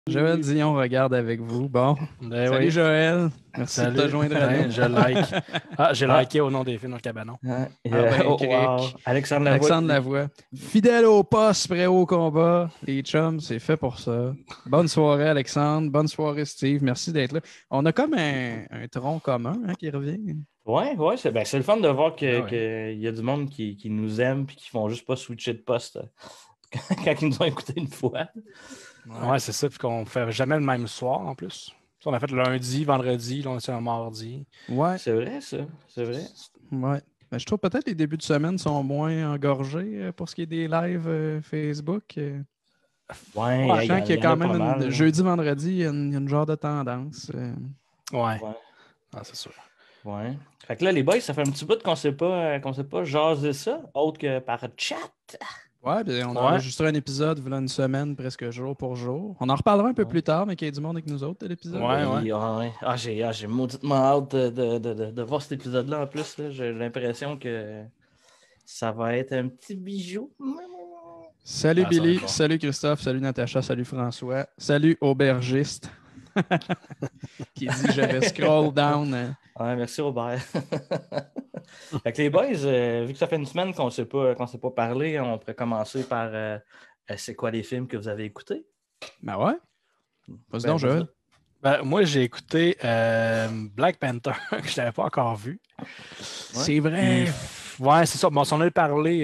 Joël Dion regarde avec vous. Bon, salut Oui. Joël. Merci de te joindre à nous. Je like. J'ai liké au nom des films dans le cabanon. Wow. Alexandre Lavoie. Alexandre Lavoie. Fidèle au poste, prêt au combat. Les chums, c'est fait pour ça. Bonne soirée, Alexandre. Bonne soirée, Steve. Merci d'être là. On a comme un tronc commun qui revient. Ouais, c'est le fun de voir qu'il Ouais. y a du monde qui nous aime et qui font juste pas switcher de poste quand ils nous ont écouté une fois. Ouais, c'est ça. Puis qu'on fait jamais le même soir en plus. On a fait lundi, vendredi, là, on est un mardi. Ouais. C'est vrai, ça. C'est vrai. Ouais. Ben, je trouve peut-être que les débuts de semaine sont moins engorgés pour ce qui est des lives Facebook. Ouais, Je sens qu'il y a quand même mal, jeudi, vendredi, il y a une genre de tendance. Ouais. Ah, c'est sûr. Ouais. Fait que là, les boys, ça fait un petit bout qu'on sait pas jaser ça, autre que par chat. Ouais, puis on a enregistré un épisode voilà une semaine, presque jour pour jour. On en reparlera un peu plus tard, mais qu'il y ait du monde avec nous autres de l'épisode. Ouais. Ah, j'ai mauditement hâte de voir cet épisode-là en plus. Là. J'ai l'impression que ça va être un petit bijou. Salut Billy, salut Christophe, salut Natacha, salut François, salut aubergiste qui dit je vais scroll down. Ouais, merci Robert. Fait que les boys, vu que ça fait une semaine qu'on ne s'est pas parlé, on pourrait commencer par c'est quoi les films que vous avez écoutés? Ben ouais. Vas-y donc, Joël. Moi, j'ai écouté Black Panther, que je n'avais pas encore vu. Ouais. C'est vrai. Ouais, c'est ça. Bon, on en a parlé,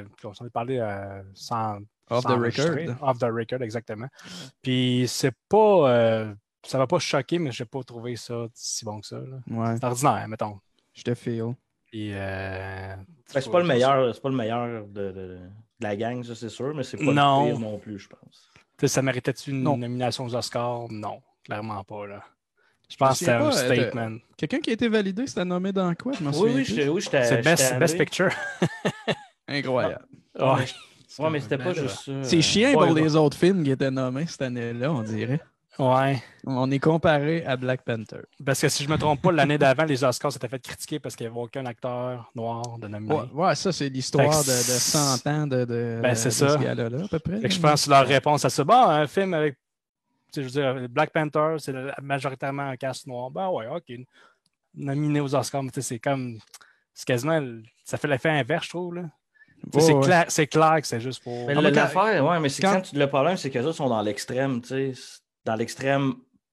sans Off the record. Off the record, exactement. Puis c'est pas... ça va pas choquer, mais je n'ai pas trouvé ça si bon que ça. Là. Ouais. C'est ordinaire, mettons. Je te feel. Puis, c'est pas le meilleur, de la gang, ça c'est sûr, mais c'est pas le pire non plus, je pense. Ça méritait-tu une nomination aux Oscars? Non, clairement pas. Là. Je pense que c'était un statement. Quelqu'un qui a été validé, c'était nommé dans quoi? J'étais. C'est Best Picture. Incroyable. Ouais, mais c'était pas juste ça. C'est chiant pour les autres films qui étaient nommés cette année-là, on dirait. Ouais. On est comparé à Black Panther. Parce que si je ne me trompe pas, l'année d'avant, les Oscars s'étaient fait critiquer parce qu'il n'y avait aucun acteur noir de nominé. Ouais, ça, c'est l'histoire de 100 ans de c'est ce ça. gars-là, à peu près. Fait que je pense que leur réponse à ça, un film avec, je veux dire, Black Panther, c'est majoritairement un cast noir. Ben ouais, OK. Nominé aux Oscars, mais c'est comme, c'est quasiment, ça fait l'effet inverse, je trouve, là. C'est clair que c'est juste pour... Mais l'affaire, ouais, mais c'est quand le problème, c'est qu'eux autres sont dans l'extrême, tu sais, dans l'extrême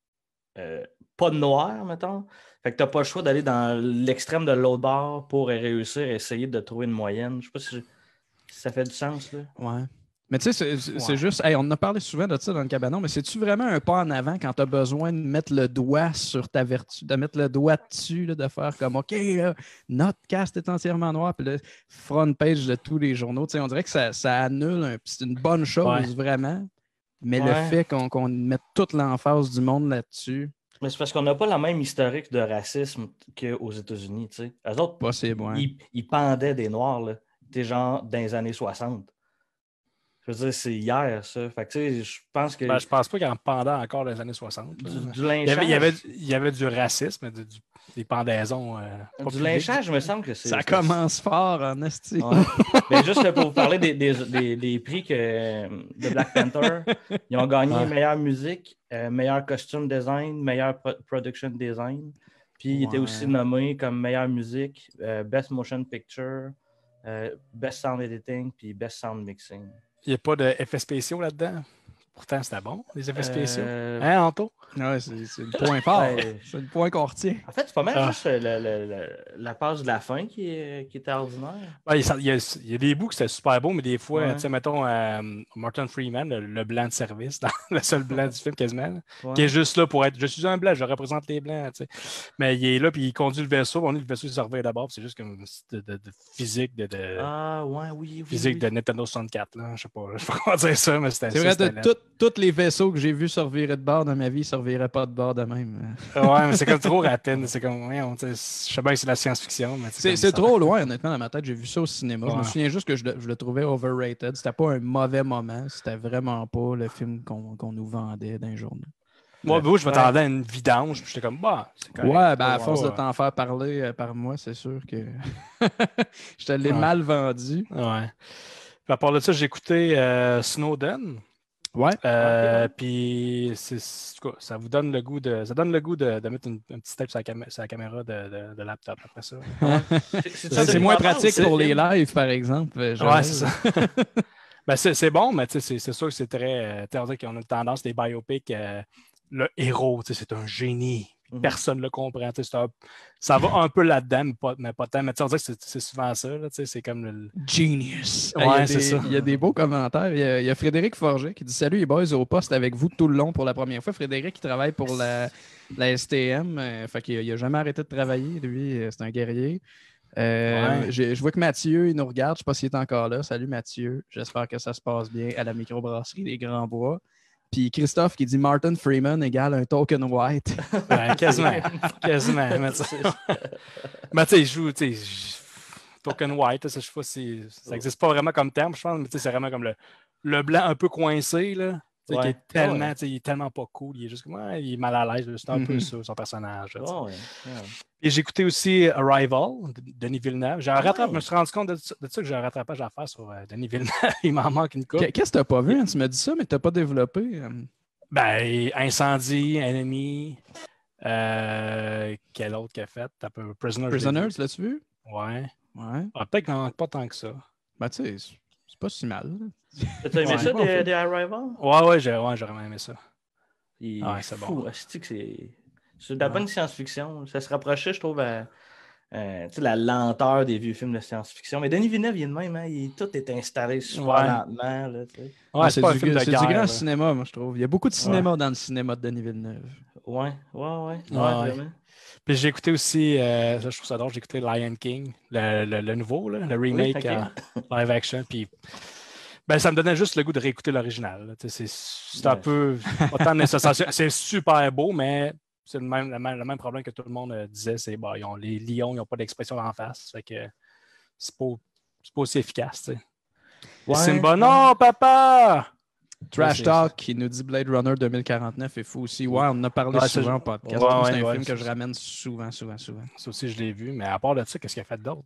pas de noir, mettons. Fait que t'as pas le choix d'aller dans l'extrême de l'autre bord pour réussir à essayer de trouver une moyenne. Je sais pas si ça fait du sens, là. Ouais. Mais tu sais, c'est juste... Hey, on en a parlé souvent de ça dans le cabanon, mais c'est-tu vraiment un pas en avant quand tu as besoin de mettre le doigt sur ta vertu, de mettre le doigt dessus, là, de faire comme, OK, notre cast est entièrement noir, puis le front page de tous les journaux. Tu sais, on dirait que ça annule c'est une bonne chose, vraiment. Mais le fait qu'on mette toute l'emphase du monde là-dessus... Mais c'est parce qu'on n'a pas la même historique de racisme qu'aux États-Unis, tu sais. Eux autres, ils pendaient des Noirs, là. T'es genre dans les années 60. Je veux dire, c'est hier, ça. Fait que, tu sais, je pense que... je pense pas qu'il y en pendait encore dans les années 60. Du lynchage. Il y avait du racisme, des pendaisons. Du lynchage, je me semble que c'est... Ça commence fort, en esti. Ouais. Mais juste pour vous parler des prix de Black Panther, ils ont gagné meilleure musique, meilleur costume design, meilleur production design. Puis il était aussi nommé comme meilleure musique, Best Motion Picture, Best Sound Editing, puis Best Sound Mixing. Il n'y a pas d'effets spéciaux là-dedans. Pourtant, c'était bon, les effets spéciaux. Hein, Anto? Ouais, c'est le point fort. C'est le point qu'on retient. En fait, c'est pas mal juste la passe de la fin qui était ordinaire. Il y a des bouts qui étaient super beaux, mais des fois, tu sais, mettons, Martin Freeman, le blanc de service, le seul blanc du film quasiment, qui est juste là pour être, je suis un blanc, je représente les blancs, tu sais. Mais il est là, puis il conduit le vaisseau, le vaisseau il se revient d'abord, c'est juste comme de physique, physique de Nintendo 64, là. Je sais pas comment dire ça, mais c'était... C'est vrai, de tous les vaisseaux que j'ai vus se revirer de bord dans ma vie, ils se reviraient pas de bord de même. Ouais, mais c'est comme trop rapide. C'est comme, je sais bien que c'est la science-fiction, mais c'est trop loin, honnêtement, dans ma tête. J'ai vu ça au cinéma. Je me souviens juste que je le trouvais overrated. C'était pas un mauvais moment. C'était vraiment pas le film qu'on nous vendait dans les journaux. Moi, je m'attendais à une vidange, puis j'étais comme, c'est correct. Ouais, à force de t'en faire parler par moi, c'est sûr que je te l'ai mal vendu. Ouais. Puis à part de ça, j'ai écouté Snowden. Ouais. Puis ça vous donne le goût de mettre un petit tape sur la caméra de laptop après ça. C'est moins pratique pour les lives, par exemple. Ouais, c'est ça. Ben, c'est bon, mais c'est sûr que c'est très. On dirait qu'on a une tendance, les biopics, le héros, c'est un génie. Personne ne le comprend. Ça va un peu là-dedans, mais pas tant. Mais on dirait que c'est souvent ça. Là, c'est comme le. Genius. Ouais, c'est ça. Il y a des beaux commentaires. Il y a Frédéric Forget qui dit Salut les boys, au poste avec vous tout le long pour la première fois. Frédéric, qui travaille pour la STM. Fait qu'il n'a jamais arrêté de travailler. Lui, c'est un guerrier. Je vois que Mathieu, il nous regarde. Je ne sais pas s'il est encore là. Salut Mathieu. J'espère que ça se passe bien à la microbrasserie des Grands Bois. Puis Christophe qui dit Martin Freeman égale un token white. Ouais, quasiment. Mais tu sais, il joue, token white, ça, je sais pas si ça n'existe pas vraiment comme terme, je pense, mais c'est vraiment comme le blanc un peu coincé, là. Qui est tellement, il est tellement pas cool. Il est juste il est mal à l'aise. C'est un peu ça, son personnage. Et j'ai écouté aussi Arrival de Denis Villeneuve. Je me suis rendu compte de ça que j'ai un rattrapage à faire sur Denis Villeneuve. Il m'en manque une coupe. Qu'est-ce que tu n'as pas vu? Hein? Tu m'as dit ça, mais tu n'as pas développé. Ben, Incendie, Enemy. Quel autre qu'il a fait? Prisoners, l'as-tu vu? Ouais. Ah, peut-être qu'il n'en manque pas tant que ça. Ben, tu sais, c'est pas si mal. Tu as aimé ça, des Arrival? Ouais, j'ai vraiment aimé ça. C'est bon. C'est de la bonne science-fiction. Ça se rapprochait, je trouve, à la lenteur des vieux films de science-fiction. Mais Denis Villeneuve, il est de même. Hein? Tout est installé super lentement. Là, c'est du grand cinéma, moi, je trouve. Il y a beaucoup de cinéma dans le cinéma de Denis Villeneuve. Ouais, vraiment. Puis j'ai écouté aussi, je trouve ça drôle, j'ai écouté Lion King, le nouveau, là, le remake live action. Puis ça me donnait juste le goût de réécouter l'original. C'est un peu. Autant c'est super beau, mais c'est le même problème que tout le monde disait. C'est les lions, ils n'ont pas d'expression en face. Fait que c'est pas aussi efficace. Simba, non, papa! Trash Talk qui nous dit Blade Runner 2049 est fou aussi. Ouais, on en a parlé souvent en podcast. C'est un film que je ramène souvent. Ça aussi, je l'ai vu. Mais à part de ça, qu'est-ce qu'il a fait d'autre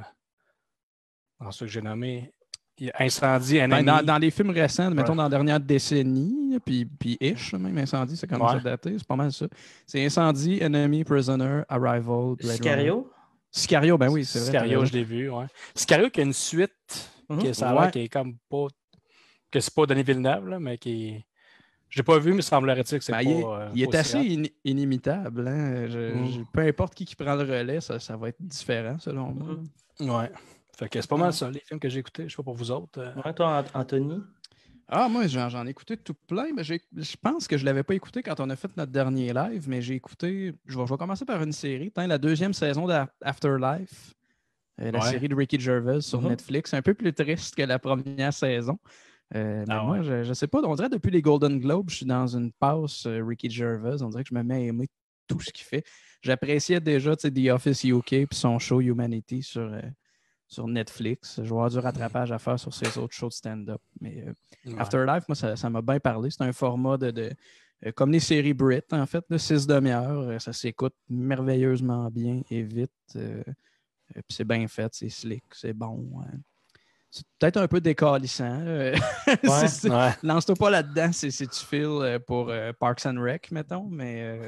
dans ceux que j'ai nommés? Incendie, Enemy. Dans les films récents, mettons dans la dernière décennie, puis même Incendie, ça commence à dater, c'est pas mal ça. C'est Incendie, Enemy, Prisoner, Arrival, Blade Runner. Sicario, ben oui, c'est vrai. Sicario, je l'ai vu, ouais. Sicario qui a une suite qui est comme pas... que c'est pas Denis Villeneuve, là, mais qui... Je l'ai pas vu, mais semblerait-il que c'est pas... Il est assez inimitable. Hein? Peu importe qui prend le relais, ça va être différent, selon moi. Ouais. Fait que c'est pas mal ça, les films que j'ai écoutés. Je sais pas pour vous autres. Ouais, toi, Anthony? Moi, j'en ai écouté tout plein. Mais je pense que je ne l'avais pas écouté quand on a fait notre dernier live, mais j'ai écouté... Je vais commencer par une série. La deuxième saison d'Afterlife, la série de Ricky Gervais sur Netflix. Un peu plus triste que la première saison. Moi, je sais pas. On dirait depuis les Golden Globes, je suis dans une passe Ricky Gervais. On dirait que je me mets à aimer tout ce qu'il fait. J'appréciais déjà The Office UK et son show Humanity sur Netflix. Je vais avoir du rattrapage à faire sur ses autres shows de stand-up. Mais Afterlife, moi, ça m'a bien parlé. C'est un format comme les séries Brit, en fait, de 6 demi-heures. Ça s'écoute merveilleusement bien et vite. Puis c'est bien fait, c'est slick, c'est bon. C'est peut-être un peu décalissant. Lance-toi pas là-dedans si tu files pour Parks and Rec, mettons. Mais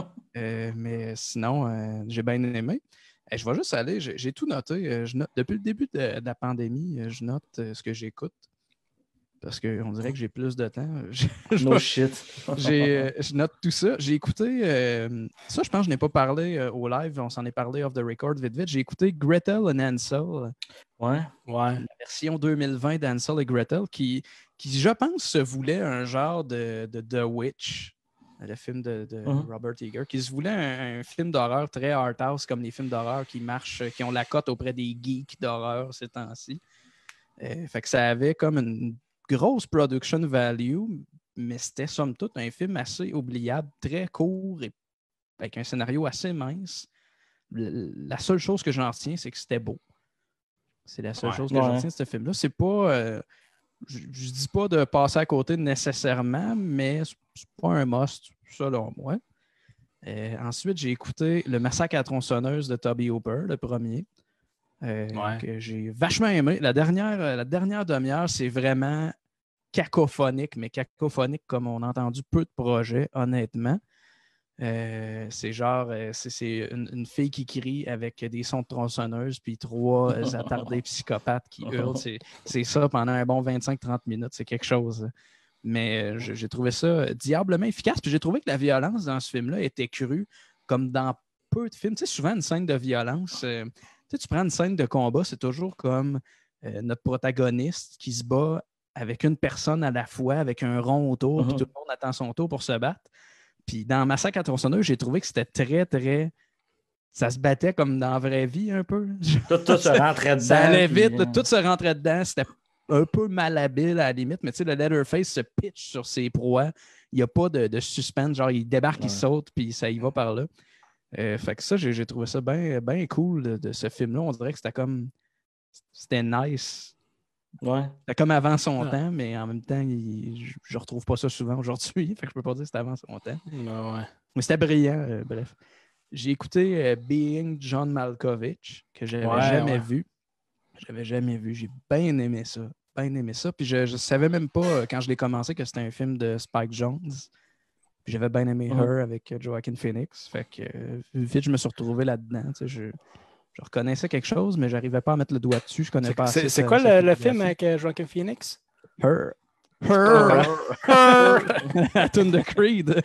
sinon, j'ai bien aimé. Je vais juste aller, j'ai tout noté. Je note, depuis le début de la pandémie, je note ce que j'écoute. Parce qu'on dirait que j'ai plus de temps. No shit. Je note tout ça. J'ai écouté, ça je pense que je n'ai pas parlé au live, on s'en est parlé off the record vite. J'ai écouté Gretel and Hansel. La version 2020 d'Hansel et Gretel qui, je pense, se voulait un genre de The Witch. Le film de Robert Eager, qui se voulait un film d'horreur très art house, comme les films d'horreur qui marchent, qui ont la cote auprès des geeks d'horreur ces temps-ci. Fait que ça avait comme une grosse production value, mais c'était somme toute un film assez oubliable, très court et avec un scénario assez mince. La seule chose que j'en retiens, c'est que c'était beau. C'est la seule chose que j'en retiens de ce film-là. C'est pas... je dis pas de passer à côté nécessairement, mais c'est pas un must, selon moi. Ensuite, j'ai écouté Le Massacre à la tronçonneuse de Toby Hooper, le premier, que j'ai vachement aimé. La dernière demi-heure, c'est vraiment cacophonique, mais cacophonique comme on a entendu peu de projets, honnêtement. C'est genre, c'est une fille qui crie avec des sons de tronçonneuse, puis 3 attardés psychopathes qui hurlent. C'est ça pendant un bon 25-30 minutes. C'est quelque chose. Mais j'ai trouvé ça diablement efficace. Puis j'ai trouvé que la violence dans ce film-là était crue, comme dans peu de films. Tu sais, souvent, une scène de violence, tu prends une scène de combat, c'est toujours comme notre protagoniste qui se bat avec une personne à la fois, avec un rond autour, puis tout le monde attend son tour pour se battre. Puis dans Massacre à tronçonneuse, j'ai trouvé que c'était très, très... Ça se battait comme dans la vraie vie, un peu. Tout se rentrait dedans. Ça allait vite, tout se rentrait dedans. C'était un peu malhabile à la limite, mais tu sais, le Leatherface se pitch sur ses proies. Il n'y a pas de suspense. Genre, il débarque, il saute, puis ça y va par là. Fait que ça, j'ai trouvé ça bien cool de ce film-là. On dirait que c'était comme... C'était nice. Ouais. C'était comme avant son temps, mais en même temps, je retrouve pas ça souvent aujourd'hui. Fait que je peux pas dire que c'était avant son temps. Ouais. Mais c'était brillant, bref. J'ai écouté Being John Malkovich, que j'avais jamais vu. J'avais jamais vu. J'ai bien aimé ça. Puis je savais même pas, quand je l'ai commencé, que c'était un film de Spike Jonze. Puis j'avais bien aimé Her avec Joaquin Phoenix. Fait que vite, je me suis retrouvé là-dedans. Tu sais, je reconnaissais quelque chose, mais j'arrivais pas à mettre le doigt dessus. Je connais pas assez. C'est quoi le film avec Joaquin Phoenix? Her. La tune de Creed.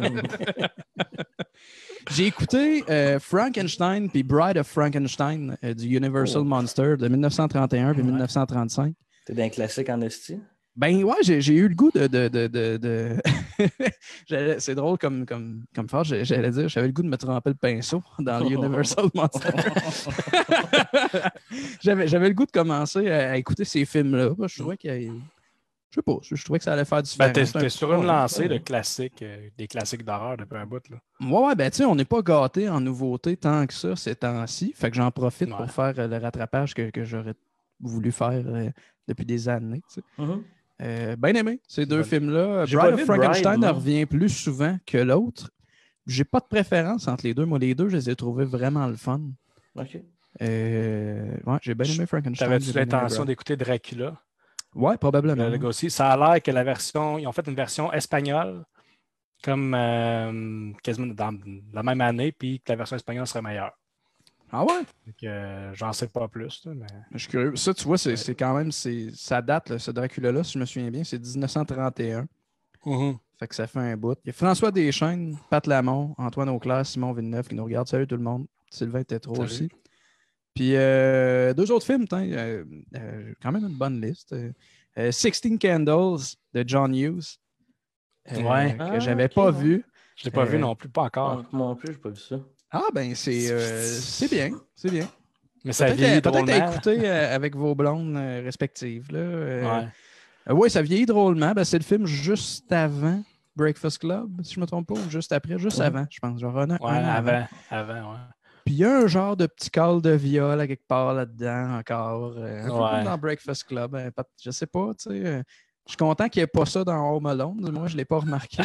J'ai écouté Frankenstein puis Bride of Frankenstein du Universal Monster de 1931 puis 1935. T'es d'un classique en esti? Ben ouais, j'ai eu le goût de... C'est drôle comme phrase, j'allais dire, j'avais le goût de me tremper le pinceau dans le Universal Monster. J'avais le goût de commencer à écouter ces films-là. Je trouvais qu'il Je sais pas, je trouvais que ça allait faire différent. Ben, t'es sur une lancée de classiques, des classiques d'horreur depuis un bout, là. Ouais, ben tu sais, on n'est pas gâté en nouveautés tant que ça ces temps-ci. Fait que j'en profite pour faire le rattrapage que j'aurais voulu faire depuis des années. Tu sais. Bien aimé, ces deux films-là. Bride of Frankenstein revient plus souvent que l'autre. J'ai pas de préférence entre les deux. Moi, les deux, je les ai trouvés vraiment le fun. OK. Ouais, j'ai bien aimé Frankenstein. T'avais-tu l'intention d'écouter Dracula? Ouais, probablement. Le aussi. Ça a l'air que la version... Ils ont fait une version espagnole comme quasiment dans la même année, puis que la version espagnole serait meilleure. Ah ouais? Donc, j'en sais pas plus. Là, mais... Je suis curieux. Ça, tu vois, c'est quand même... Ça date, là, ce Dracula-là, si je me souviens bien, c'est 1931. Fait que ça fait un bout. Il y a François Deschênes, Pat Lamont, Antoine Auclair, Simon Villeneuve qui nous regardent. Salut tout le monde. Sylvain Tétrault aussi. Puis deux autres films, quand même une bonne liste. 16 Candles de John Hughes. Que j'avais pas vu. Je l'ai pas vu non plus, pas encore. Moi non plus, j'ai pas vu ça. Ah ben c'est bien. C'est bien. Mais ça vieillit drôlement. Peut-être à écouter avec vos blondes respectives. Là. Oui, ça vieillit drôlement. Ben, c'est le film juste avant Breakfast Club, si je me trompe pas, ou juste après, juste avant, je pense. Genre un an avant, ouais. Puis il y a un genre de petit call de viol à quelque part là-dedans encore. Un peu comme dans Breakfast Club. Je sais pas, tu sais. Je suis content qu'il n'y ait pas ça dans Home Alone. Moi, je ne l'ai pas remarqué.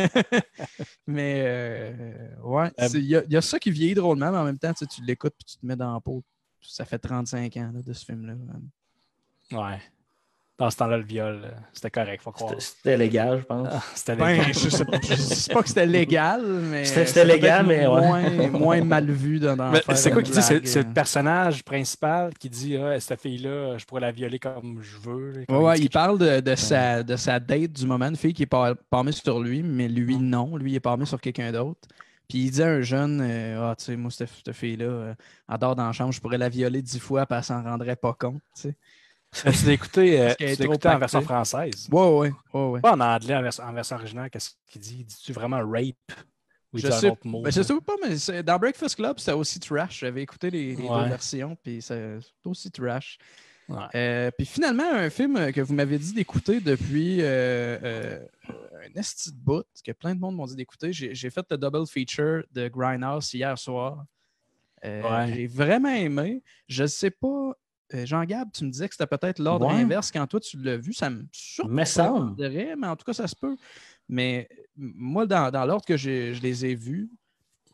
Mais ouais, il y a ça qui vieillit drôlement, mais en même temps, tu l'écoutes et tu te mets dans la peau. Ça fait 35 ans là, de ce film-là. Ouais. Dans ce temps-là, le viol, c'était correct, faut croire. C'était légal, je pense. C'était légal. Je sais pas que c'était légal, mais... C'était légal, mais moins mal vu dans c'est quoi qui dit? C'est le personnage principal qui dit cette fille-là, je pourrais la violer comme je veux. Ouais, il parle de sa date du moment, une fille qui est palmée sur lui, mais lui, non. Lui, il est palmé sur quelqu'un d'autre. Puis il dit à un jeune, tu sais, moi, cette fille-là, elle dort dans la chambre, je pourrais la violer 10 fois, puis elle s'en rendrait pas compte, tu sais. Tu l'as écouté en version française? Ouais. Pas en anglais, en version originale, qu'est-ce qu'il dit? Dis-tu vraiment rape? Ou je sais, un autre mot, je sais pas, mais dans Breakfast Club, c'était aussi trash. J'avais écouté les deux versions, puis c'est aussi trash. Puis finalement, un film que vous m'avez dit d'écouter depuis un esti de bout, que plein de monde m'ont dit d'écouter. J'ai fait le double feature de Grindhouse hier soir. J'ai vraiment aimé. Je sais pas... Jean-Gab, tu me disais que c'était peut-être l'ordre inverse quand toi tu l'as vu. Ça me surprendrait, mais en tout cas, ça se peut. Mais moi, dans l'ordre que je les ai vus,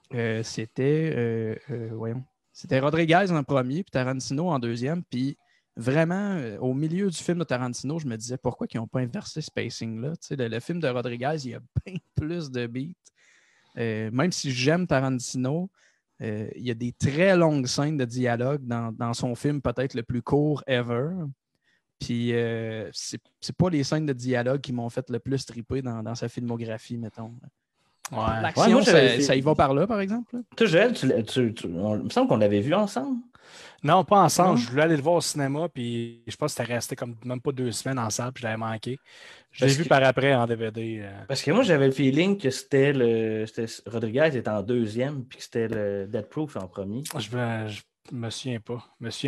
c'était Rodriguez en premier, puis Tarantino en deuxième, puis vraiment, au milieu du film de Tarantino, je me disais pourquoi ils n'ont pas inversé ce pacing-là. Le film de Rodriguez, il y a bien plus de beats. Même si j'aime Tarantino, il y a des très longues scènes de dialogue dans son film peut-être le plus court ever. Puis c'est pas les scènes de dialogue qui m'ont fait le plus triper dans sa filmographie, mettons. Ouais. L'action, ça y va par là, par exemple. Là. Toi, Joël, il me semble qu'on l'avait vu ensemble. Non, pas ensemble. Non? Je voulais aller le voir au cinéma, puis je pense que c'était resté comme même pas 2 semaines en salle, puis je l'avais manqué. Je l'ai vu par après en DVD. Parce que moi, j'avais le feeling que c'était Rodriguez était en deuxième, puis que c'était le Death Proof en premier. Je me souviens pas.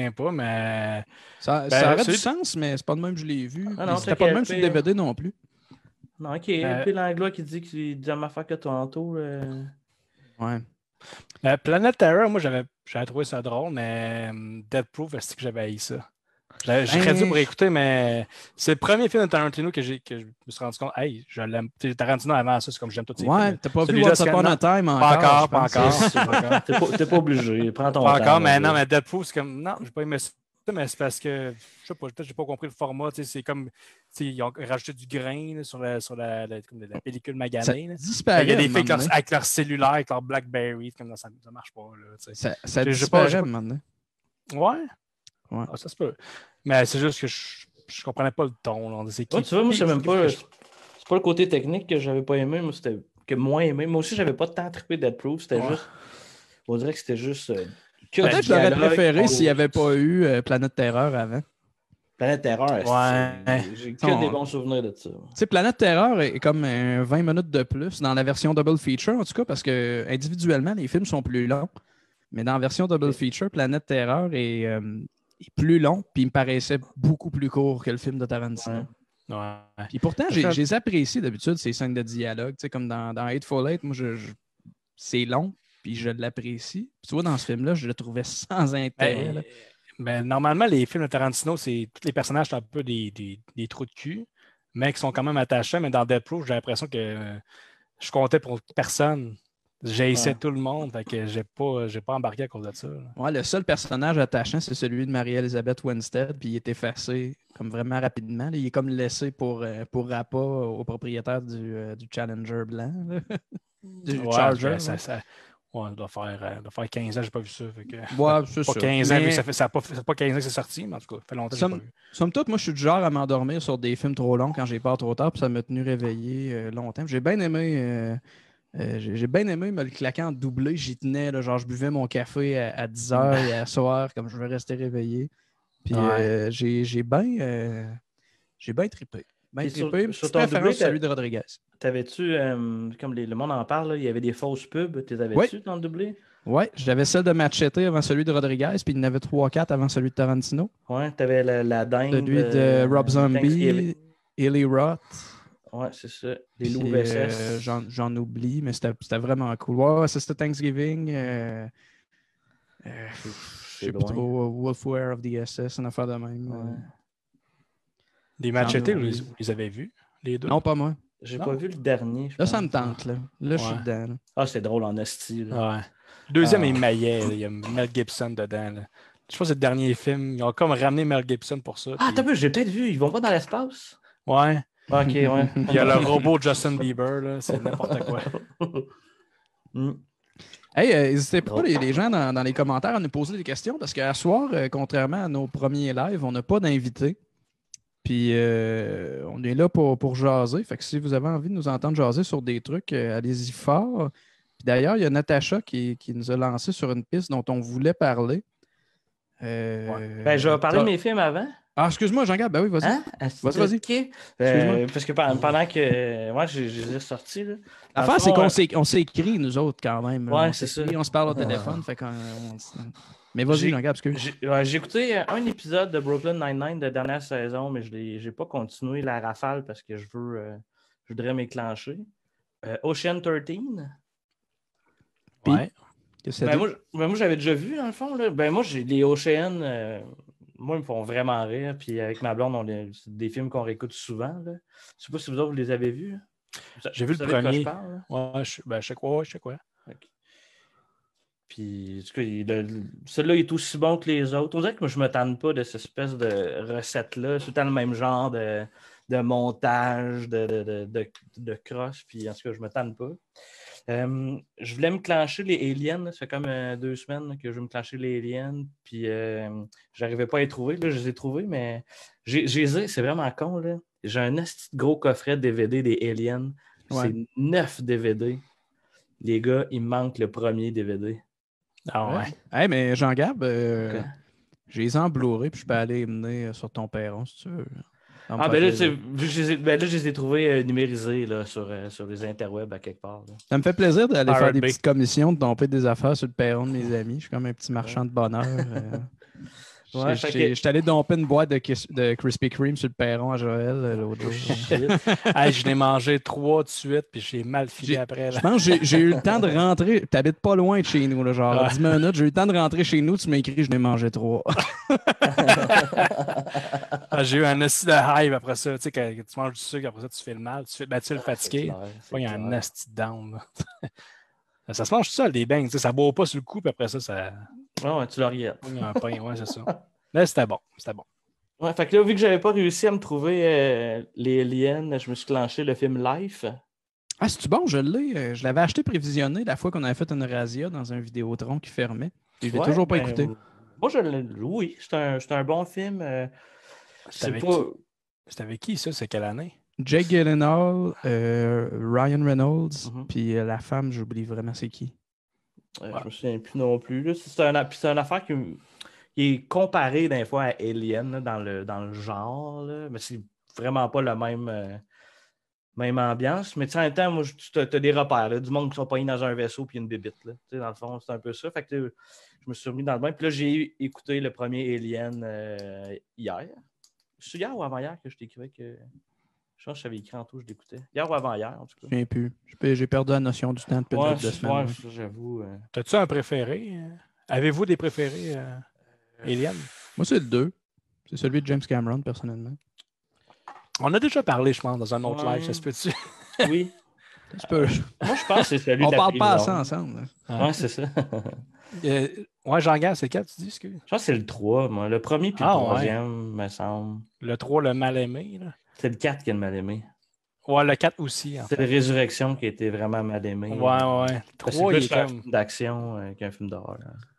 Mais. Ça aurait du sens, mais c'est pas de même que je l'ai vu. Ah non, c'était pas de même sur le DVD non plus. Non, ok. Puis l'Anglois qui dit qu'il dit la même affaire que tantôt. Ouais. Planet Terror, moi, j'avais trouvé ça drôle, mais Death Proof, c'est que j'avais haï ça. J'ai dû me réécouter, mais c'est le premier film de Tarantino que je me suis rendu compte. Hey, je l'aime. Tarantino avant ça, c'est comme j'aime tous ses films. Ouais, t'as pas vu Once Upon a Time encore? Pas encore. T'es pas obligé. Prends ton temps. Pas encore, mais non, mais Death Proof, c'est comme. Non, j'ai pas aimé ça, mais c'est parce que, je sais pas, peut-être j'ai pas compris le format. C'est comme. Ils ont rajouté du grain là, sur la pellicule maganée. Il y a des filles avec leur cellulaire, avec leur Blackberry, comme ça marche pas. Là, ça disparaît maintenant. Ouais. Ouais. Ah, ça se peut. Mais c'est juste que je comprenais pas le ton. Là. Tu vois, moi, c'est même pas. C'est pas le côté technique que j'avais pas aimé, moi, c'était que moins aimé. Moi aussi, j'avais pas tant trippé Death Proof. C'était juste. On dirait que c'était juste. Peut-être que je l'aurais préféré s'il n'y avait pas eu Planète Terreur avant. Planète Terreur, ouais. J'ai que des bons souvenirs de ça. Tu sais, Planète Terreur est comme 20 minutes de plus dans la version double feature, en tout cas, parce que individuellement, les films sont plus longs. Mais dans la version double feature, Planète Terreur est plus long, puis il me paraissait beaucoup plus court que le film de Tarantino. Ouais. Puis pourtant, j'ai les apprécié d'habitude, ces scènes de dialogue. Tu sais, comme dans Hateful Eight, moi, c'est long, puis je l'apprécie. Puis tu vois, dans ce film-là, je le trouvais sans intérêt. Mais normalement, les films de Tarantino, c'est tous les personnages sont un peu des trous de cul, mais qui sont quand même attachants. Mais dans Death Proof, j'ai l'impression que je comptais pour personne. J'haïssais tout le monde, fait que j'ai pas embarqué à cause de ça. Là. Ouais, le seul personnage attachant, c'est celui de Marie-Elizabeth Winstead, puis il est effacé comme vraiment rapidement. Là. Il est comme laissé pour rapport au propriétaire du Challenger blanc. Du Charger. Ça doit faire 15 ans que je n'ai pas vu ça. Fait que, ouais, c'est pas 15 ans, ça fait pas 15 ans que c'est sorti, mais en tout cas, ça fait longtemps que je n'ai pas vu. Somme toute, moi, je suis du genre à m'endormir sur des films trop longs quand j'ai peur trop tard, puis ça m'a tenu réveillé longtemps. J'ai bien aimé me le claquer en doublé. J'y tenais, là, genre je buvais mon café à 10h et à soir, comme je veux rester réveillé. Puis j'ai bien trippé. Sur ton doublé, celui de Rodriguez. T'avais-tu, comme le monde en parle, là, il y avait des fausses pubs. Tu les avais-tu dans le doublé? Oui, j'avais celle de Machete avant celui de Rodriguez, puis il y en avait 3-4 avant celui de Tarantino. Ouais, t'avais la dingue. Celui de Rob Zombie, Eli Roth. Ouais, c'est ça. Les loups VSS. J'en oublie, mais c'était vraiment cool. Ouais, c'était Thanksgiving. Je sais pas trop. Wolfware of the SS, une affaire de même. Ouais. Des Machete, vous les avez vus, les deux? Non, pas moi. J'ai pas vu le dernier. Là, ça me tente. Là, je suis dedans. Là. Ah, c'est drôle en hostie. Ouais. Le deuxième, il maillait. Il y a Mel Gibson dedans. Là. Je pense que c'est le dernier film. Ils ont comme ramené Mel Gibson pour ça. Ah, t'as vu, j'ai peut-être vu. Ils vont pas dans l'espace? Ouais. Ok, ouais. Il y a le robot Justin Bieber. Là. C'est n'importe quoi. Hey, n'hésitez pas, les gens, dans les commentaires, à nous poser des questions parce qu'à soir, contrairement à nos premiers lives, on n'a pas d'invités. Puis on est là pour jaser. Fait que si vous avez envie de nous entendre jaser sur des trucs, allez-y fort. Puis d'ailleurs, il y a Natacha qui nous a lancé sur une piste dont on voulait parler. Ben, je vais parler de mes films avant. Ah, excuse-moi, Jean-Gab. Ben oui, vas-y. Hein? Vas-y. Okay. Parce que pendant que moi, je les ai sortis. L'affaire, c'est qu'on s'est écrit, nous autres, quand même. Ouais, c'est ça. On se parle au téléphone. Fait qu'on, mais vas-y, Jean-Gab, excuse. J'ai écouté un épisode de Brooklyn Nine-Nine de dernière saison, mais je n'ai pas continué la rafale parce que je voudrais m'éclencher. Ocean 13. Ouais. Moi, j'avais déjà vu, dans le fond. Là. Ben, moi, j'ai les Ocean. Moi, ils me font vraiment rire. Puis avec ma blonde, c'est des films qu'on réécoute souvent. Là. Je sais pas si vous autres, vous les avez vus. J'ai vu le premier. De quoi je parle, ouais, je sais quoi. Okay. Puis, celui-là est aussi bon que les autres. On dirait que moi, je ne me tanne pas de cette espèce de recette-là. C'est tout le temps le même genre de montage, de cross. Puis, en tout cas, je ne me tanne pas. Je voulais me clencher les aliens. Ça fait comme 2 semaines là, que je veux me clencher les aliens. Puis, je n'arrivais pas à les trouver. Là, je les ai trouvés, mais c'est vraiment con. Là. J'ai un esti de gros coffret de DVD des aliens. Ouais. C'est 9 DVD. Les gars, il me manque le premier DVD. Ah ouais. Hey, mais Jean-Gab, Okay. j'ai les en Blu-ray, puis je peux aller les mener sur ton perron si tu veux. Ah, ben là, vu que je les ai trouvés numérisés là, sur les interwebs à quelque part. Là. Ça me fait plaisir d'aller Pirate faire des Bay. petites commissions, de domper des affaires sur le perron de mes amis. Je suis comme un petit marchand de bonheur. Ouais, Je suis allé domper une boîte de Krispy Kreme sur le perron à Joël l'autre jour. Hey, je l'ai mangé 3 de suite, puis j'ai mal filé après. Là. Je pense que j'ai eu le temps de rentrer. Tu habites pas loin de chez nous, là, genre 10 minutes. J'ai eu le temps de rentrer chez nous. Tu m'as écrit, je n'ai mangé 3. J'ai eu un asti de hype après ça. Tu sais, quand tu manges du sucre, après ça, tu fais le mal. Tu es fatigué. Il y a un asti de down. Ça se mange tout seul, des beignes. Ça ne boit pas sur le coup, puis après ça, ouais, tu l'orientes. Il y a un pain, ouais, c'est ça. Là, c'était bon. Ouais, fait que là, vu que j'avais pas réussi à me trouver les aliens, je me suis clenché le film Life. Ah, c'est-tu bon? Je l'ai. Je l'avais acheté prévisionné la fois qu'on avait fait une razzia dans un Vidéotron qui fermait. Et je l'ai toujours pas écouté. Moi, oui, c'est un bon film. C'était avec qui, ça? C'est quelle année? Jake Gyllenhaal, Ryan Reynolds, puis la femme, j'oublie vraiment c'est qui. Je me souviens plus non plus. Là. C'est une affaire qui est comparée d'un fois à Alien là, dans le genre, là, mais c'est vraiment pas la même ambiance. Mais en même temps, moi, tu as des repères, là, du monde qui sont pognés dans un vaisseau puis une bébite. Là. Dans le fond, c'est un peu ça. Fait que je me suis remis dans le bain. Puis là, j'ai écouté le premier Alien hier. C'est hier ou avant-hier que je t'écrivais que. Je pense que j'avais écrit en tout, je l'écoutais. Hier ou avant-hier, en tout cas. Je ne plus. J'ai perdu la notion du temps depuis une couple de semaines. Ouais, j'avoue. T'as-tu un préféré? Avez-vous des préférés, Alien? Moi, c'est le 2. C'est celui de James Cameron, personnellement. On a déjà parlé, je pense, dans un autre live, ça se peut-tu? Oui. Moi, je pense que c'est celui On de la parle pas à prison. ça ensemble. Ouais, c'est ça. Ouais, Jean-Gab, c'est lequel, tu dis? Excuse? Je pense que c'est le 3, moi. Le premier puis le troisième, me semble. Le 3, le mal-aimé, là. C'est le 4 qui est le mal-aimé. Ouais, le 4 aussi, en fait. C'est la Résurrection qui a été vraiment mal aimé. Ouais. Le 3, il est un film d'action qu'un film d'horreur.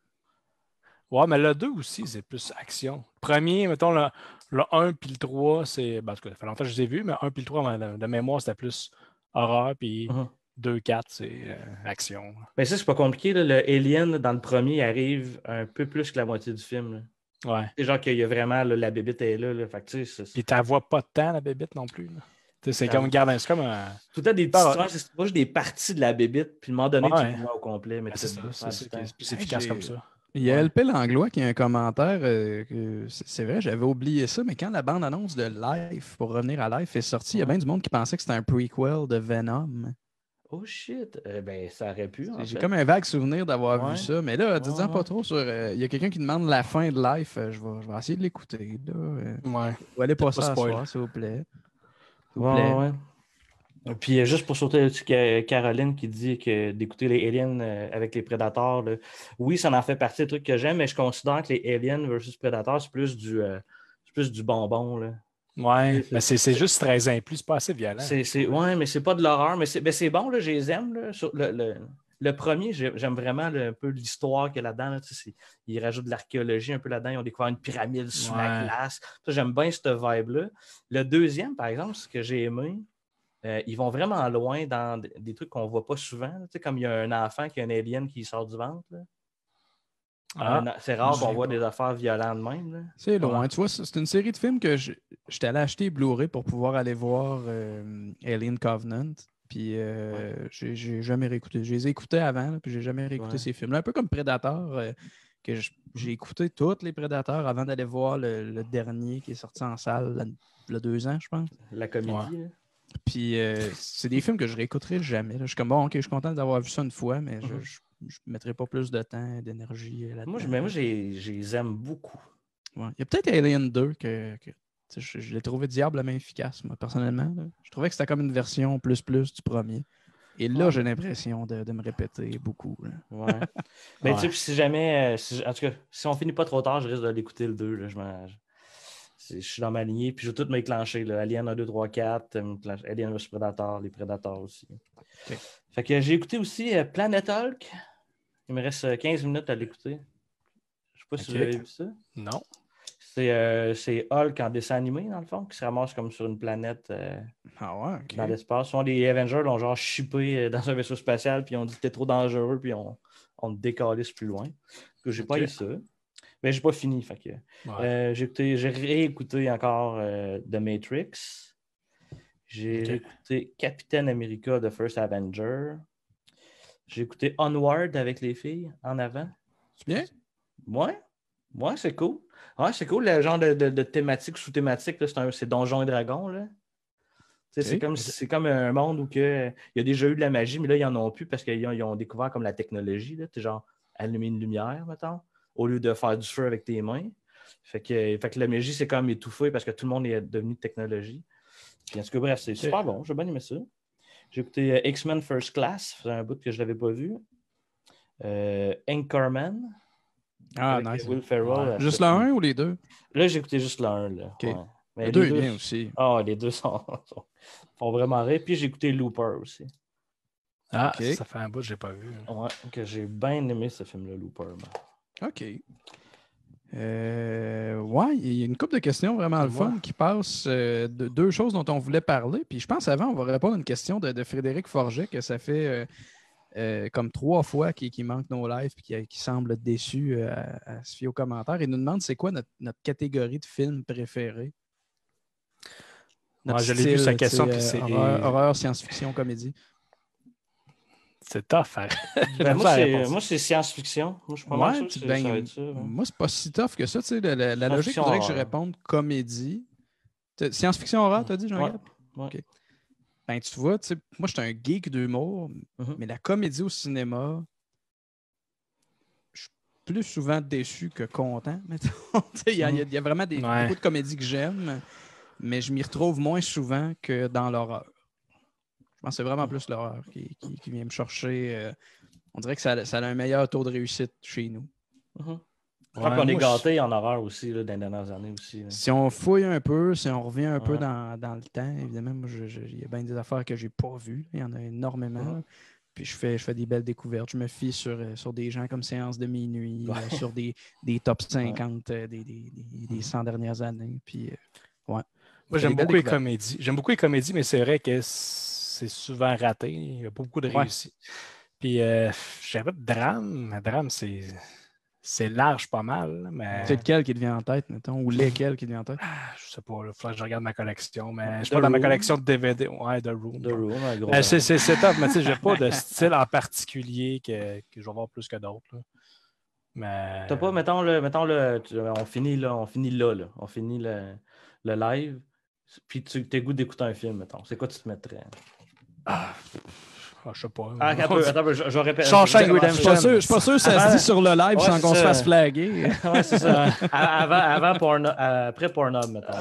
Ouais, mais le 2 aussi, c'est plus action. Le premier, mettons, le 1 puis le 3, c'est... Ben, en tout cas, ça fait longtemps que je les ai vus, mais 1 puis le 3, de mémoire, c'était plus horreur, puis 2, 4, c'est action. Mais ça, c'est pas compliqué. Là. Le Alien, dans le premier, il arrive un peu plus que la moitié du film. Là. Ouais. C'est genre qu'il y a vraiment... Là, la bébite est là. Fait que, puis tu vois pas tant, la bébite, non plus. C'est comme, c'est comme un... Tout le temps des petites c'est pas juste des parties de la bébite, puis à un moment donné, tu le vois au complet. Mais c'est ça. C'est plus efficace comme ça. Il y a LP Langlois qui a un commentaire. C'est vrai, j'avais oublié ça, mais quand la bande-annonce de Life, pour revenir à Life, est sortie, il y a bien du monde qui pensait que c'était un prequel de Venom. Oh shit! Ben, ça aurait pu. J'ai comme un vague souvenir d'avoir vu ça, mais là, dis-en pas trop sur. Il y a quelqu'un qui demande la fin de Life. Je vais essayer de l'écouter. Vous allez passer à soir, s'il vous plaît. Ouais. Puis juste pour sauter dessus, Caroline qui dit que d'écouter les aliens avec les prédateurs, là, oui, ça en fait partie des trucs que j'aime, mais je considère que les aliens versus prédateurs, c'est plus du bonbon. Là. Ouais, mais c'est juste 13 ans et plus, c'est pas assez violent. Ouais, mais c'est pas de l'horreur, mais c'est bon, là, je les aime. Là, sur le premier, j'aime vraiment un peu l'histoire qu'il y a là-dedans. Là, ils rajoutent de l'archéologie un peu là-dedans. Ils ont découvert une pyramide sous la glace. Ça, j'aime bien cette vibe-là. Le deuxième, par exemple, ce que j'ai aimé, ils vont vraiment loin dans des trucs qu'on ne voit pas souvent. Là, comme il y a un enfant qui a un alien qui sort du ventre. Là. C'est rare qu'on voit des affaires violentes même. Là. C'est loin. Tu vois, c'est une série de films que j'étais allé acheter Blu-ray pour pouvoir aller voir Alien Covenant. Puis j'ai jamais réécouté. Je les ai écoutés avant, là, puis j'ai jamais réécouté ces films-là. Un peu comme Predator, que j'ai écouté tous les Predators avant d'aller voir le dernier qui est sorti en salle il y a 2 ans, je pense. La comédie. Là. Puis c'est des films que je réécouterai jamais. Là. Je suis comme, bon, ok, je suis content d'avoir vu ça une fois, mais je ne mettrai pas plus de temps et d'énergie là-dedans. Moi, je les aime beaucoup. Ouais. Il y a peut-être Alien 2 que je l'ai trouvé diablement efficace, moi, personnellement. Là. Je trouvais que c'était comme une version plus du premier. Et là, j'ai l'impression de me répéter beaucoup. Là. Ouais. Mais tu sais, si jamais, en tout cas, si on finit pas trop tard, je risque de l'écouter le 2. Là, je suis dans ma lignée, puis je vais tout m'éclencher. Alien 1, 2, 3, 4, Alien vs Predator, les Predators aussi. Okay. Fait que j'ai écouté aussi Planet Hulk. Il me reste 15 minutes à l'écouter. Je sais pas si vous avez vu ça. Non. C'est Hulk en dessin animé, dans le fond, qui se ramasse comme sur une planète dans l'espace. Souvent, les Avengers l'ont genre chippé dans un vaisseau spatial, puis ils ont dit que t'es trop dangereux, puis on te décalisse plus loin. J'ai pas eu ça. Mais j'ai pas fini. Fait que, j'ai réécouté encore The Matrix. J'ai réécouté Captain America The First Avenger. J'ai écouté Onward avec les filles en avant. C'est bien? Ouais, c'est cool. Ouais, c'est cool, le genre de thématique, sous-thématique, là, c'est Donjons et Dragons. Là. C'est comme un monde où il y a déjà eu de la magie, mais là, ils n'en ont plus parce qu'ils ont découvert comme la technologie. Là, genre allumer une lumière, mettons, au lieu de faire du feu avec tes mains. Fait que la magie, c'est comme étouffé parce que tout le monde est devenu de technologie. Puis, en tout cas, bref, c'est super bon. J'ai bien aimé ça. J'ai écouté X-Men First Class. Ça faisait un bout que je ne l'avais pas vu. Anchorman. Nice. Will Ferrell. Juste le 1 ou les deux? Là, j'ai écouté juste le 1. Là. Okay. Ouais. Mais le 2 est bien aussi. Les deux font vraiment rire. Puis j'ai écouté Looper aussi. Ça fait un bout que je n'ai pas vu. Ouais, que j'ai bien aimé ce film-là, Looper. OK. Il y a une couple de questions vraiment le fun qui passent de deux choses dont on voulait parler. Puis je pense avant, on va répondre à une question de Frédéric Forget, que ça fait comme 3 fois qu'il manque nos lives et qui semble déçu à se fier aux commentaires. Il nous demande c'est quoi notre catégorie de film préférée. Je l'ai vu sa question. C'est horreur, science-fiction, comédie. C'est tough. Moi, c'est science-fiction. Moi, je suis pas mal sûr que ça va être ça. Moi, c'est pas si tough que ça. La logique voudrait que je réponde comédie. Science-fiction horreur, t'as dit, Jean-Gab? Ouais. Okay. Ben, tu vois, moi, je suis un geek d'humour, mais la comédie au cinéma, je suis plus souvent déçu que content. Il y a vraiment beaucoup de comédies que j'aime, mais je m'y retrouve moins souvent que dans l'horreur. Je pense que c'est vraiment plus l'horreur qui vient me chercher. On dirait que ça a un meilleur taux de réussite chez nous. Je crois qu'on est gâtés en horreur aussi là, dans les dernières années aussi. Là. Si on fouille un peu, si on revient un peu dans le temps, évidemment, moi, il y a bien des affaires que je n'ai pas vues. Il y en a énormément. Puis je fais des belles découvertes. Je me fie sur des gens comme Séance de minuit, sur des top 50 des 100 dernières années. Puis, Moi, j'aime beaucoup les comédies. J'aime beaucoup les comédies, mais c'est vrai que c'est souvent raté. Il n'y a pas beaucoup de réussite. Puis, je savais pas de drame. Drame, c'est large pas mal. Mais... C'est lequel qui te vient en tête, mettons, ou lesquels qui te vient en tête? Je sais pas, il faudrait que je regarde ma collection, mais je suis pas dans ma collection de DVD. Ouais, The Room. The Room, c'est top, mais tu sais, j'ai pas de style en particulier que je vais voir plus que d'autres. Mais... T'as pas, mettons on finit là. On finit le live, puis tu t'es goût d'écouter un film, mettons. C'est quoi tu te mettrais? Je sais pas. Attends un peu, je répète. Shawshank Redemption. Je suis pas sûr que ça se dit sur le live sans qu'on se fasse flaguer. Ouais, c'est ça. Après Pornhub, mettons.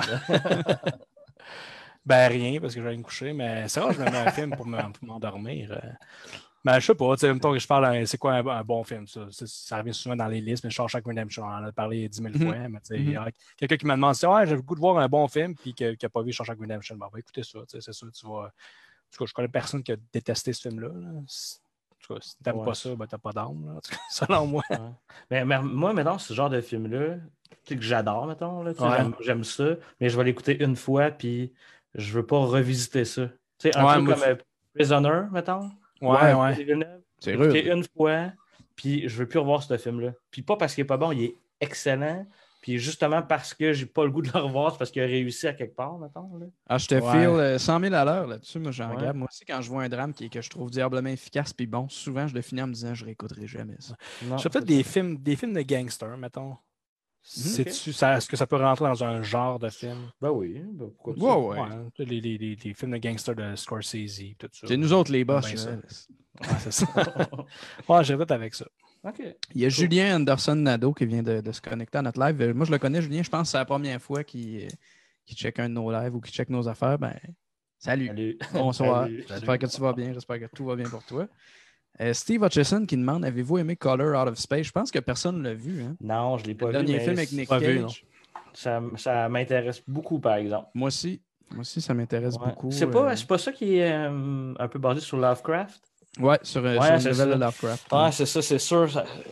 Ben rien, parce que je vais me coucher, mais c'est rare que je me mets un film pour m'endormir. Mais je sais pas, tu sais, mettons que je parle, c'est quoi un bon film, ça? Ça revient souvent dans les listes, mais Shawshank Redemption, on en a parlé 10 000 fois, mais tu sais, quelqu'un qui me demande si j'ai le goût de voir un bon film, puis qui n'a pas vu Shawshank Redemption, ben, écoutez ça, c'est sûr, tu vas... En tout cas, je connais personne qui a détesté ce film-là. Là. En tout cas, si t'aimes pas ça, ben t'as pas d'âme, selon moi. Mais moi, mettons, ce genre de film-là, que j'adore, mettons, là, j'aime ça, mais je vais l'écouter une fois, puis je veux pas revisiter ça. Tu sais, un peu comme Prisoner, mettons. C'est rude. Une fois, puis je veux plus revoir ce film-là. Puis pas parce qu'il est pas bon, il est excellent. Puis justement parce que j'ai pas le goût de le revoir, c'est parce qu'il a réussi à quelque part, mettons. Là. Je te file 100 000 à l'heure là-dessus, moi, Jean-Gab. Moi aussi, quand je vois un drame que je trouve diablement efficace puis bon, souvent, je le finis en me disant je réécouterai jamais ça. J'ai fait des films de gangsters, mettons. Est-ce que ça peut rentrer dans un genre de film? Ben oui. Pourquoi pas? Les films de gangsters de Scorsese, tout ça. C'est nous autres les boss. C'est ça. J'ai fait avec ça. Okay. Il y a Julien Anderson-Nadeau qui vient de se connecter à notre live. Moi, je le connais, Julien. Je pense que c'est la première fois qu'il check un de nos lives ou qu'il check nos affaires. Ben, Salut. Salut. Bonsoir. Salut. J'espère que tu vas bien. J'espère que tout va bien pour toi. Steve Hutchison qui demande avez-vous aimé Color Out of Space? Je pense que personne ne l'a vu. Hein? Non, je ne l'ai pas Le vu. dernier Mais film avec Nick pas Cage. vu, non. Ça m'intéresse beaucoup, par exemple. Moi aussi, ça m'intéresse Ouais. beaucoup. C'est pas ça qui est un peu basé sur Lovecraft? Ouais, sur une nouvelle de Lovecraft. Ouais, c'est ça, c'est sûr.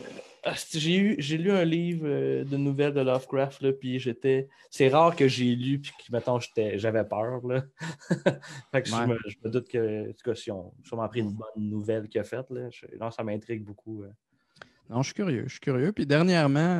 J'ai lu un livre de nouvelles de Lovecraft, là, puis c'est rare que j'ai lu, puis que, mettons, j'avais peur, là. Fait que je me doute que, en tout cas, si on sûrement pris une bonne nouvelle qu'il a faite, là, non, ça m'intrigue beaucoup. Non, je suis curieux. Puis dernièrement,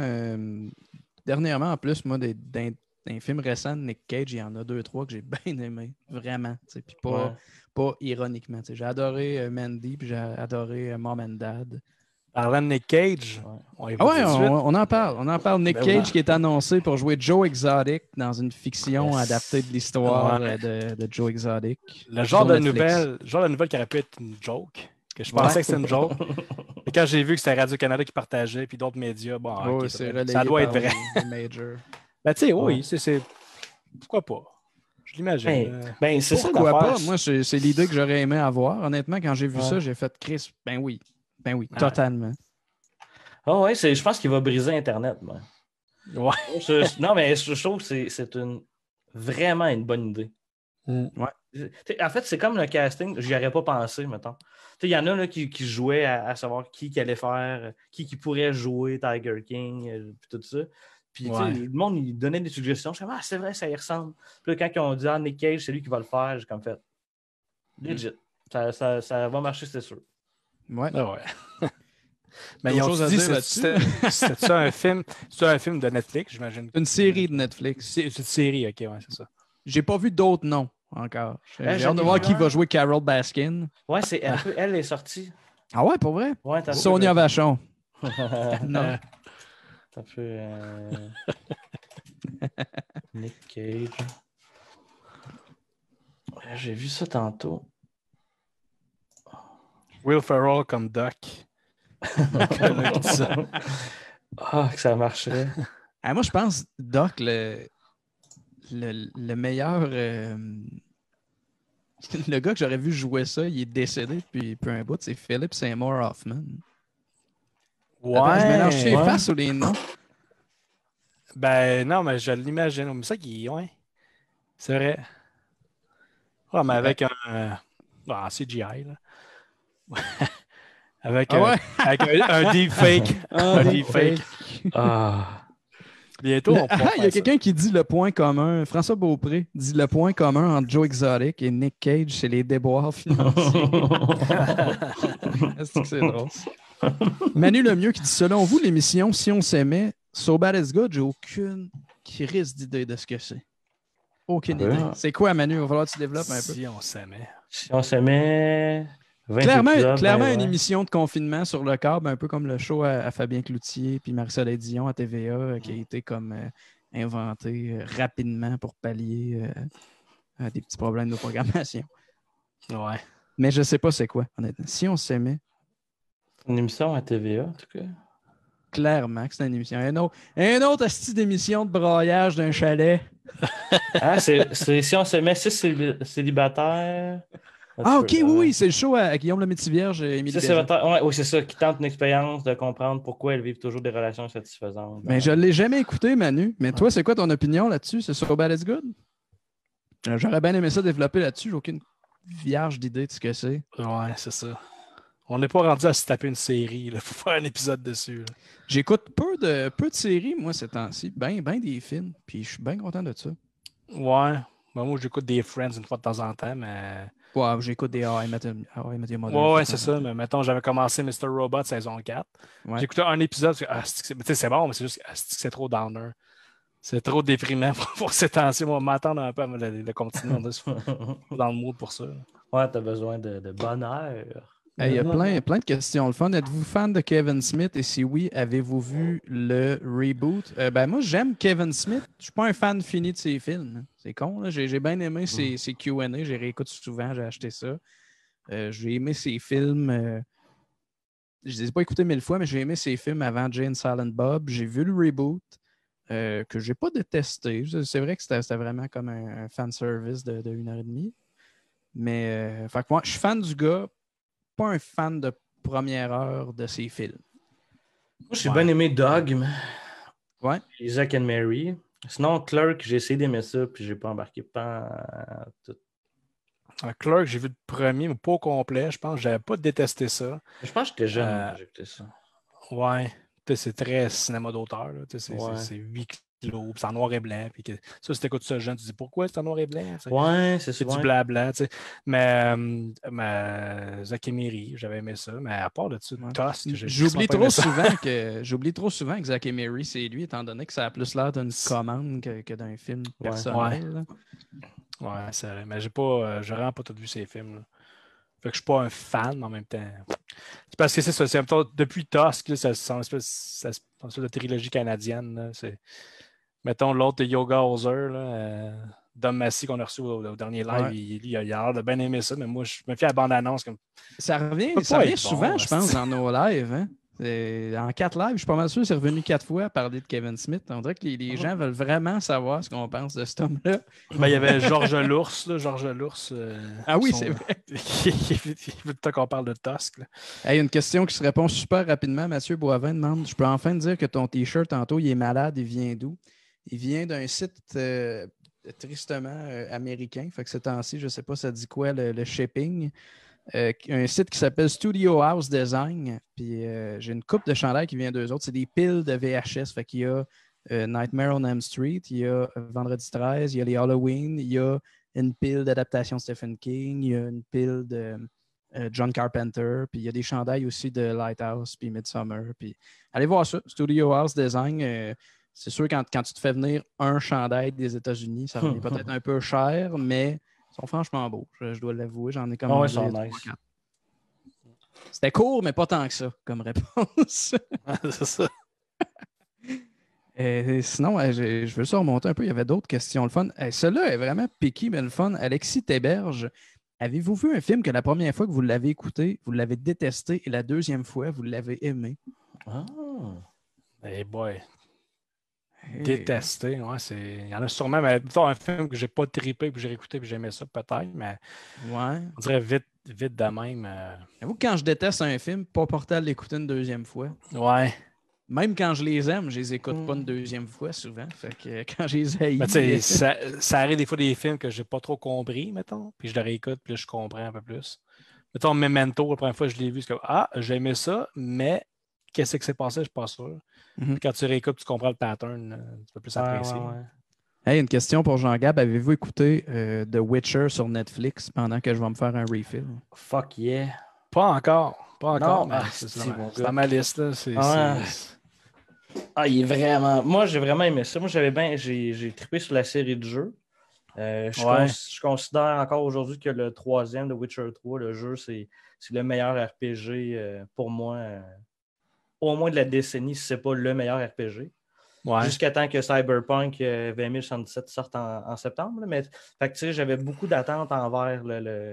en plus, moi, d'un film récent de Nick Cage, il y en a 2-3 que j'ai bien aimé, vraiment. Puis pas ironiquement. J'ai adoré Mandy, puis j'ai adoré Mom and Dad. Parlant de Nick Cage, on en parle. On en parle. Nick Cage qui est annoncé pour jouer Joe Exotic dans une fiction adaptée de l'histoire de Joe Exotic. Le genre de nouvelle qui aurait pu être une joke, que je pensais que c'était une joke. Et quand j'ai vu que c'était Radio-Canada qui partageait, puis d'autres médias, ça doit être vrai. Ben, tu sais, oui, c'est... Pourquoi pas? Je l'imagine. C'est pourquoi pas? Moi, c'est l'idée que j'aurais aimé avoir. Honnêtement, quand j'ai vu ça, j'ai fait Chris, ben oui, totalement. Oh ouais, je pense qu'il va briser Internet, moi. Ouais. Non, mais je trouve que c'est vraiment une bonne idée. Ouais. En fait, c'est comme le casting, j'y aurais pas pensé, mettons. Il y en a là, qui jouaient à savoir qui allait faire, qui pourrait jouer Tiger King, tout ça. Puis le monde, il donnait des suggestions. Je disais, c'est vrai, ça y ressemble. Puis là, quand ils ont dit, Nick Cage, c'est lui qui va le faire, j'ai comme fait, legit. Ça va marcher, c'est sûr. Ouais. Mais ils ont dit c'était un film de Netflix, j'imagine. Une série de Netflix. C'est une série, ok, ouais, c'est ça. J'ai pas vu d'autres noms encore. J'ai hâte de voir qui va jouer Carol Baskin. Ouais, elle est sortie. Ah ouais, pour vrai? Ouais, Sonia Vachon. Non. T'as fait Nick Cage. J'ai vu ça tantôt. Will Ferrell comme Doc. Que ça marcherait. Moi, je pense, Doc, le meilleur... le gars que j'aurais vu jouer ça, il est décédé depuis un bout, c'est Philip Seymour Hoffman. Ouais. Attends, je mélange les faces ou les noms? Ben non, mais je l'imagine. Mais ça qui ouais. C'est vrai. Ouais, mais avec un CGI, là. avec un deepfake. Un deepfake. Bientôt, on pourra il y a quelqu'un qui dit le point commun. François Beaupré dit le point commun entre Joe Exotic et Nick Cage, c'est les déboires financiers. Est-ce que c'est drôle? Manu Lemieux qui dit selon vous, l'émission Si on s'aimait, So Bad It's Good, j'ai aucune crise d'idée de ce que c'est. Aucune idée. C'est quoi, Manu? Il va falloir que tu développes un peu. Si on s'aimait. Si on s'aimait. Clairement une émission de confinement sur le câble, un peu comme le show à Fabien Cloutier puis Marie-Soleil Dion à TVA, qui a été comme inventé rapidement pour pallier à des petits problèmes de programmation. Ouais. Mais je sais pas c'est quoi, honnêtement. Si on s'aimait. Une émission à TVA, en tout cas. Clairement que c'est une émission. Un autre style d'émission de broyage d'un chalet. C'est Si on s'aimait 6 célibataires. Ok, oui, c'est le show à Guillaume le Métivierge et Émilie Béja. Oui, c'est ça, qui tente une expérience de comprendre pourquoi elles vivent toujours des relations satisfaisantes. Mais je ne l'ai jamais écouté, Manu. Mais toi, c'est quoi ton opinion là-dessus? C'est So Bad It's Good? J'aurais bien aimé ça développer là-dessus. J'ai aucune vierge d'idée de ce que c'est. Ouais, c'est ça. On n'est pas rendu à se taper une série. Il faut faire un épisode dessus. Là. J'écoute peu de séries, moi, ces temps-ci. Ben des films. Puis je suis bien content de ça. Ouais. Ben, moi, j'écoute des Friends une fois de temps en temps, mais... Ouais, j'écoute des How I Met Your Mother. Ouais, c'est ça. Mais mettons, j'avais commencé Mr. Robot saison 4. Ouais. J'ai écouté un épisode. C'est bon, mais c'est juste que c'est trop downer. C'est trop déprimant pour ces temps-ci. Moi, m'attendre un peu à le continuer. On est dans le mood pour ça. Ouais, t'as besoin de bonheur. Il y a plein de questions. Le fun, êtes-vous fan de Kevin Smith? Et si oui, avez-vous vu le reboot? Moi, j'aime Kevin Smith. Je suis pas un fan fini de ses films. C'est con. Là. J'ai bien aimé ses Q&A. J'ai réécoute souvent. J'ai acheté ça. J'ai aimé ses films. Je ne les ai pas écoutés 1000 fois, mais j'ai aimé ses films avant Jane Silent Bob. J'ai vu le reboot que je n'ai pas détesté. C'est vrai que c'était vraiment comme un fanservice de 1h30. Mais fait que moi, je suis fan du gars, pas un fan de première heure de ses films. Moi, j'ai bien aimé Dogme. Ouais. Isaac and Mary. Sinon, Clerk, j'ai essayé d'aimer ça, puis j'ai pas embarqué pas tout. Clerk, j'ai vu le premier, mais pas au complet. Je pense que j'avais pas détesté ça. Je pense que j'étais jeune quand j'ai écouté ça. Ouais. C'est très cinéma d'auteur. C'est 8 kilos, puis c'est en noir et blanc. Puis ça, si t'écoutes ça jeune, tu te dis pourquoi c'est en noir et blanc? Ouais, c'est du blabla. Mais Zack et Miri, j'avais aimé ça. Mais à part de ça, Tusk, j'oublie trop souvent que Zack et Miri, c'est lui, étant donné que ça a plus l'air d'une commande que d'un film personnel. Ouais, c'est vrai. Mais j'ai vraiment pas tout vu ces films. Là. Fait que je suis pas un fan, mais en même temps. C'est parce que c'est ça. Depuis Tusk, là, c'est une espèce de trilogie canadienne. Là, mettons l'autre de Yoga Hauser, Dom Massy qu'on a reçu au dernier live, il a l'air de bien aimer ça, mais moi je me fie à la bande-annonce. Ça revient souvent, je pense, dans nos lives. Hein? En 4 lives, je suis pas mal sûr, c'est revenu 4 fois à parler de Kevin Smith. On dirait que les gens veulent vraiment savoir ce qu'on pense de cet homme-là. Ben, il y avait Georges L'Ours. Ah oui, c'est vrai. Il veut temps qu'on parle de Tusk. Hey, une question qui se répond super rapidement. Mathieu Boivin demande: je peux enfin dire que ton t-shirt tantôt, il est malade, il vient d'où? Il vient d'un site tristement américain. Fait que ce temps-ci, je ne sais pas ça dit quoi, le shipping. Un site qui s'appelle Studio House Design. Puis j'ai une coupe de chandail qui vient d'eux autres. C'est des piles de VHS. Fait qu'il y a Nightmare on Elm Street, il y a Vendredi 13, il y a les Halloween, il y a une pile d'adaptation de Stephen King, il y a une pile de John Carpenter, puis il y a des chandails aussi de Lighthouse, puis Midsommar. Puis allez voir ça, Studio House Design. C'est sûr, quand tu te fais venir un chandail des États-Unis, ça revient peut-être un peu cher, mais ils sont franchement beaux. Je dois l'avouer, j'en ai commandé 3-4. C'était court, mais pas tant que ça, comme réponse. C'est ça. Sinon, je veux ça remonter un peu. Il y avait d'autres questions. Le fun. Celle-là est vraiment piqué, mais le fun. Alexis Théberge, avez-vous vu un film que la première fois que vous l'avez écouté, vous l'avez détesté et la deuxième fois, vous l'avez aimé? Ah! Hey boy. Détesté, ouais, il y en a sûrement, mais plutôt un film que j'ai pas trippé, puis j'ai réécouté, puis j'aimais ça peut-être, mais on dirait vite de même. Avoue que quand je déteste un film, pas porté à l'écouter une deuxième fois. Ouais. Même quand je les aime, je les écoute pas une deuxième fois souvent. Fait que quand je les haïs... ça arrive des fois des films que j'ai pas trop compris, mettons, puis je les réécoute, puis là, je comprends un peu plus. Mettons Memento, la première fois que je l'ai vu, c'est comme j'ai aimé ça, mais qu'est-ce qui s'est passé, je suis pas sûr. Puis quand tu réécoutes, tu comprends le pattern, tu peux plus apprécier. Ouais. Hey, une question pour Jean-Gab. Avez-vous écouté The Witcher sur Netflix pendant que je vais me faire un refill? Fuck yeah. Pas encore. Non, mais c'est dans ma liste. Là. Il est vraiment... Moi, j'ai vraiment aimé ça. Moi, j'ai trippé sur la série de jeux. Je considère encore aujourd'hui que le troisième de Witcher 3, le jeu, c'est le meilleur RPG pour moi. Au moins de la décennie, si ce n'est pas le meilleur RPG. Ouais. Jusqu'à temps que Cyberpunk 2077 sorte en septembre. Là. Mais fait que, j'avais beaucoup d'attentes envers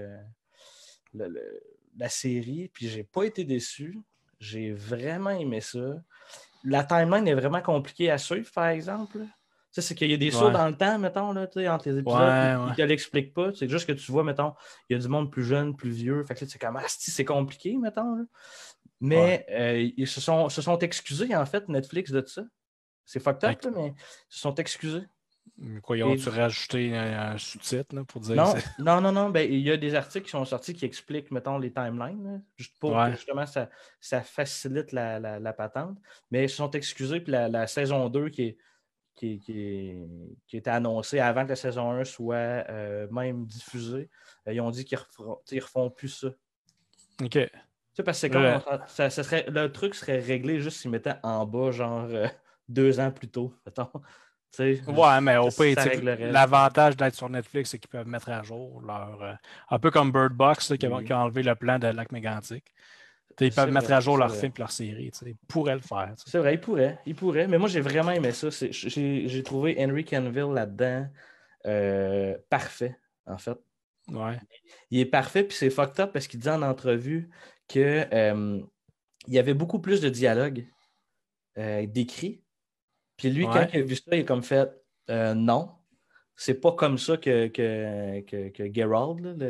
la série, puis j'ai pas été déçu. J'ai vraiment aimé ça. La timeline est vraiment compliquée à suivre, par exemple. C'est qu'il y a des sauts dans le temps, mettons, là, entre les épisodes, ils ne te l'expliquent pas. C'est juste que tu vois, mettons, il y a du monde plus jeune, plus vieux. Fait que c'est comme, c'est compliqué, mettons. Là. Mais ils se sont excusés, en fait, Netflix, de ça. C'est fucked up, là, mais ils se sont excusés. Quoi, ils ont-tu rajouté un sous-titre là, pour dire Non. Ben, il y a des articles qui sont sortis qui expliquent, mettons, les timelines, là, juste pour que justement ça facilite la patente. Mais ils se sont excusés, puis la saison 2 qui était annoncée avant que la saison 1 soit même diffusée, ils ont dit qu'ils ne refont plus ça. OK. Parce que c'est comme le truc serait réglé juste s'ils mettaient en bas, genre 2 ans plus tôt, mettons. Mais au pire, l'avantage d'être sur Netflix, c'est qu'ils peuvent mettre à jour un peu comme Bird Box qui a enlevé le plan de Lac Mégantic. Ils peuvent mettre à jour leur film et leur série. Ils pourraient le faire. C'est vrai, ils pourraient. Mais moi, j'ai vraiment aimé ça. J'ai trouvé Henry Cavill là-dedans parfait, en fait. Ouais. Il est parfait, puis c'est fucked up parce qu'il dit en entrevue qu'il y avait beaucoup plus de dialogue d'écrit. Puis lui, quand il a vu ça, il a comme fait non. c'est pas comme ça que Geralt, là,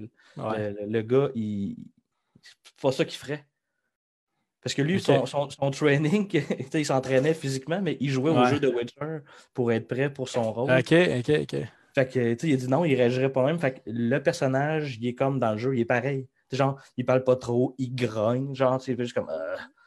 le gars, c'est pas ça qu'il ferait. Parce que lui, son training, il s'entraînait physiquement, mais il jouait au jeu de Witcher pour être prêt pour son rôle. OK. Fait que, il a dit non, il réagirait pas même. Fait que le personnage, il est comme dans le jeu, il est pareil. Genre, il parle pas trop, il grogne. Genre, c'est juste comme.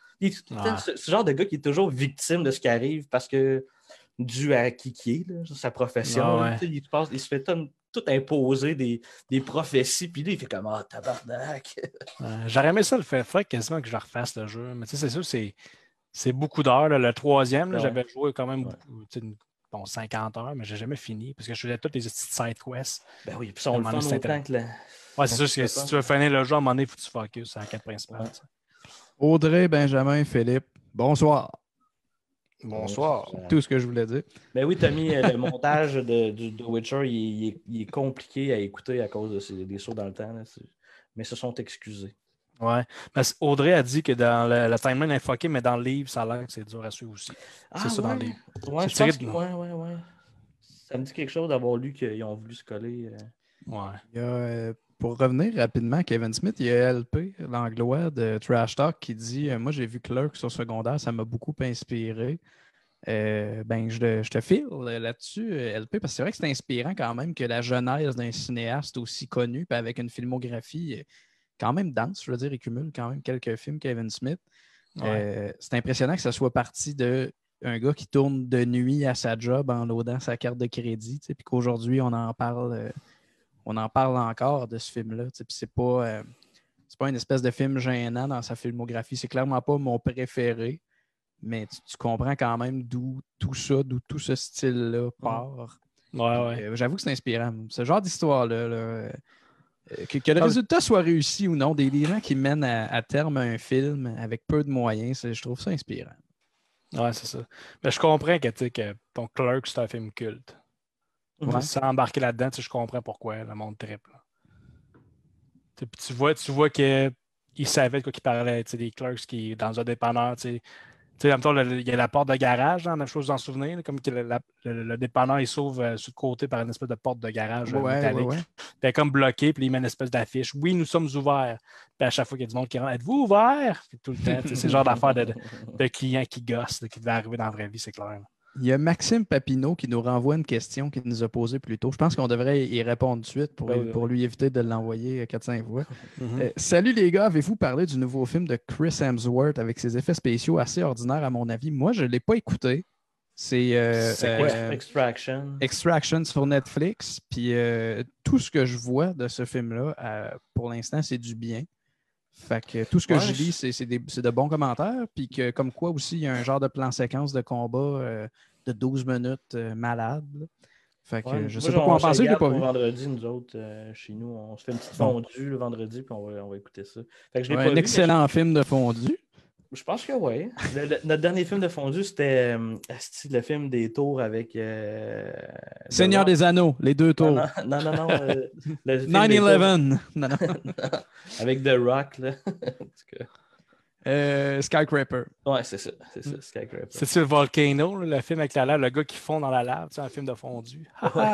Ce genre de gars qui est toujours victime de ce qui arrive parce que, dû à qui est, là, sa profession, il se fait tout imposer des prophéties, puis là, il fait comme tabarnak. J'aurais aimé ça le faire quasiment que je refasse le jeu. Mais tu sais, c'est sûr, c'est beaucoup d'heures. Là. Le troisième, j'avais joué quand même beaucoup, 50 heures, mais j'ai jamais fini parce que je faisais toutes les petites side quests. Ben oui, puis ça, on le fait autant que Ouais, c'est sûr que si tu veux finir le jeu, à un moment donné, il faut que tu focuses sur la quête principale. Audrey, Benjamin, Philippe, bonsoir. Bonsoir. Tout ce que je voulais dire. Ben oui, Tommy, le montage de Witcher, il est compliqué à écouter à cause des sauts dans le temps. Là, mais se sont excusés. Ouais. Mais Audrey a dit que dans la timeline est fuckée, mais dans le livre, ça a l'air que c'est dur à suivre aussi. C'est ça dans le livre. Ouais, je pense que ouais. Ça me dit quelque chose d'avoir lu qu'ils ont voulu se coller. Ouais. Il y a, pour revenir rapidement à Kevin Smith, il y a LP, l'anglois de Trash Talk, qui dit moi, j'ai vu Clerks sur secondaire, ça m'a beaucoup inspiré. Je te file là-dessus, LP, parce que c'est vrai que c'est inspirant quand même que la genèse d'un cinéaste aussi connu, puis avec une filmographie quand même dense, je veux dire, il cumule quand même quelques films, Kevin Smith. Ouais. C'est impressionnant que ça soit parti d'un gars qui tourne de nuit à sa job en loadant sa carte de crédit, puis qu'aujourd'hui, on en parle encore de ce film-là. Puis c'est pas une espèce de film gênant dans sa filmographie. C'est clairement pas mon préféré, mais tu comprends quand même d'où tout ce style-là part. Ouais. J'avoue que c'est inspirant. Ce genre d'histoire-là, que le résultat soit réussi ou non, des gens qui mènent à terme un film avec peu de moyens, je trouve ça inspirant. Ouais, c'est ça. Mais je comprends que ton Clerk, c'est un film culte. Ouais. Sans embarquer là-dedans, je comprends pourquoi le monde triple. Tu vois qu'il savait de quoi il parlait, des Clerks qui dans un dépanneur. En même temps, il y a la porte de garage, même chose d'en souvenir, comme que le dépanneur il s'ouvre sur le côté par une espèce de porte de garage métallique. Ouais. Puis elle est comme bloqué, puis il met une espèce d'affiche. Oui, nous sommes ouverts. Puis à chaque fois qu'il y a du monde qui rentre, êtes-vous ouverts? Puis tout le temps, c'est le genre d'affaire de clients qui gossent, qui devait arriver dans la vraie vie, c'est clair. Il y a Maxime Papineau qui nous renvoie une question qu'il nous a posée plus tôt. Je pense qu'on devrait y répondre de suite pour lui éviter de l'envoyer 4-5 fois. Salut les gars, avez-vous parlé du nouveau film de Chris Hemsworth avec ses effets spéciaux assez ordinaires à mon avis? Moi, je ne l'ai pas écouté. C'est quoi? Extraction. Extraction sur Netflix. Puis tout ce que je vois de ce film-là, pour l'instant, c'est du bien. Fait que tout ce que je lis, c'est de bons commentaires. Puis que comme quoi aussi, il y a un genre de plan-séquence de combat de 12 minutes malade. Là. Fait que je sais pas quoi en penser, je l'ai pas vu. Vendredi, nous autres, chez nous, on se fait une petite fondue le vendredi, puis on va écouter ça. Fait que je l'ai pas vu, excellent film de fondue. Je pense que oui. Notre dernier film de fondue, c'était le film des tours avec... Seigneur des Anneaux, les 2 tours. Non. 9/11. Non. Avec The Rock, là. Skyscraper. Ouais, c'est ça, Skyscraper. C'est-tu le Volcano, le film avec la lave, le gars qui fond dans la lave, un film de fondue.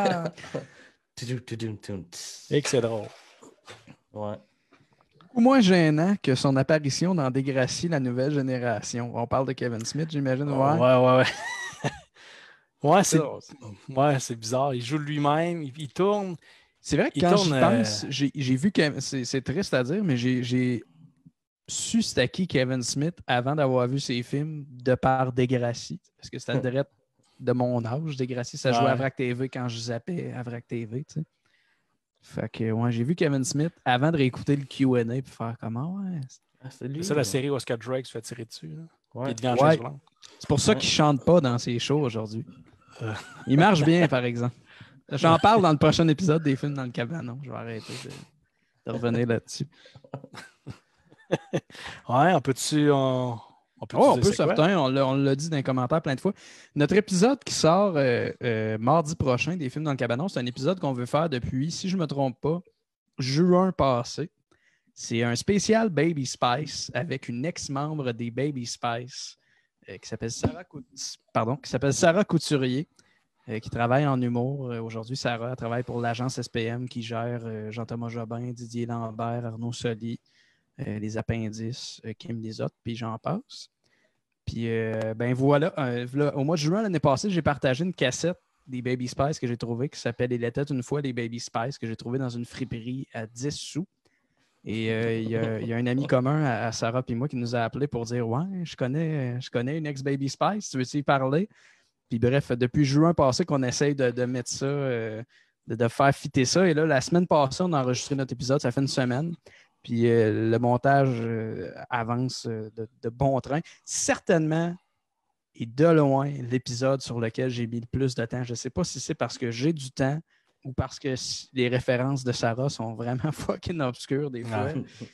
Et que c'est drôle. Ouais. Beaucoup moins gênant que son apparition dans Degrassi, la nouvelle génération. On parle de Kevin Smith, j'imagine. Ouais. Ouais, c'est bizarre. Il joue lui-même, il tourne. C'est vrai que quand j'y pense, j'ai vu que c'est triste à dire, mais j'ai su c'était qui Kevin Smith avant d'avoir vu ses films de par Degrassi. Parce que c'était direct de mon âge. Degrassi, ça jouait à Vrac TV quand je zappais à Vrac TV, tu sais. Fait que, j'ai vu Kevin Smith avant de réécouter le Q&A et faire comment, c'est ça la série où Oscar Drake se fait tirer dessus. Là. Ouais. C'est pour ça qu'il ne chante pas dans ses shows aujourd'hui. Il marche bien, par exemple. J'en parle dans le prochain épisode des films dans le cabanon. Je vais arrêter de revenir là-dessus. Ouais, on peut-tu... On peut certain, on l'a dit dans les commentaires plein de fois. Notre épisode qui sort mardi prochain des films dans le cabanon, c'est un épisode qu'on veut faire depuis, si je ne me trompe pas, juin passé. C'est un spécial Baby Spice avec une ex-membre des Baby Spice qui s'appelle Sarah Couturier. qui travaille en humour. Aujourd'hui, Sarah travaille pour l'agence SPM qui gère Jean-Thomas Jobin, Didier Lambert, Arnaud Soli, les Appendices, Kim Lizotte, puis j'en passe. Puis, ben voilà, au mois de juin l'année passée, j'ai partagé une cassette des Baby Spice que j'ai trouvée qui s'appelle « Il était une fois les Baby Spice » que j'ai trouvé dans une friperie à 10 sous. Et il y a un ami commun à Sarah et moi qui nous a appelé pour dire « Ouais, je connais une ex-Baby Spice, tu veux-tu y parler? » Puis bref, depuis juin passé qu'on essaye de mettre ça, de faire fitter ça. Et là, la semaine passée, on a enregistré notre épisode, ça fait une semaine. Puis le montage avance de bon train. Certainement, et de loin, l'épisode sur lequel j'ai mis le plus de temps. Je ne sais pas si c'est parce que j'ai du temps ou parce que les références de Sarah sont vraiment fucking obscures des fois.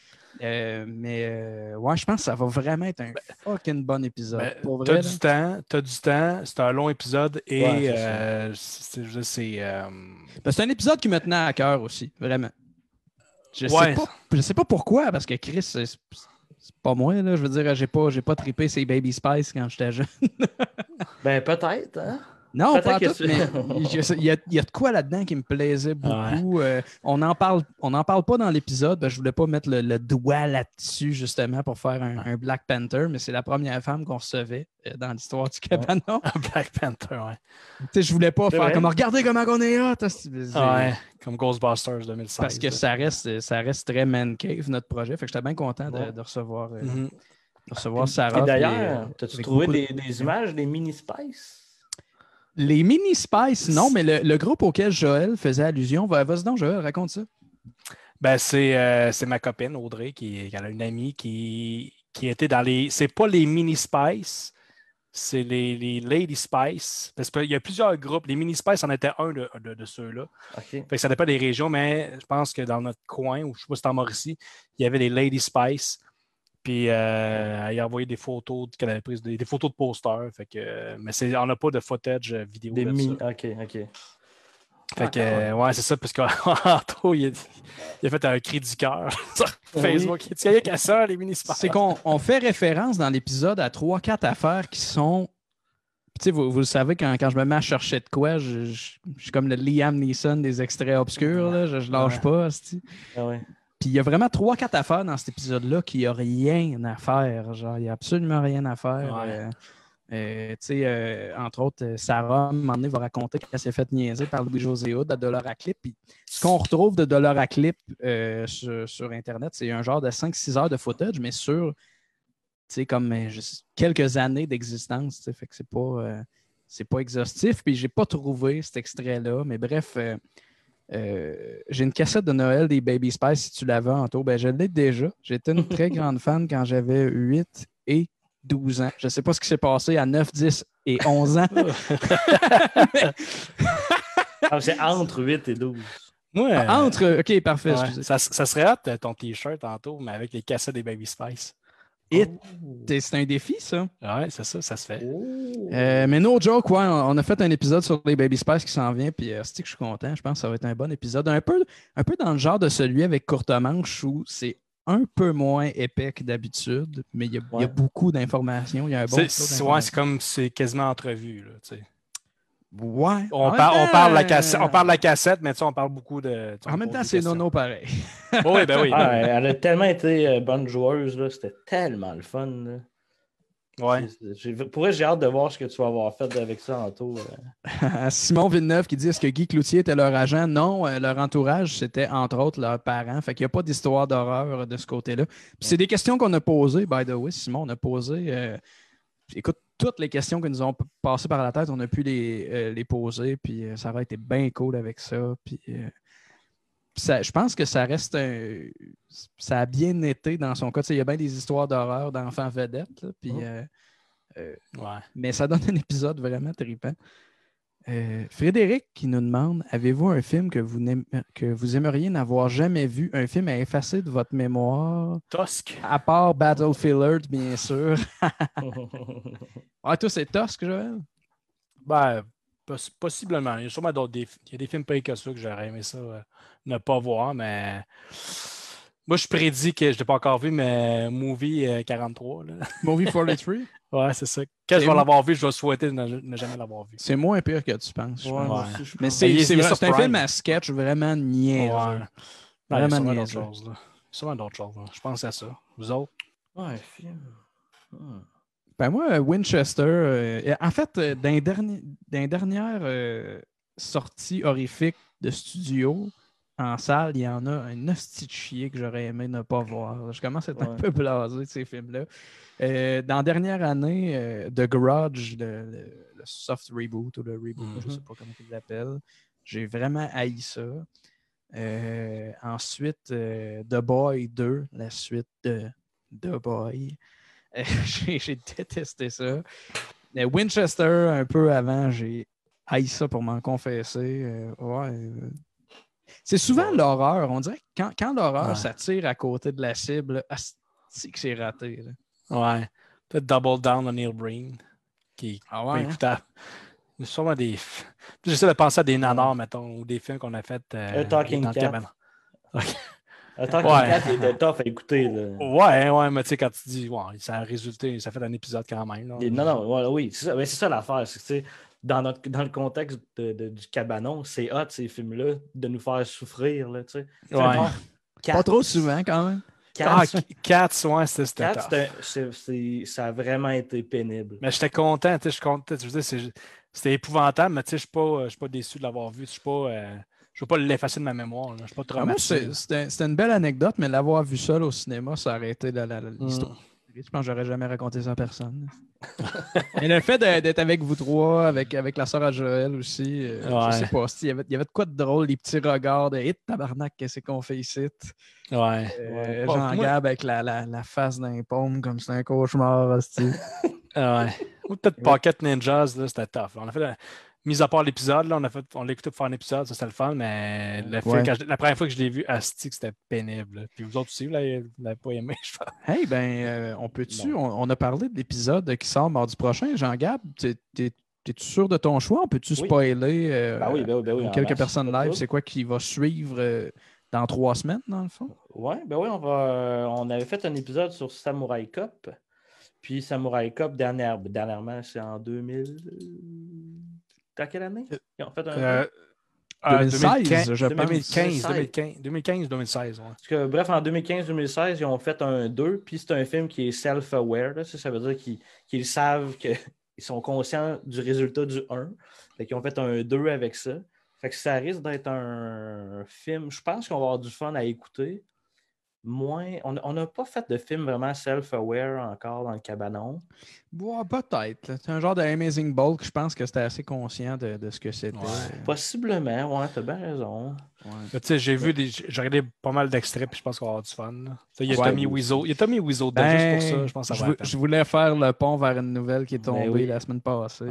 Mais ouais, je pense que ça va vraiment être un fucking bon épisode. T'as du temps, c'est un long épisode et c'est un épisode qui me tenait à cœur aussi, vraiment. Je sais pas pourquoi, parce que Chris, c'est pas moi, là. Je veux dire, j'ai pas trippé ces Baby Spice quand j'étais jeune. Ben peut-être, hein? Non, pas tout, mais il y a de quoi là-dedans qui me plaisait beaucoup. On n'en parle pas dans l'épisode. Je voulais pas mettre le doigt là-dessus, justement, pour faire un Black Panther, mais c'est la première femme qu'on recevait dans l'histoire du cabanon. Black Panther, ouais. Tu sais, je voulais pas faire comme regardez comment on est hot. Comme Ghostbusters 2016. Parce que ça reste très man cave, notre projet. Fait que j'étais bien content de recevoir, Sarah. Et d'ailleurs, as-tu trouvé des images des mini Spice? Les mini Spice, non, mais le groupe auquel Joël faisait allusion, vas-y donc, Joël, raconte ça. Ben, c'est ma copine, Audrey, qui a une amie qui était dans les... C'est pas les mini Spice, c'est les Lady Spice. Parce qu'il y a plusieurs groupes. Les mini Spice en était un de ceux-là. Okay. Fait que ça dépend des régions, mais je pense que dans notre coin, ou je sais pas si c'est en Mauricie, il y avait les Lady Spice. Puis elle a envoyé des photos qu'elle avait prises, des photos de posters. Fait que, mais on n'a pas de footage vidéo de ça. OK. Fait que, ouais, c'est ça, parce qu'Anto, il a fait un cri du cœur sur Facebook. Il y a qu'à ça, les mini-spice. C'est qu'on fait référence dans l'épisode à 3-4 affaires qui sont... Tu sais, vous le savez, quand je me mets à chercher de quoi, je suis comme le Liam Neeson des extraits obscurs. Là, je lâche pas. Ouais. Puis il y a vraiment 3-4 affaires dans cet épisode-là qui n'y a rien à faire. Genre, il n'y a absolument rien à faire. Entre autres, Sarah, à un moment donné, va raconter qu'elle s'est fait niaiser par Louis-José Hood à $Clip. Puis ce qu'on retrouve de $Clip sur Internet, c'est un genre de 5-6 heures de footage, mais sur comme quelques années d'existence. Fait que c'est pas exhaustif. Puis j'ai pas trouvé cet extrait-là. Mais bref... j'ai une cassette de Noël des Baby Spice, si tu l'avais, Anto. Ben, je l'ai déjà. J'étais une très grande fan quand j'avais 8 et 12 ans. Je ne sais pas ce qui s'est passé à 9, 10 et 11 ans. C'est entre 8 et 12. Ouais. OK, parfait. Ouais. Ça serait hot, ton T-shirt, Anto, mais avec les cassettes des Baby Spice. C'est un défi, ça. Ouais, c'est ça se fait. Mais no joke, ouais, on a fait un épisode sur les Baby Spice qui s'en vient, puis c'est que je suis content. Je pense que ça va être un bon épisode. Un peu dans le genre de celui avec Courtemanche où c'est un peu moins épais que d'habitude, mais il y a beaucoup d'informations. Il y a un bon c'est quasiment entrevue, là, tu sais. Ouais. On parle de la cassette, mais on parle beaucoup de... En même temps, c'est nono pareil. Oui, ben oui. Elle a tellement été bonne joueuse, là. C'était tellement le fun. Là. Ouais. Pour vrai, j'ai hâte de voir ce que tu vas avoir fait avec ça en tout. Simon Villeneuve qui dit est-ce que Guy Cloutier était leur agent? Non, leur entourage, c'était entre autres leurs parents. Fait qu'il n'y a pas d'histoire d'horreur de ce côté-là. Puis c'est des questions qu'on a posées, by the way. Simon, on a posé. Écoute, toutes les questions qui nous ont passé par la tête, on a pu les poser. Puis ça aurait été bien cool avec ça. Puis je pense que ça reste ça a bien été dans son cas. Il y a bien des histoires d'horreur d'enfants vedettes. Là, puis, mais ça donne un épisode vraiment trippant. Frédéric qui nous demande avez-vous un film que vous aimeriez n'avoir jamais vu, un film à effacer de votre mémoire? Tusk. À part Battlefield Earth, bien sûr. Toi, c'est Tusk, Joël? Ben, possiblement. Il y a sûrement d'autres. Il y a des films pas que ça que j'aurais aimé ça ne pas voir, mais Moi, je prédis que je ne l'ai pas encore vu, mais Movie 43. Là. Movie 43? Ouais, c'est ça. Quand je vais l'avoir vu, je vais souhaiter ne jamais l'avoir vu. C'est moins pire que tu penses. Ouais, Ouais. Mais c'est un film à sketch vraiment niais. Ouais. Vraiment il y a niais. sûrement d'autres choses. Je pense à ça. Vous autres? Ouais, un film. Ben moi, Winchester, en fait, dans les dernières sorties horrifiques de studio, en salle, il y en a un hostie de chier que j'aurais aimé ne pas voir. Je commence à être un peu blasé de ces films-là. Dans la dernière année, The Grudge, le soft reboot ou le reboot, je ne sais pas comment ils l'appellent, j'ai vraiment haï ça. Ensuite, The Boy 2, la suite de The Boy. J'ai détesté ça. Winchester, un peu avant, j'ai haï ça pour m'en confesser. C'est souvent l'horreur. On dirait que quand l'horreur s'attire à côté de la cible, c'est que c'est raté. Là. Ouais. Peut-être Double Down on Neil Breen, qui est écoutable. Il y a sûrement des. J'essaie de penser à des nanars, mettons, ou des films qu'on a fait Talking dans le Cat. cabanon. Talking Cat, il était tough à écouter. Là. Ouais, mais tu sais, quand tu dis, ça a résulté, ça fait un épisode quand même. Là. Oui, c'est ça l'affaire. C'est que, dans le contexte du cabanon, c'est hot, ces films-là, de nous faire souffrir. Là, pas trop souvent, quand même. Cats, c'était ça a vraiment été pénible. Mais j'étais content, je suis content. Je veux dire, c'était épouvantable, mais je ne suis pas déçu de l'avoir vu. Je ne veux pas l'effacer de ma mémoire. Là. Je suis pas traumatisé. C'était une belle anecdote, mais l'avoir vu seul au cinéma, ça aurait été l'histoire. Je pense que j'aurais jamais raconté ça à personne. Et le fait d'être avec vous trois, avec la sœur à Joël aussi, je sais pas, il y avait de quoi de drôle, les petits regards de hit tabarnak, qu'est-ce qu'on fait ici? Jean-Gab avec la face d'un paume comme c'est un cauchemar. Ou peut-être Pocket Ninjas, là, c'était tough. On a fait mis à part l'épisode, là, on l'a écouté pour faire un épisode, ça c'était le fun, mais la première fois que je l'ai vu, c'était pénible. Puis vous autres aussi, vous l'avez pas aimé, je pense. Hey, on a parlé de l'épisode qui sort mardi prochain. Jean-Gab, t'es-tu sûr de ton choix? On peut-tu spoiler quelques personnes live? C'est quoi qui va suivre dans 3 semaines, dans le fond? Oui, on avait fait un épisode sur Samurai Cop. Puis Samurai Cop, dernièrement, c'est en 2000... Dans quelle année? Ils ont fait un 2016, je pense. 2015-2016. Ouais. Bref, en 2015-2016, ils ont fait un 2, puis c'est un film qui est self-aware. Là, ça veut dire qu'ils savent qu'ils sont conscients du résultat du 1. Fait qu'ils ont fait un 2 avec ça. Fait que ça risque d'être un film, je pense qu'on va avoir du fun à écouter. On n'a pas fait de film vraiment self-aware encore dans le cabanon. Peut-être. C'est un genre de Amazing Bulk, je pense que c'était assez conscient de ce que c'était. Possiblement, tu as bien raison. J'ai regardé pas mal d'extraits, puis je pense qu'on va avoir du fun. Il y a Tommy Wiseau. Juste pour ça, je pense que ça va être. Je voulais faire le pont vers une nouvelle qui est tombée la semaine passée.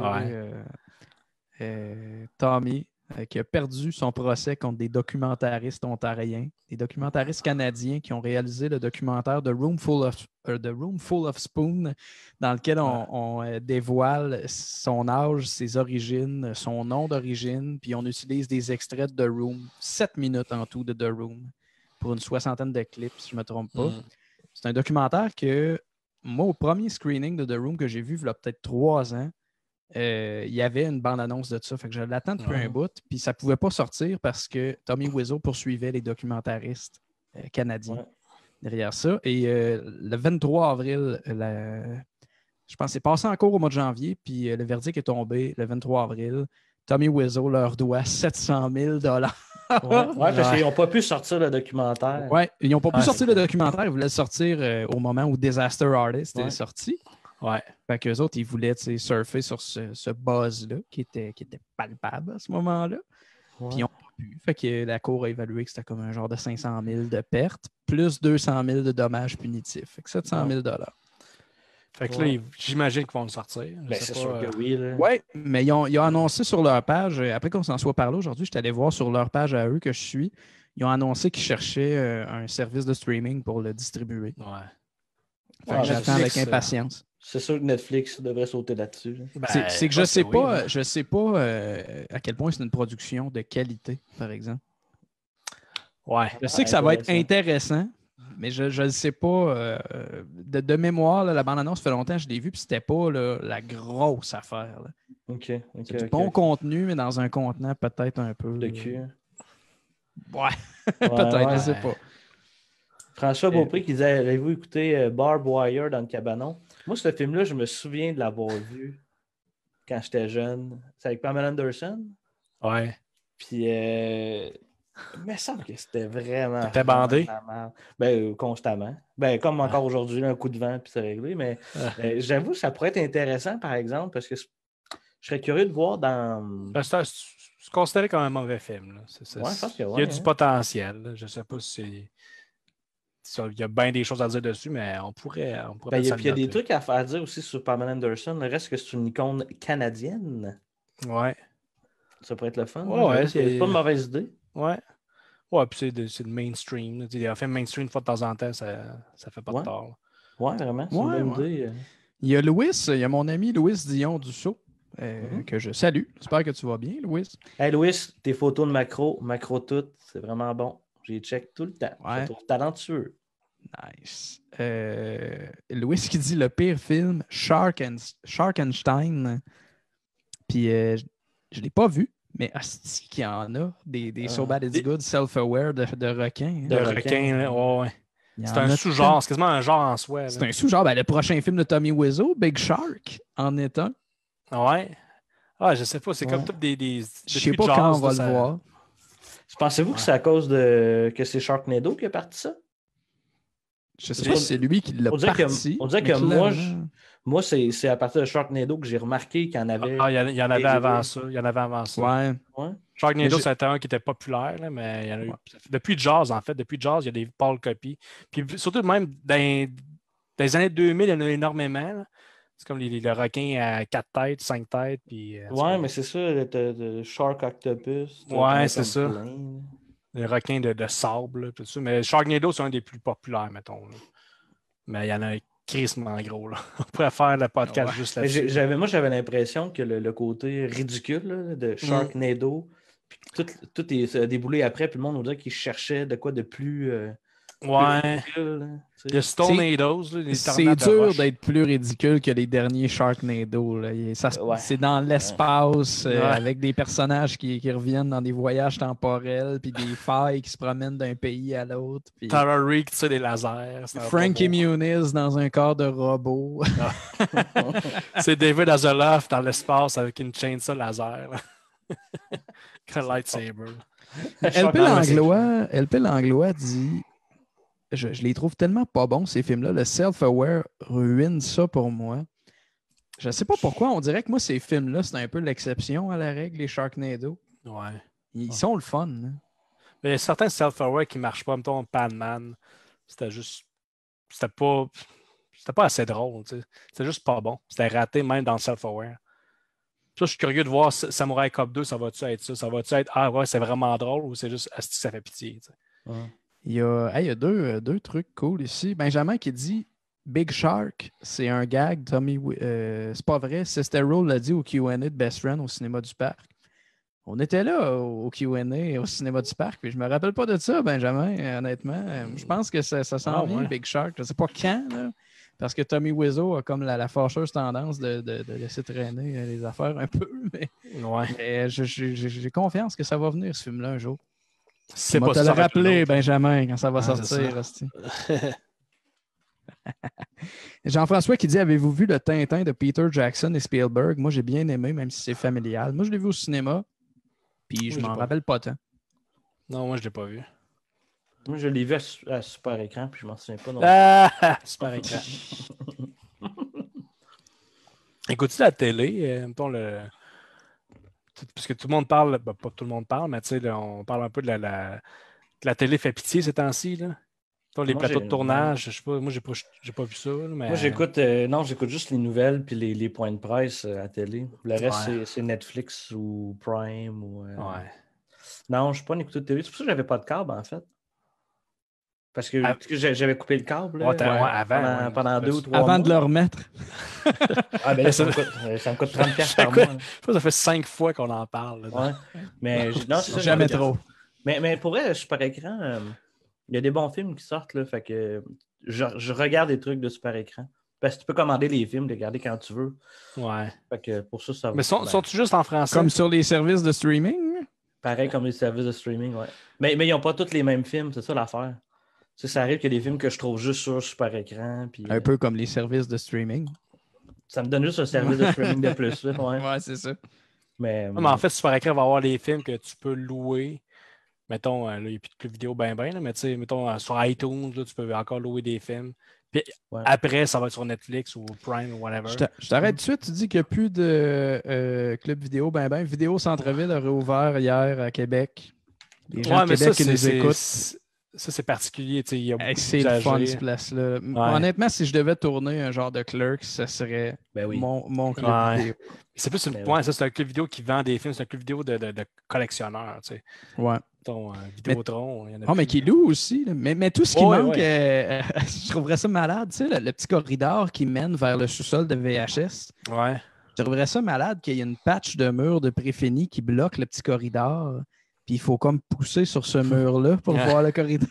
Tommy, qui a perdu son procès contre des documentaristes ontariens, des documentaristes canadiens qui ont réalisé le documentaire The Room Full of Spoon, dans lequel on dévoile son âge, ses origines, son nom d'origine, puis on utilise des extraits de The Room, 7 minutes en tout de The Room, pour une 60aine de clips, si je ne me trompe pas. C'est un documentaire que, moi, au premier screening de The Room que j'ai vu, il y a peut-être 3 ans, il y avait une bande-annonce de ça. Fait que je l'attends depuis un bout. Puis ça ne pouvait pas sortir parce que Tommy Wiseau poursuivait les documentaristes canadiens derrière ça. Et le 23 avril, je pense que c'est passé en cours au mois de janvier, puis le verdict est tombé le 23 avril. Tommy Wiseau leur doit 700 000 parce qu'ils n'ont pas pu sortir le documentaire. Oui, ils n'ont pas pu sortir le documentaire. Ils voulaient le sortir au moment où Disaster Artist est sorti. Fait qu'eux autres, ils voulaient surfer sur ce buzz-là qui était palpable à ce moment-là. Puis ils n'ont pas pu. Fait que la Cour a évalué que c'était comme un genre de 500 000 de pertes, plus 200 000 de dommages punitifs. Fait que 700 000 $. Fait que là, j'imagine qu'ils vont le sortir. C'est sûr que oui. Oui, mais ils ont annoncé sur leur page, après qu'on s'en soit parlé aujourd'hui, je suis allé voir sur leur page à eux que je suis, ils ont annoncé qu'ils cherchaient un service de streaming pour le distribuer. Fait que j'attends avec impatience. C'est sûr que Netflix devrait sauter là-dessus. C'est que je sais pas à quel point c'est une production de qualité, par exemple. Je sais que ça va être intéressant, Mais je ne sais pas. De mémoire, là, la bande-annonce, ça fait longtemps que je l'ai vue, puis c'était pas là, la grosse affaire. Là. OK. C'est du bon contenu, mais dans un contenant peut-être un peu. De cul. Ouais, peut-être, je sais pas. François Beaupré qui disait avez-vous écouté Barb Wire dans le cabanon? Moi, ce film-là, je me souviens de l'avoir vu quand j'étais jeune. C'est avec Pamela Anderson. Ouais. Puis, il me semble que c'était vraiment. T'étais bandé? Constamment. Comme encore aujourd'hui, un coup de vent, puis c'est réglé. Mais j'avoue, ça pourrait être intéressant, par exemple, parce que je serais curieux de voir dans. C'est considéré comme un mauvais film. Là. Je pense que il y a du potentiel. Là. Je ne sais pas si il y a bien des choses à dire dessus, mais on pourrait il y a des trucs à faire dire aussi sur Pamela Anderson. Le reste, que c'est une icône canadienne. Ouais. Ça pourrait être le fun. C'est pas une mauvaise idée. Ouais. Ouais, puis c'est le mainstream. Il y a un film mainstream une fois de temps en temps, ça fait pas de tort. Ouais, vraiment. C'est une bonne idée. Il y a mon ami Louis Dion Dussault, que je salue. J'espère que tu vas bien, Louis. Hey Louis, tes photos de macro toutes, c'est vraiment bon. J'ai check tout le temps. Ouais. Je trouve talentueux. Nice. Louis qui dit le pire film, Sharkenstein. Puis je l'ai pas vu, mais asti qu'il y en a. Des So Bad It's Good, self-aware de requins. De requins, ouais. C'est un sous-genre, c'est quasiment un genre en soi. Là. C'est un sous-genre. Le prochain film de Tommy Wiseau, Big Shark, en est un. Ouais. Je sais pas, c'est comme tout des je sais pas quand on va le voir. Pensez-vous que c'est à cause que c'est Sharknado qui a parti ça? Je sais pas si c'est lui qui l'a parti. On dirait que moi, c'est à partir de Sharknado que j'ai remarqué qu'il y en avait. Il y en avait avant ça. Ouais. Sharknado, c'était un qui était populaire, là, mais il y en a eu. Depuis Jaws, en fait. Depuis Jaws, il y a des pâles copies. Puis surtout, même dans les années 2000, il y en a énormément. Là. C'est comme le requin à 4 têtes, 5 têtes. Puis, mais c'est ça, le Shark Octopus. Ouais, c'est ça. Le requin de sable, tout ça. Mais Sharknado, c'est un des plus populaires, mettons. Là. Mais il y en a un crissement gros. Là. On pourrait faire le podcast juste là-dessus. Moi, j'avais l'impression que le côté ridicule là, de Sharknado, puis tout est déboulé après, puis le monde nous dit qu'il cherchait de quoi de plus. Ridicule, il y a Stoneados. C'est dur d'être plus ridicule que les derniers Sharknado. Là. C'est dans l'espace avec des personnages qui reviennent dans des voyages temporels puis des failles qui se promènent d'un pays à l'autre. Puis... Tara Reid, tu sais, des lasers. Frankie Muniz dans un corps de robot. C'est David Hasselhoff dans l'espace avec une chainsaw laser. Un lightsaber. LP Langlois dit... Je les trouve tellement pas bons, ces films-là. Le self-aware ruine ça pour moi. Je sais pas pourquoi. On dirait que moi, ces films-là, c'est un peu l'exception à la règle, les Sharknado. Ouais. Ils sont le fun. Hein. Mais il y a certains self-aware qui marchent pas. Mettons, Pan-Man, c'était pas assez drôle. Tu sais. C'était juste pas bon. C'était raté même dans le self-aware. Ça, je suis curieux de voir Samurai Cop 2, ça va-tu être ça? Ça va-tu être c'est vraiment drôle ou c'est juste ça fait pitié? Tu sais. Il y a deux trucs cool ici. Benjamin qui dit Big Shark, c'est un gag. Tommy, c'est pas vrai. Sister Roll l'a dit au Q&A de Best Friend au cinéma du parc. On était là au Q&A au cinéma du parc, puis je me rappelle pas de ça, Benjamin, honnêtement. Je pense que ça s'en vient, Big Shark. Je sais pas quand, là, parce que Tommy Wiseau a comme la fâcheuse tendance de laisser traîner les affaires un peu. Mais j'ai confiance que ça va venir, ce film-là, un jour. C'est pas te le rappeler, Benjamin, quand ça va sortir. Jean-François qui dit avez-vous vu le Tintin de Peter Jackson et Spielberg? Moi, j'ai bien aimé, même si c'est familial. Moi, je l'ai vu au cinéma, puis je m'en rappelle pas tant. Non, moi, je l'ai pas vu. Moi, je l'ai vu à super écran, puis je m'en souviens pas. Non. Super écran. Écoutes-tu la télé? Parce que tout le monde parle, pas tout le monde parle, mais tu sais, on parle un peu de la télé fait pitié ces temps-ci. Là. Les plateaux de tournage, je sais pas, moi j'ai pas vu ça. Mais... Moi j'écoute juste les nouvelles puis les points de presse à télé. Le reste, c'est Netflix ou Prime. Non, je ne suis pas un écouteur de télé. C'est pour ça que j'avais pas de câble en fait. Parce que j'avais coupé le câble là, pendant 2 ou 3 mois. Avant de le remettre. Ça me coûte 30$ par mois. Ça fait 5 fois qu'on en parle. Mais non, c'est jamais trop. Mais pour vrai, le super écran, Il y a des bons films qui sortent, là, fait que je regarde des trucs de super écran. Parce que tu peux commander les films, les regarder quand tu veux. Ouais. Fait que pour ça, ça va. Mais sont-ils juste en français? Comme sur les services de streaming? Pareil comme les services de streaming, ouais. Mais ils n'ont pas tous les mêmes films, c'est ça l'affaire. Ça arrive qu'il y a des films que je trouve juste sur super écran. Puis, Un peu comme les services de streaming. ça me donne juste un service de streaming de plus. Là, ouais. Ouais, c'est ça. Mais en fait, Super Écran va avoir les films que tu peux louer. Mettons, là, il n'y a plus de club vidéo ben, mais tu sais, mettons, sur iTunes, là, tu peux encore louer des films. Puis après, ça va être sur Netflix ou Prime ou whatever. Je t'arrête tout de suite. Tu dis qu'il n'y a plus de club vidéo ben. Vidéo Centre-Ville a réouvert hier à Québec. Les gens de Québec qui nous écoutent. Ça, c'est particulier. C'est le fun, cette place-là. Ouais. Honnêtement, si je devais tourner un genre de Clerks, ça serait mon club vidéo. C'est plus c'est un club vidéo qui vend des films. C'est un club vidéo de collectionneurs. Tu sais. Ouais. Ton Vidéotron, il y en a plus. Mais qui loue aussi. Là. Mais tout ce qui manque, je trouverais ça malade. Tu sais, le petit corridor qui mène vers le sous-sol de VHS. Ouais. Je trouverais ça malade qu'il y ait une patch de mur de préfini qui bloque le petit corridor. Puis il faut comme pousser sur ce mur-là pour voir le corridor.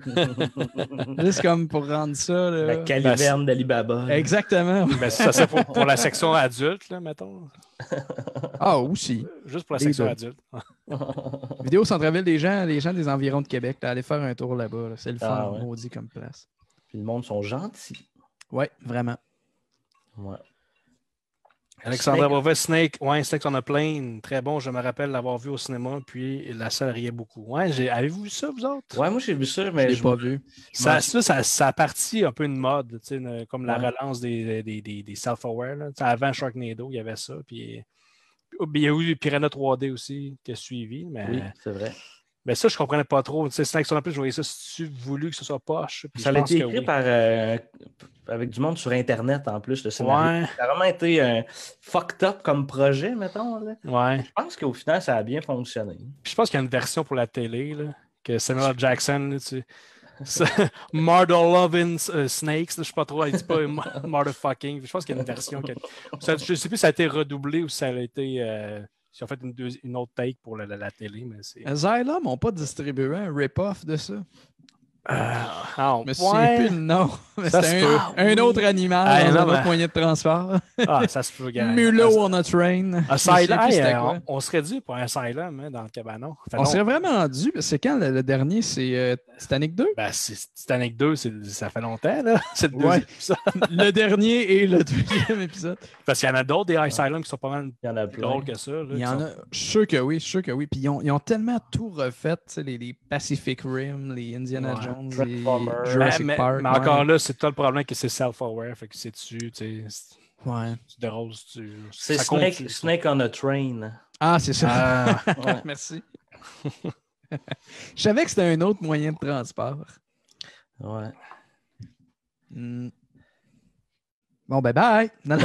Juste comme pour rendre ça. Là. La caliverne d'Alibaba. Exactement. Ben, ça, c'est pour la section adulte, là, mettons. Ah, aussi. Juste pour la section adulte. Vidéo Centre-Ville, les gens des environs de Québec, allez faire un tour là-bas. Là. C'est le fun, maudit comme place. Puis le monde sont gentils. Oui, vraiment. Ouais. Alexandre Beauvais, Snake on a Plane. Très bon, je me rappelle l'avoir vu au cinéma, puis la salle riait beaucoup. Ouais, avez-vous vu ça, vous autres? Ouais, moi j'ai vu ça, mais je l'ai pas vu. Ça a parti un peu une mode, comme la relance des self-aware. Là. Avant Sharknado, il y avait ça. Puis il y a eu Piranha 3D aussi qui a suivi. Mais... Oui, c'est vrai. Mais ça, je ne comprenais pas trop. Snake on a Plane, je voyais ça si tu voulu que ce soit poche. Ça a été écrit par avec du monde sur Internet en plus, le scénario. Ça a vraiment été fucked up comme projet, mettons. Là. Ouais. Je pense qu'au final, ça a bien fonctionné. Puis je pense qu'il y a une version pour la télé, là, que Samuel Jackson, Murder Loving Snakes, je ne sais pas trop, elle dit pas Murder Fucking. Je pense qu'il y a une version. Je ne sais plus si ça a été redoublé ou si ça a été. Ils ont fait une autre take pour la télé. Mais c'est... Xylem n'ont pas distribué un rip-off de ça. Mais c'est plus le nom. C'est un autre animal dans un autre moyen de transport. Ça se peut, gars. Mulot on a train. Asylum, on serait dû pour un Asylum dans le cabanon. On serait vraiment dû. C'est quand le dernier? C'est Titanic 2? Ben, Titanic 2, ça fait longtemps. Là. C'est le deuxième épisode. Le dernier et le deuxième épisode. Parce qu'il y en a d'autres des Asylum qui sont pas mal plus drôles que ça. Là, il y en a. Je suis sûr que oui. Puis ils ont tellement tout refait, les Pacific Rim, les Indiana Jones. Jurassic Park. Mais encore là, c'est tout le problème que c'est self-aware. Fait que c'est dessus, tu sais. Ouais. Tu déroses. C'est Snake on a Train. Ah, c'est ça. Merci. Je savais que c'était un autre moyen de transport. Ouais. Bon, bye. Non.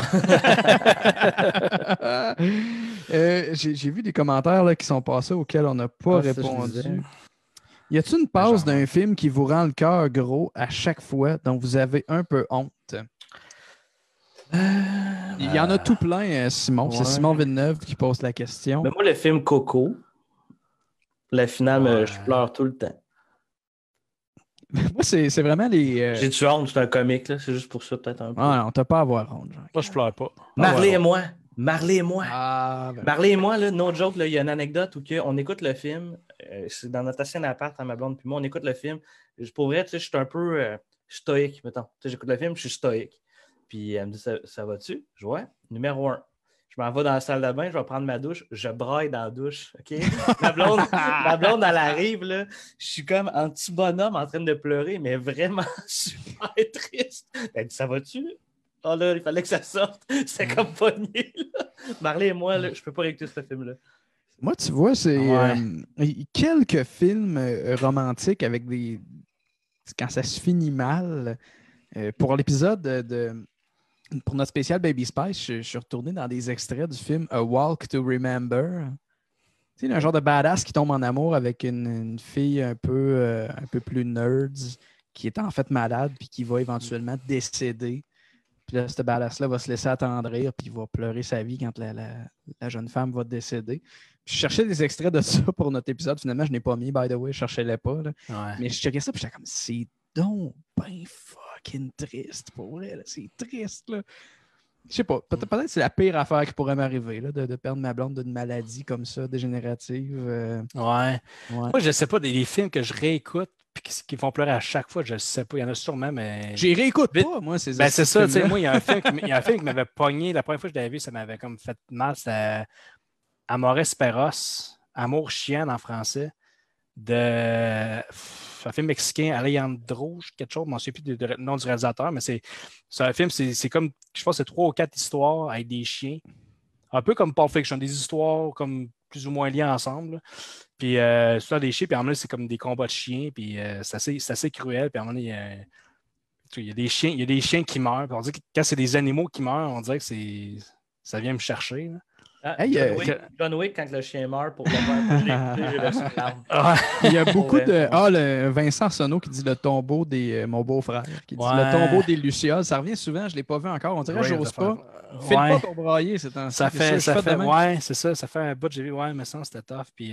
J'ai vu des commentaires là, qui sont passés auxquels on n'a pas répondu. Y a-t-il une pause d'un film qui vous rend le cœur gros à chaque fois, dont vous avez un peu honte? Il y en a tout plein, Simon. Ouais. C'est Simon Villeneuve qui pose la question. Mais moi, le film Coco, la finale, je pleure tout le temps. Moi, c'est vraiment les... J'ai-tu honte? C'est un comique, là. C'est juste pour ça, peut-être un peu. Ah non, t'as pas à avoir honte. Moi, je pleure pas. Marley et moi. Marley et moi, là, no joke, il y a une anecdote où on écoute le film. C'est dans notre ancienne appart à ma blonde, puis moi, on écoute le film. Pour vrai, je suis un peu stoïque, mettons. J'écoute le film, je suis stoïque. Puis elle me dit, ça va-tu? Je vois, numéro 1. Je m'en vais dans la salle de bain, je vais prendre ma douche, je braille dans la douche. OK? Ma blonde, elle arrive, là. Je suis comme un petit bonhomme en train de pleurer, mais vraiment super triste. Elle dit, ça va-tu? Oh là, il fallait que ça sorte. C'est comme pogné, là. Marley et moi, là, je peux pas réécouter ce film-là. Moi, tu vois, c'est quelques films romantiques avec des... Quand ça se finit mal. Pour l'épisode pour notre spécial Baby Spice, je suis retourné dans des extraits du film A Walk to Remember. Tu sais, un genre de badass qui tombe en amour avec une fille un peu plus nerds, qui est en fait malade puis qui va éventuellement décéder. Puis là, cette badass-là va se laisser attendrir, puis il va pleurer sa vie quand la jeune femme va décéder. Puis je cherchais des extraits de ça pour notre épisode. Finalement, je n'ai pas mis, by the way, je cherchais-les pas. Là. Ouais. Mais je checkais ça, puis j'étais comme, c'est donc ben fucking triste pour elle. C'est triste, là. Je sais pas, peut-être que c'est la pire affaire qui pourrait m'arriver, là, de perdre ma blonde d'une maladie comme ça, dégénérative. Ouais. Moi, je sais pas, des films que je réécoute puis qui font pleurer à chaque fois, je sais pas. Il y en a sûrement, mais. J'y réécoute pas, moi, ces ben, c'est ça, tu sais, moi, il y a un film qui m'avait pogné. La première fois que je l'avais vu, ça m'avait comme fait mal. C'était Amores Perros, Amour chien en français, un film mexicain, Alejandro, quelque chose, je ne sais plus du nom du réalisateur, mais c'est un film, c'est comme, je pense, c'est 3 ou 4 histoires avec des chiens. Un peu comme Pulp Fiction, des histoires comme plus ou moins liées ensemble. Là. Puis, c'est des chiens, puis à un moment donné, c'est comme des combats de chiens, puis c'est assez cruel. Puis à un moment donné, il y a des chiens qui meurent. Puis on dit que quand c'est des animaux qui meurent, on dirait que ça vient me chercher. Là. John Wick, quand le chien meurt pour le faire, j'ai versé une larme. Il y a beaucoup de. Le Vincent Arsenault qui dit le tombeau des. Mon beau-frère, qui dit le tombeau des Lucioles. Ça revient souvent, je ne l'ai pas vu encore. On dirait que j'ose pas. Fais pas pour brailler, c'est un ça fait c'est ça, ça fait un bout, j'ai vu, mais ça, c'était tough. Puis.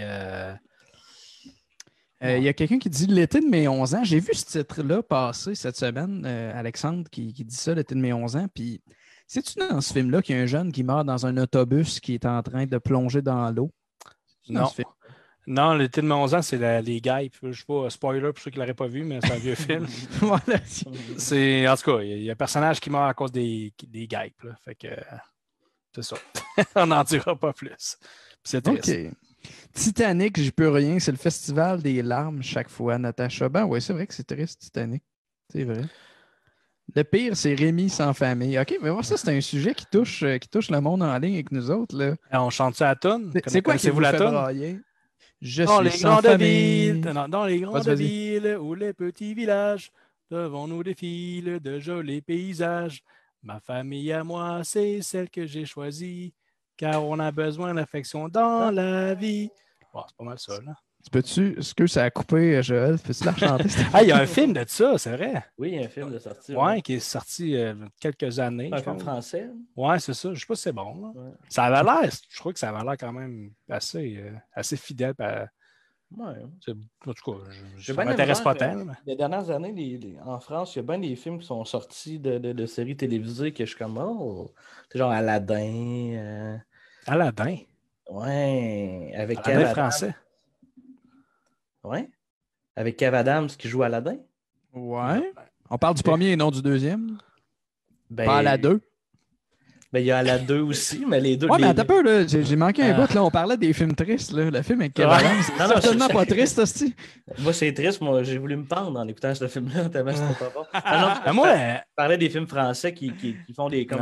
Il y a quelqu'un qui dit l'été de mes 11 ans. J'ai vu ce titre-là passer cette semaine, Alexandre, qui dit ça, l'été de mes 11 ans. Puis. C'est-tu dans ce film-là qu'il y a un jeune qui meurt dans un autobus qui est en train de plonger dans l'eau? Non, l'été de mes 11 ans, c'est les guêpes. Je ne sais pas, spoiler pour ceux qui ne l'auraient pas vu, mais c'est un vieux film. Voilà. En tout cas, il y a un personnage qui meurt à cause des guêpes. Là. Fait que c'est ça. On n'en dira pas plus. C'est triste. OK. Titanic, j'y peux rien. C'est le festival des larmes chaque fois, Natacha. Ben oui, c'est vrai que c'est triste, Titanic. C'est vrai. Le pire, c'est Rémi sans famille. OK, mais voir ça, c'est un sujet qui touche le monde en ligne avec nous autres. Là. On chante-tu à la toune? C'est quoi qui vous la toune? Dans les grandes villes, dans les grandes villes ou les petits villages, devant nous défilent de jolis paysages. Ma famille à moi, c'est celle que j'ai choisie, car on a besoin d'affection dans la vie. Bon, c'est pas mal ça, là. Est-ce que ça a coupé, Joël? Peux-tu la chanter? Il y a un film de ça, c'est vrai. Oui, il y a un film de sortie. Oui, qui est sorti quelques années. Un film français. Oui, c'est ça. Je ne sais pas si c'est bon. Là. Ouais. Ça avait l'air, je crois que ça avait l'air quand même assez fidèle. Ouais. En tout cas, je ne m'intéresse pas tant. Les dernières années, en France, il y a bien des films qui sont sortis de séries télévisées que je suis comme, genre Aladdin. Aladdin? Oui, avec Aladdin français. Oui. Avec Kev Adams qui joue Aladdin. Ouais. On parle du premier et non du deuxième. Pas à la 2. Il y a à la 2 aussi, mais les deux. Ouais, mais attends un peu, là. J'ai manqué un bout. Là, on parlait des films tristes. Là. Le film avec Kev Adams, c'est certainement pas triste, aussi. Moi, c'est triste. Moi, j'ai voulu me pendre en écoutant ce film-là. Tellement c'était pas bon. Moi, je parlais des films français qui font des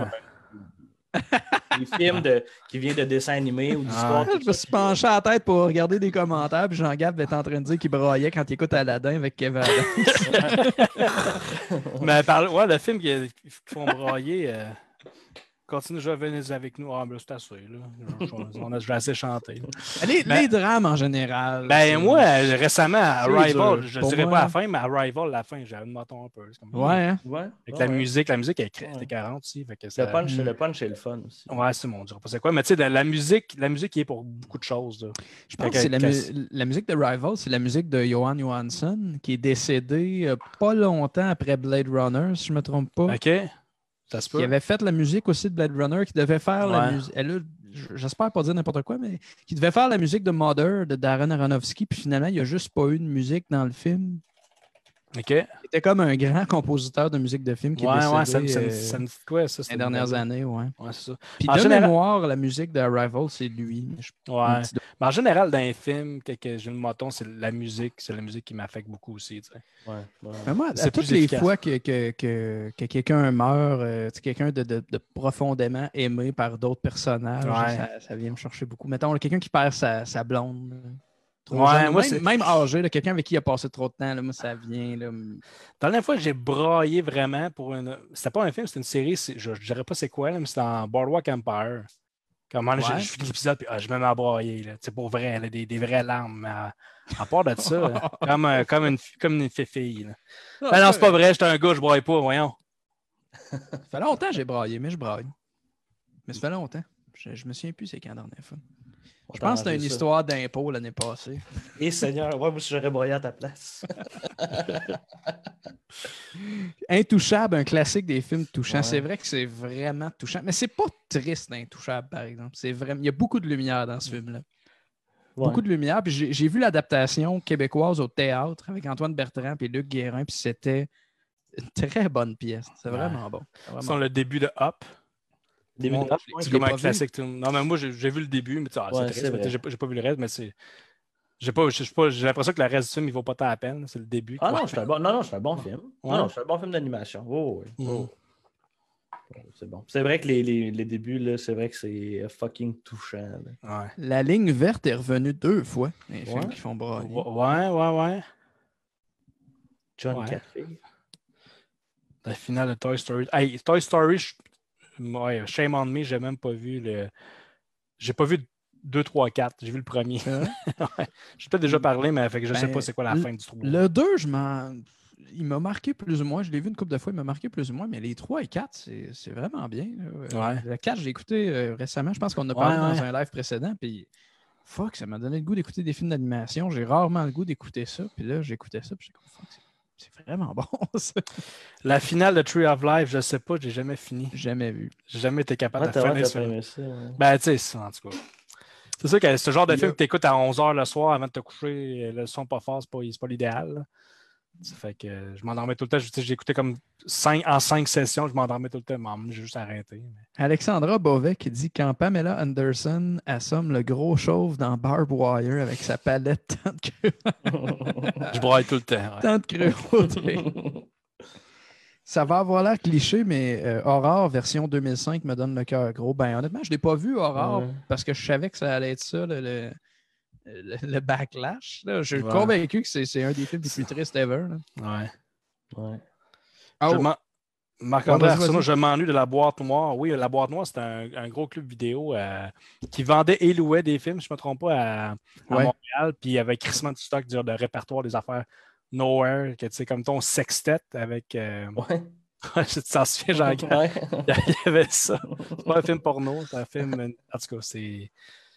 films qui viennent de dessins animés ou d'histoires. Je me suis penché à la tête pour regarder des commentaires, puis Jean-Gab était en train de dire qu'il braillait quand il écoute Aladdin avec Kevin Adams. Mais le film qui font brailler, continue, je venez avec nous. C'est assez, là. Je vais assez chanter. Les drames en général. Moi, récemment, à Arrival, je ne dirais pas la fin, mais à Arrival, la fin, j'avais le menton un peu. Avec la musique est 40 aussi. Le punch est le fun aussi. Ouais, c'est mon Dieu. Je ne sais pas c'est quoi, mais tu sais, la musique qui est pour beaucoup de choses. Là. Je pense que c'est la musique de Arrival, c'est la musique de Johan Johansson, qui est décédé pas longtemps après Blade Runner, si je ne me trompe pas. OK. Qui avait fait la musique aussi de Blade Runner, qui devait faire la musique. J'espère pas dire n'importe quoi, mais qui devait faire la musique de Mother de Darren Aronofsky, puis finalement, il n'y a juste pas eu de musique dans le film. OK. Il était comme un grand compositeur de musique de film qui est décédé ça me dit quoi, ça? Les dernières années, Ouais, c'est ça. Puis de mémoire, la musique de Arrival, c'est lui. Mais en général, dans les films, j'ai le moton, c'est la musique qui m'affecte beaucoup aussi. Tu sais. Mais moi, à toutes les fois que quelqu'un meurt, quelqu'un de profondément aimé par d'autres personnages, ça vient me chercher beaucoup. Mettons, quelqu'un qui perd sa blonde. Même âgé, quelqu'un avec qui il a passé trop de temps, là, moi, ça vient. Là. La dernière fois, j'ai braillé vraiment pour une. C'était pas un film, c'était une série, je ne dirais pas c'est quoi, là, mais c'était en Boardwalk Empire. Comment je finis l'épisode, puis je me mets à brailler. C'est pour vrai, là, des vraies larmes. À part de ça, comme une fille. Non, c'est pas vrai, j'étais un gars, je braille pas, voyons. Ça fait longtemps que j'ai braillé, mais je braille. Mais ça fait longtemps. Je me souviens plus c'est quand la dernière fois. Je pense que c'était une histoire d'impôt l'année passée. Et Seigneur, ouais, moi aussi j'aurais broyé à ta place. Intouchable, un classique des films touchants. Ouais. C'est vrai que c'est vraiment touchant. Mais c'est pas triste d'Intouchable, par exemple. C'est vraiment... Il y a beaucoup de lumière dans ce film-là. Ouais. Beaucoup de lumière. Puis j'ai vu l'adaptation québécoise au théâtre avec Antoine Bertrand et Luc Guérin. Puis c'était une très bonne pièce. C'est vraiment bon. C'est le début de Up. C'est comme un classique. Non, mais moi, j'ai vu le début, mais c'est triste. J'ai pas vu le reste, mais c'est. J'ai l'impression que le reste du film, il vaut pas tant la peine. C'est le début. Ah non, c'est un bon film. Ouais. Non, c'est un bon film d'animation. C'est bon. C'est vrai que les débuts, là, c'est vrai que c'est fucking touchant. Ouais. La ligne verte est revenue 2 fois. Les films qui font brailler. Ouais. John Café. La finale de Toy Story. Hey, Toy Story, shame on me, j'ai même pas vu le. J'ai pas vu 2, 3, 4. J'ai vu le premier. J'ai peut-être déjà parlé, mais fait que je sais pas c'est quoi la fin du 3. Le 2, il m'a marqué plus ou moins. Je l'ai vu une couple de fois, il m'a marqué plus ou moins, mais les 3 et 4, c'est vraiment bien. Le 4, j'ai écouté récemment. Je pense qu'on en a parlé dans un live précédent. Puis, fuck, ça m'a donné le goût d'écouter des films d'animation. J'ai rarement le goût d'écouter ça. Puis là, j'écoutais ça. Puis j'ai comme, fuck, c'est vraiment bon, ça. La finale de Tree of Life, je sais pas, j'ai jamais fini. Jamais vu. J'ai jamais été capable de finir ça. Ouais. Ben, tu sais, en tout cas. C'est sûr que ce genre de film que tu écoutes à 11h le soir avant de te coucher, le son pas fort, c'est pas l'idéal. Ça fait que je m'endormais tout le temps. J'ai écouté comme 5 sessions, je m'endormais tout le temps. J'ai juste arrêté. Alexandra Beauvais qui dit quand Pamela Anderson assomme le gros chauve dans Barb Wire avec sa palette tant de Je braille tout le temps. Tant de cruauté. Ça va avoir l'air cliché, mais Aurore version 2005 me donne le cœur gros. Ben honnêtement, je ne l'ai pas vu Aurore parce que je savais que ça allait être ça, le backlash. Là. Je suis convaincu que c'est un des films les plus tristes ever. Là. Ouais. Marc-André Arsenault, je m'ennuie de La Boîte Noire. Oui, La Boîte Noire, c'est un gros club vidéo qui vendait et louait des films, je ne me trompe pas, à Montréal. Puis il y avait crissement de stock de répertoire des affaires Nowhere, que tu sais, comme ton sextet avec. Tu t'en souviens, Jean-Claude? Il y avait ça. C'est pas un film porno, c'est un film. En tout cas, c'est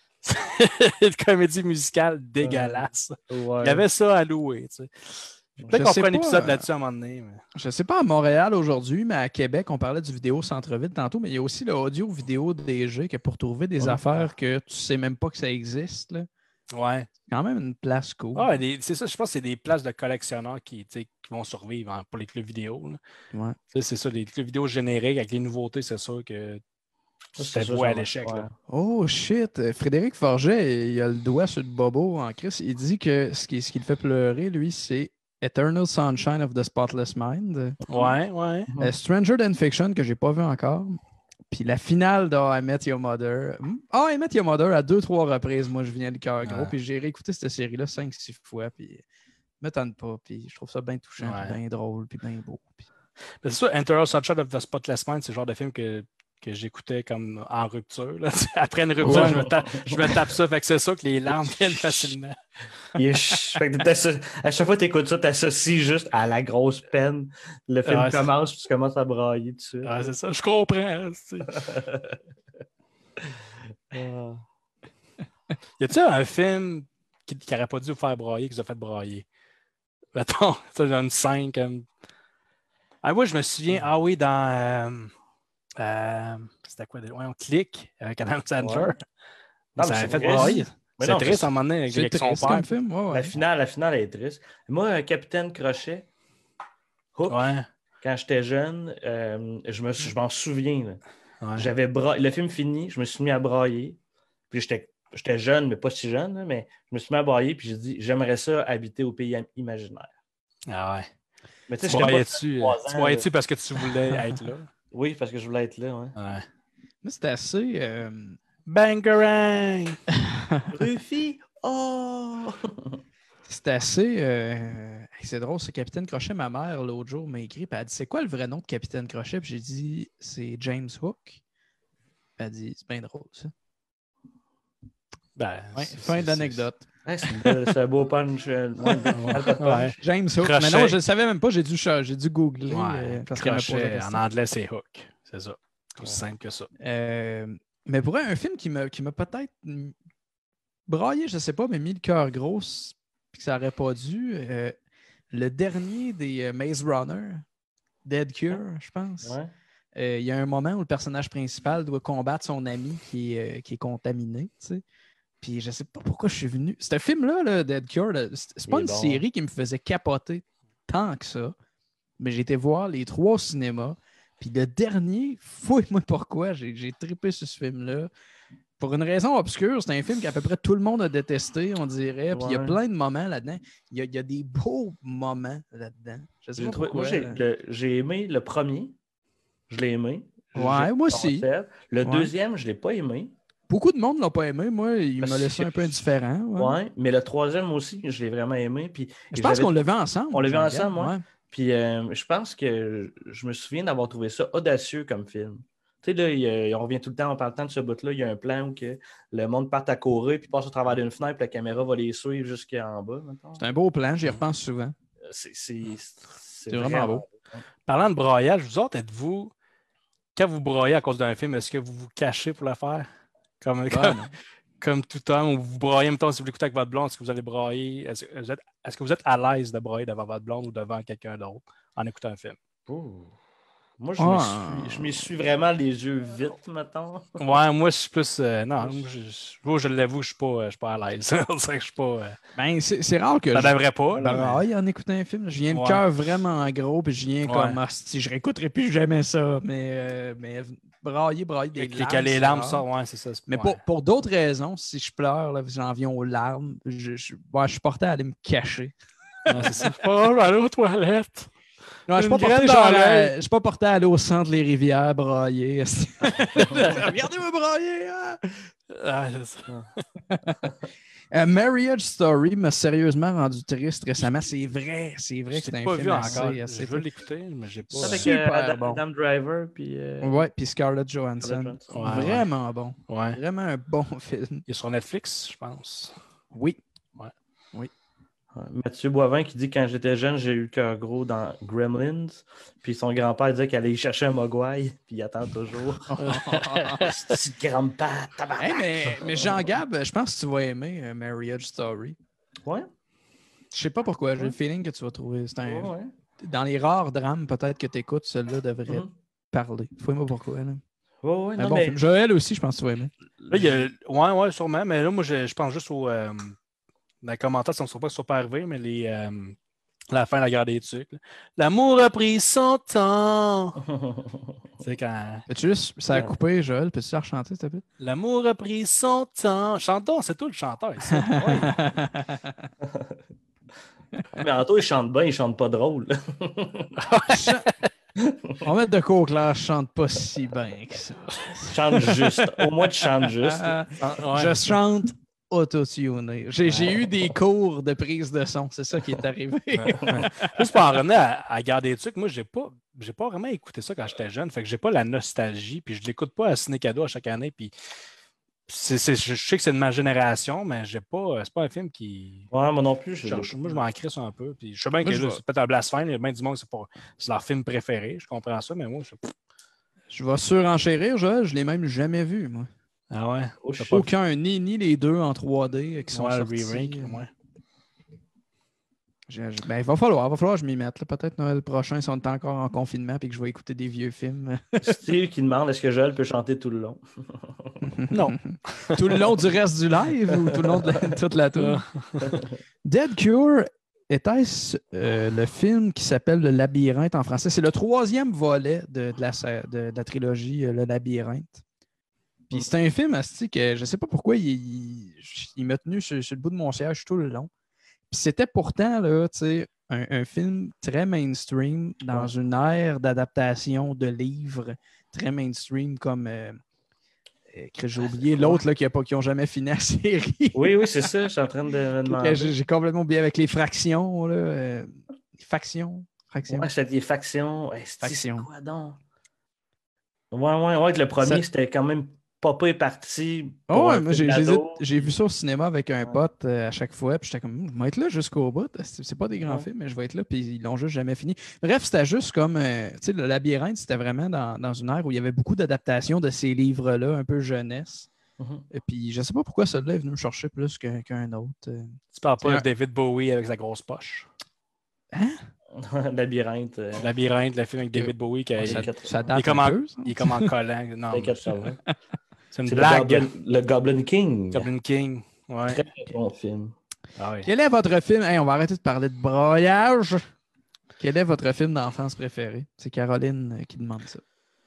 une comédie musicale dégueulasse. Il y avait ça à louer, tu sais. Peut-être qu'on fera un épisode là-dessus à un moment donné. Mais... Je ne sais pas à Montréal aujourd'hui, mais à Québec, on parlait du vidéo centre-ville tantôt, mais il y a aussi le audio-vidéo DG que pour trouver des affaires que tu ne sais même pas que ça existe. Là. Ouais. C'est quand même une place cool. Ah, c'est ça, je pense que c'est des places de collectionneurs qui vont survivre pour les clubs vidéo. Ouais. C'est ça, les clubs vidéo génériques avec les nouveautés, c'est sûr que c'est voué à l'échec. Ouais. Oh shit! Frédéric Forget, il a le doigt sur le bobo en crise. Il dit que ce qui le fait pleurer, lui, c'est Eternal Sunshine of the Spotless Mind. Ouais. Stranger Than Fiction, que j'ai pas vu encore. Puis la finale de I Met Your Mother. I Met Your Mother à 2-3 reprises, moi, je viens le cœur gros. Puis j'ai réécouté cette série-là 5-6 fois. Puis me tente pas. Puis je trouve ça bien touchant, bien drôle, puis bien beau. Puis... C'est ça, Eternal Sunshine of the Spotless Mind, c'est le genre de film que j'écoutais comme en rupture. Là. Après une rupture, je me tape ça. Fait que c'est ça que les larmes viennent facilement. Fait que à chaque fois que tu écoutes ça, tu associes juste à la grosse peine. Le film commence, puis tu commences à brailler dessus. Ah, c'est ça, je comprends. Y a-t-il un film qui n'aurait pas dû vous faire brailler, qui vous a fait brailler? Mettons, ça donne 5. Moi, je me souviens, dans... c'était quoi? On clique avec Adam Sandler. Ça avait fait brailler. C'est triste à un moment donné avec son père. Film. La finale est triste. Moi, Capitaine Crochet, Hook, quand j'étais jeune, je m'en souviens. Le film fini, je me suis mis à brailler. Puis j'étais jeune, mais pas si jeune, là, mais je me suis mis à brailler, puis j'ai dit, j'aimerais ça habiter au pays imaginaire. Ah ouais. Mais tu braillais-tu parce que tu voulais être là? Oui, parce que je voulais être là, ouais. Mais c'était assez... Bangarang! Ruffy! Oh! C'est assez... C'est drôle, c'est Capitaine Crochet. Ma mère, l'autre jour, m'a écrit, puis elle a dit, c'est quoi le vrai nom de Capitaine Crochet? Puis j'ai dit, c'est James Hook. Puis elle a dit, c'est bien drôle, ça. Ben, fin de l'anecdote. Ouais, c'est un beau punch. Ouais. James Hook. Crochet. Mais non, je ne savais même pas. J'ai dû googler parce qu'elle m'a posé la Crochet, question. en anglais, c'est Hook. C'est ça. Aussi simple que ça. Mais pour un film qui m'a peut-être braillé, je ne sais pas, mais mis le cœur gros, puis que ça n'aurait pas dû, le dernier des Maze Runner, Dead Cure, je pense. Ouais. Il y a un moment où le personnage principal doit combattre son ami qui est contaminé, tu sais. Puis je sais pas pourquoi je suis venu. Ce film-là, là, Dead Cure, c'est pas une série qui me faisait capoter tant que ça. Mais j'ai été voir les 3 au cinéma. Puis le dernier, fouille-moi pourquoi, j'ai trippé sur ce film-là. Pour une raison obscure, c'est un film qu'à peu près tout le monde a détesté, on dirait. Puis il y a plein de moments là-dedans. Il y a des beaux moments là-dedans. Je sais pas pourquoi. Moi, j'ai aimé le premier. Je l'ai aimé. Ouais, moi aussi. Le deuxième, je l'ai pas aimé. Beaucoup de monde ne l'ont pas aimé. Moi, il m'a laissé un peu indifférent. Ouais, mais le troisième aussi, je l'ai vraiment aimé. Puis, je pense qu'on l'a vu ensemble. On l'a vu ensemble, moi. Ouais. Puis je pense que je me souviens d'avoir trouvé ça audacieux comme film. Tu sais, là, on revient tout le temps, on parle tant de ce bout-là. Il y a un plan où que le monde part à courir puis passe au travers d'une fenêtre, puis la caméra va les suivre jusqu'en bas. Maintenant. C'est un beau plan, j'y repense souvent. C'est vraiment beau. Parlant de broyage, vous autres, êtes-vous, quand vous broyez à cause d'un film, est-ce que vous vous cachez pour le faire? Comme tout temps, où vous broyez, en même temps, si vous l'écoutez avec votre blonde, est-ce que vous allez broyer? Est-ce que vous êtes à l'aise de broyer devant votre blonde ou devant quelqu'un d'autre en écoutant un film? Moi, je m'y suis vraiment les yeux vite, mettons. Ouais, moi, je suis plus... non, je l'avoue, je suis pas à l'aise. Je suis pas... c'est rare que ça devrait pas. Braille en écoutant un film. Je viens le cœur vraiment gros, puis je viens comme... Si je réécouterai plus jamais ça, mais brailler des larmes. Les larmes sortent, ouais, c'est ça. Mais pour d'autres raisons, si je pleure, là, j'en viens aux larmes, je suis porté à aller me cacher. Ouais, c'est ça. Oh, je vais aller aux toilettes. Non, je suis pas porté à aller au centre Les Rivières brailler. Regardez-moi brailler! Hein? Ah, Marriage Story m'a sérieusement rendu triste récemment. C'est vrai que c'est un film vu assez... Je veux l'écouter, mais j'ai pas... Avec Adam Driver puis... Ouais, puis Scarlett Johansson. Vraiment bon. Ouais. Vraiment un bon film. Il est sur Netflix, je pense. Oui. Mathieu Boivin qui dit « Quand j'étais jeune, j'ai eu le cœur gros dans Gremlins. » Puis son grand-père disait qu'il allait y chercher un mogwai, puis il attend toujours. C'est grand-père, mais Jean-Gab, je pense que tu vas aimer Marriage Story. Ouais. Je sais pas pourquoi, j'ai le feeling que tu vas trouver. Dans les rares drames, peut-être que tu écoutes, celui-là devrait parler. Fouille-moi pourquoi. Là. Ouais, non, bon film. Joël aussi, je pense que tu vas aimer. Là, il y a... Ouais, sûrement. Mais là, moi, je pense juste au... Dans les commentaires, ça ne me semble pas que ce soit pas arrivé, mais la fin de la guerre des Tucs. L'amour a pris son temps. C'est quand. Peux-tu juste, ça a coupé, Joël. Peux-tu la chanter, s'il te plaît? L'amour a pris son temps. Chantons, c'est tout le chanteur ici. Mais Anto, il chante bien, il chante pas drôle. On va mettre de quoi au clair, je chante pas si bien que ça. Chante juste. Au moins, tu chantes juste. Je chante auto-tuné. J'ai eu des cours de prise de son, c'est ça qui est arrivé. Juste pour en revenir à Garde des Tucs, moi, j'ai pas vraiment écouté ça quand j'étais jeune, fait que j'ai pas la nostalgie, puis je l'écoute pas à Ciné Cadeau à chaque année, puis je sais que c'est de ma génération, mais c'est pas un film qui... Ouais, moi non plus. Moi, je m'en crisse un peu, puis je sais bien que c'est peut-être un blasphème, il y a bien du monde, c'est leur film préféré, je comprends ça, mais moi, je vais surenchérir, Joël, je l'ai même jamais vu, moi. Ah ouais? Aucun, ni les deux en 3D qui sont sortis. Remake, ouais. Il va falloir que je m'y mette. Peut-être Noël prochain, si on est encore en confinement et que je vais écouter des vieux films. Steve qui demande est-ce que Joël peut chanter tout le long? Non. Tout le long du reste du live ou tout le long de toute la tour? Dead Cure, était-ce le film qui s'appelle Le Labyrinthe en français? C'est le 3e volet de la trilogie Le Labyrinthe. Puis c'est un film, que je ne sais pas pourquoi il m'a tenu sur le bout de mon siège tout le long. Puis c'était pourtant là, un film très mainstream dans une ère d'adaptation de livres très mainstream comme j'ai oublié l'autre là, qui n'ont jamais fini la série. Oui, c'est ça, je suis en train de me demander. J'ai complètement oublié avec les fractions. Là, factions. Ouais, c'était des factions. C'est quoi donc? Ouais, le premier, c'était quand même Papa est parti. Oh, moi, j'ai vu ça au cinéma avec un pote à chaque fois. Puis j'étais comme, je vais être là jusqu'au bout. C'est pas des grands films, mais je vais être là. Puis ils l'ont juste jamais fini. Bref, c'était juste comme, tu sais, le Labyrinthe, c'était vraiment dans une ère où il y avait beaucoup d'adaptations de ces livres-là, un peu jeunesse. Et puis je sais pas pourquoi celui-là est venu me chercher plus qu'un autre. Tu parles pas de David Bowie avec sa grosse poche. Hein? Labyrinthe. Labyrinthe, le film avec David Bowie. Ça date un peu, ça. Il est comme en collant. Non, c'est une C'est blague. Le Goblin King. Goblin King, ouais. Très bon film. Ah, oui. Quel est votre film? Hey, on va arrêter de parler de broyage. Quel est votre film d'enfance préféré? C'est Caroline qui demande ça.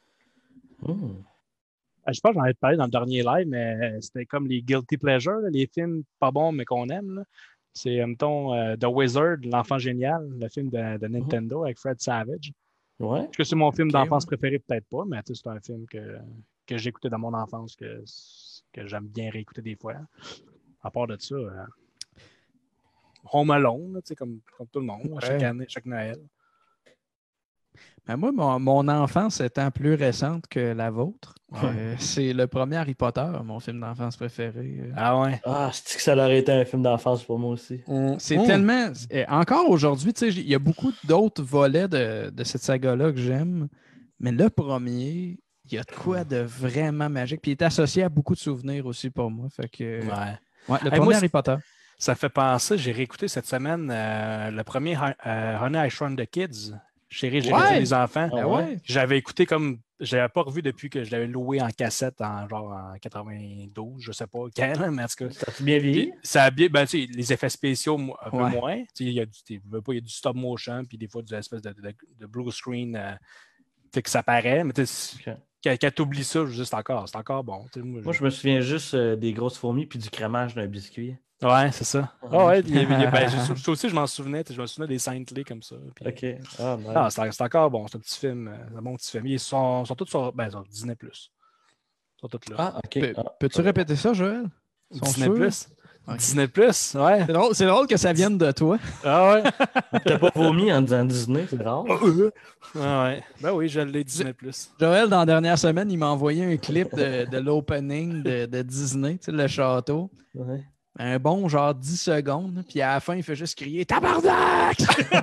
Je pense que j'en ai parlé dans le dernier live, mais c'était comme les guilty pleasures, là, les films pas bons mais qu'on aime. Là. C'est, mettons, The Wizard, L'Enfant Génial, le film de Nintendo avec Fred Savage. Ouais. Est-ce que c'est mon film d'enfance préféré? Peut-être pas, mais c'est un film que j'écoutais dans mon enfance, que j'aime bien réécouter des fois. À part de ça, Home Alone, comme tout le monde, chaque année, chaque Noël. Ben moi, mon enfance étant plus récente que la vôtre, c'est le premier Harry Potter, mon film d'enfance préféré. Ah ouais? Ah, c'est que ça aurait été un film d'enfance pour moi aussi. C'est tellement... Encore aujourd'hui, il y a beaucoup d'autres volets de cette saga-là que j'aime, mais le premier, il y a de quoi de vraiment magique. Puis il est associé à beaucoup de souvenirs aussi pour moi. Fait que, le premier Harry Potter. Ça me fait penser, j'ai réécouté cette semaine le premier Honey, I Shrunk the Kids. Chérie, j'ai réduit les enfants. J'avais écouté comme. Je l'avais pas revu depuis que je l'avais loué en cassette en 92, je sais pas quel, mais en tout cas. Ça a bien vieilli? Ça a bien. Ben, les effets spéciaux, un peu moins. Il y a du stop motion, puis des fois, du espèce de blue screen que ça paraît. Mais quand tu oublies ça, c'est encore bon. Moi, je me souviens juste des grosses fourmis puis du crémage d'un biscuit. Ouais, c'est ça. Ça aussi, je m'en souvenais. Je me souvenais des scènes clés comme ça. Puis, OK. c'est encore bon. C'est un petit film. C'est un bon petit film. Ils sont tous sur Disney+. Ils sont tous là. Ah, OK. Peux-tu répéter ça, Joël? Disney+. Okay. Disney+, ouais. C'est drôle que ça vienne de toi. Ah ouais. T'as pas vomi en disant Disney, c'est drôle. Ah ouais. Ben oui, je l'ai Disney+. Joël, dans la dernière semaine, il m'a envoyé un clip de l'opening de Disney, tu sais, le château. Ouais. Un bon genre 10 secondes, puis à la fin, il fait juste crier « Tabarnak! »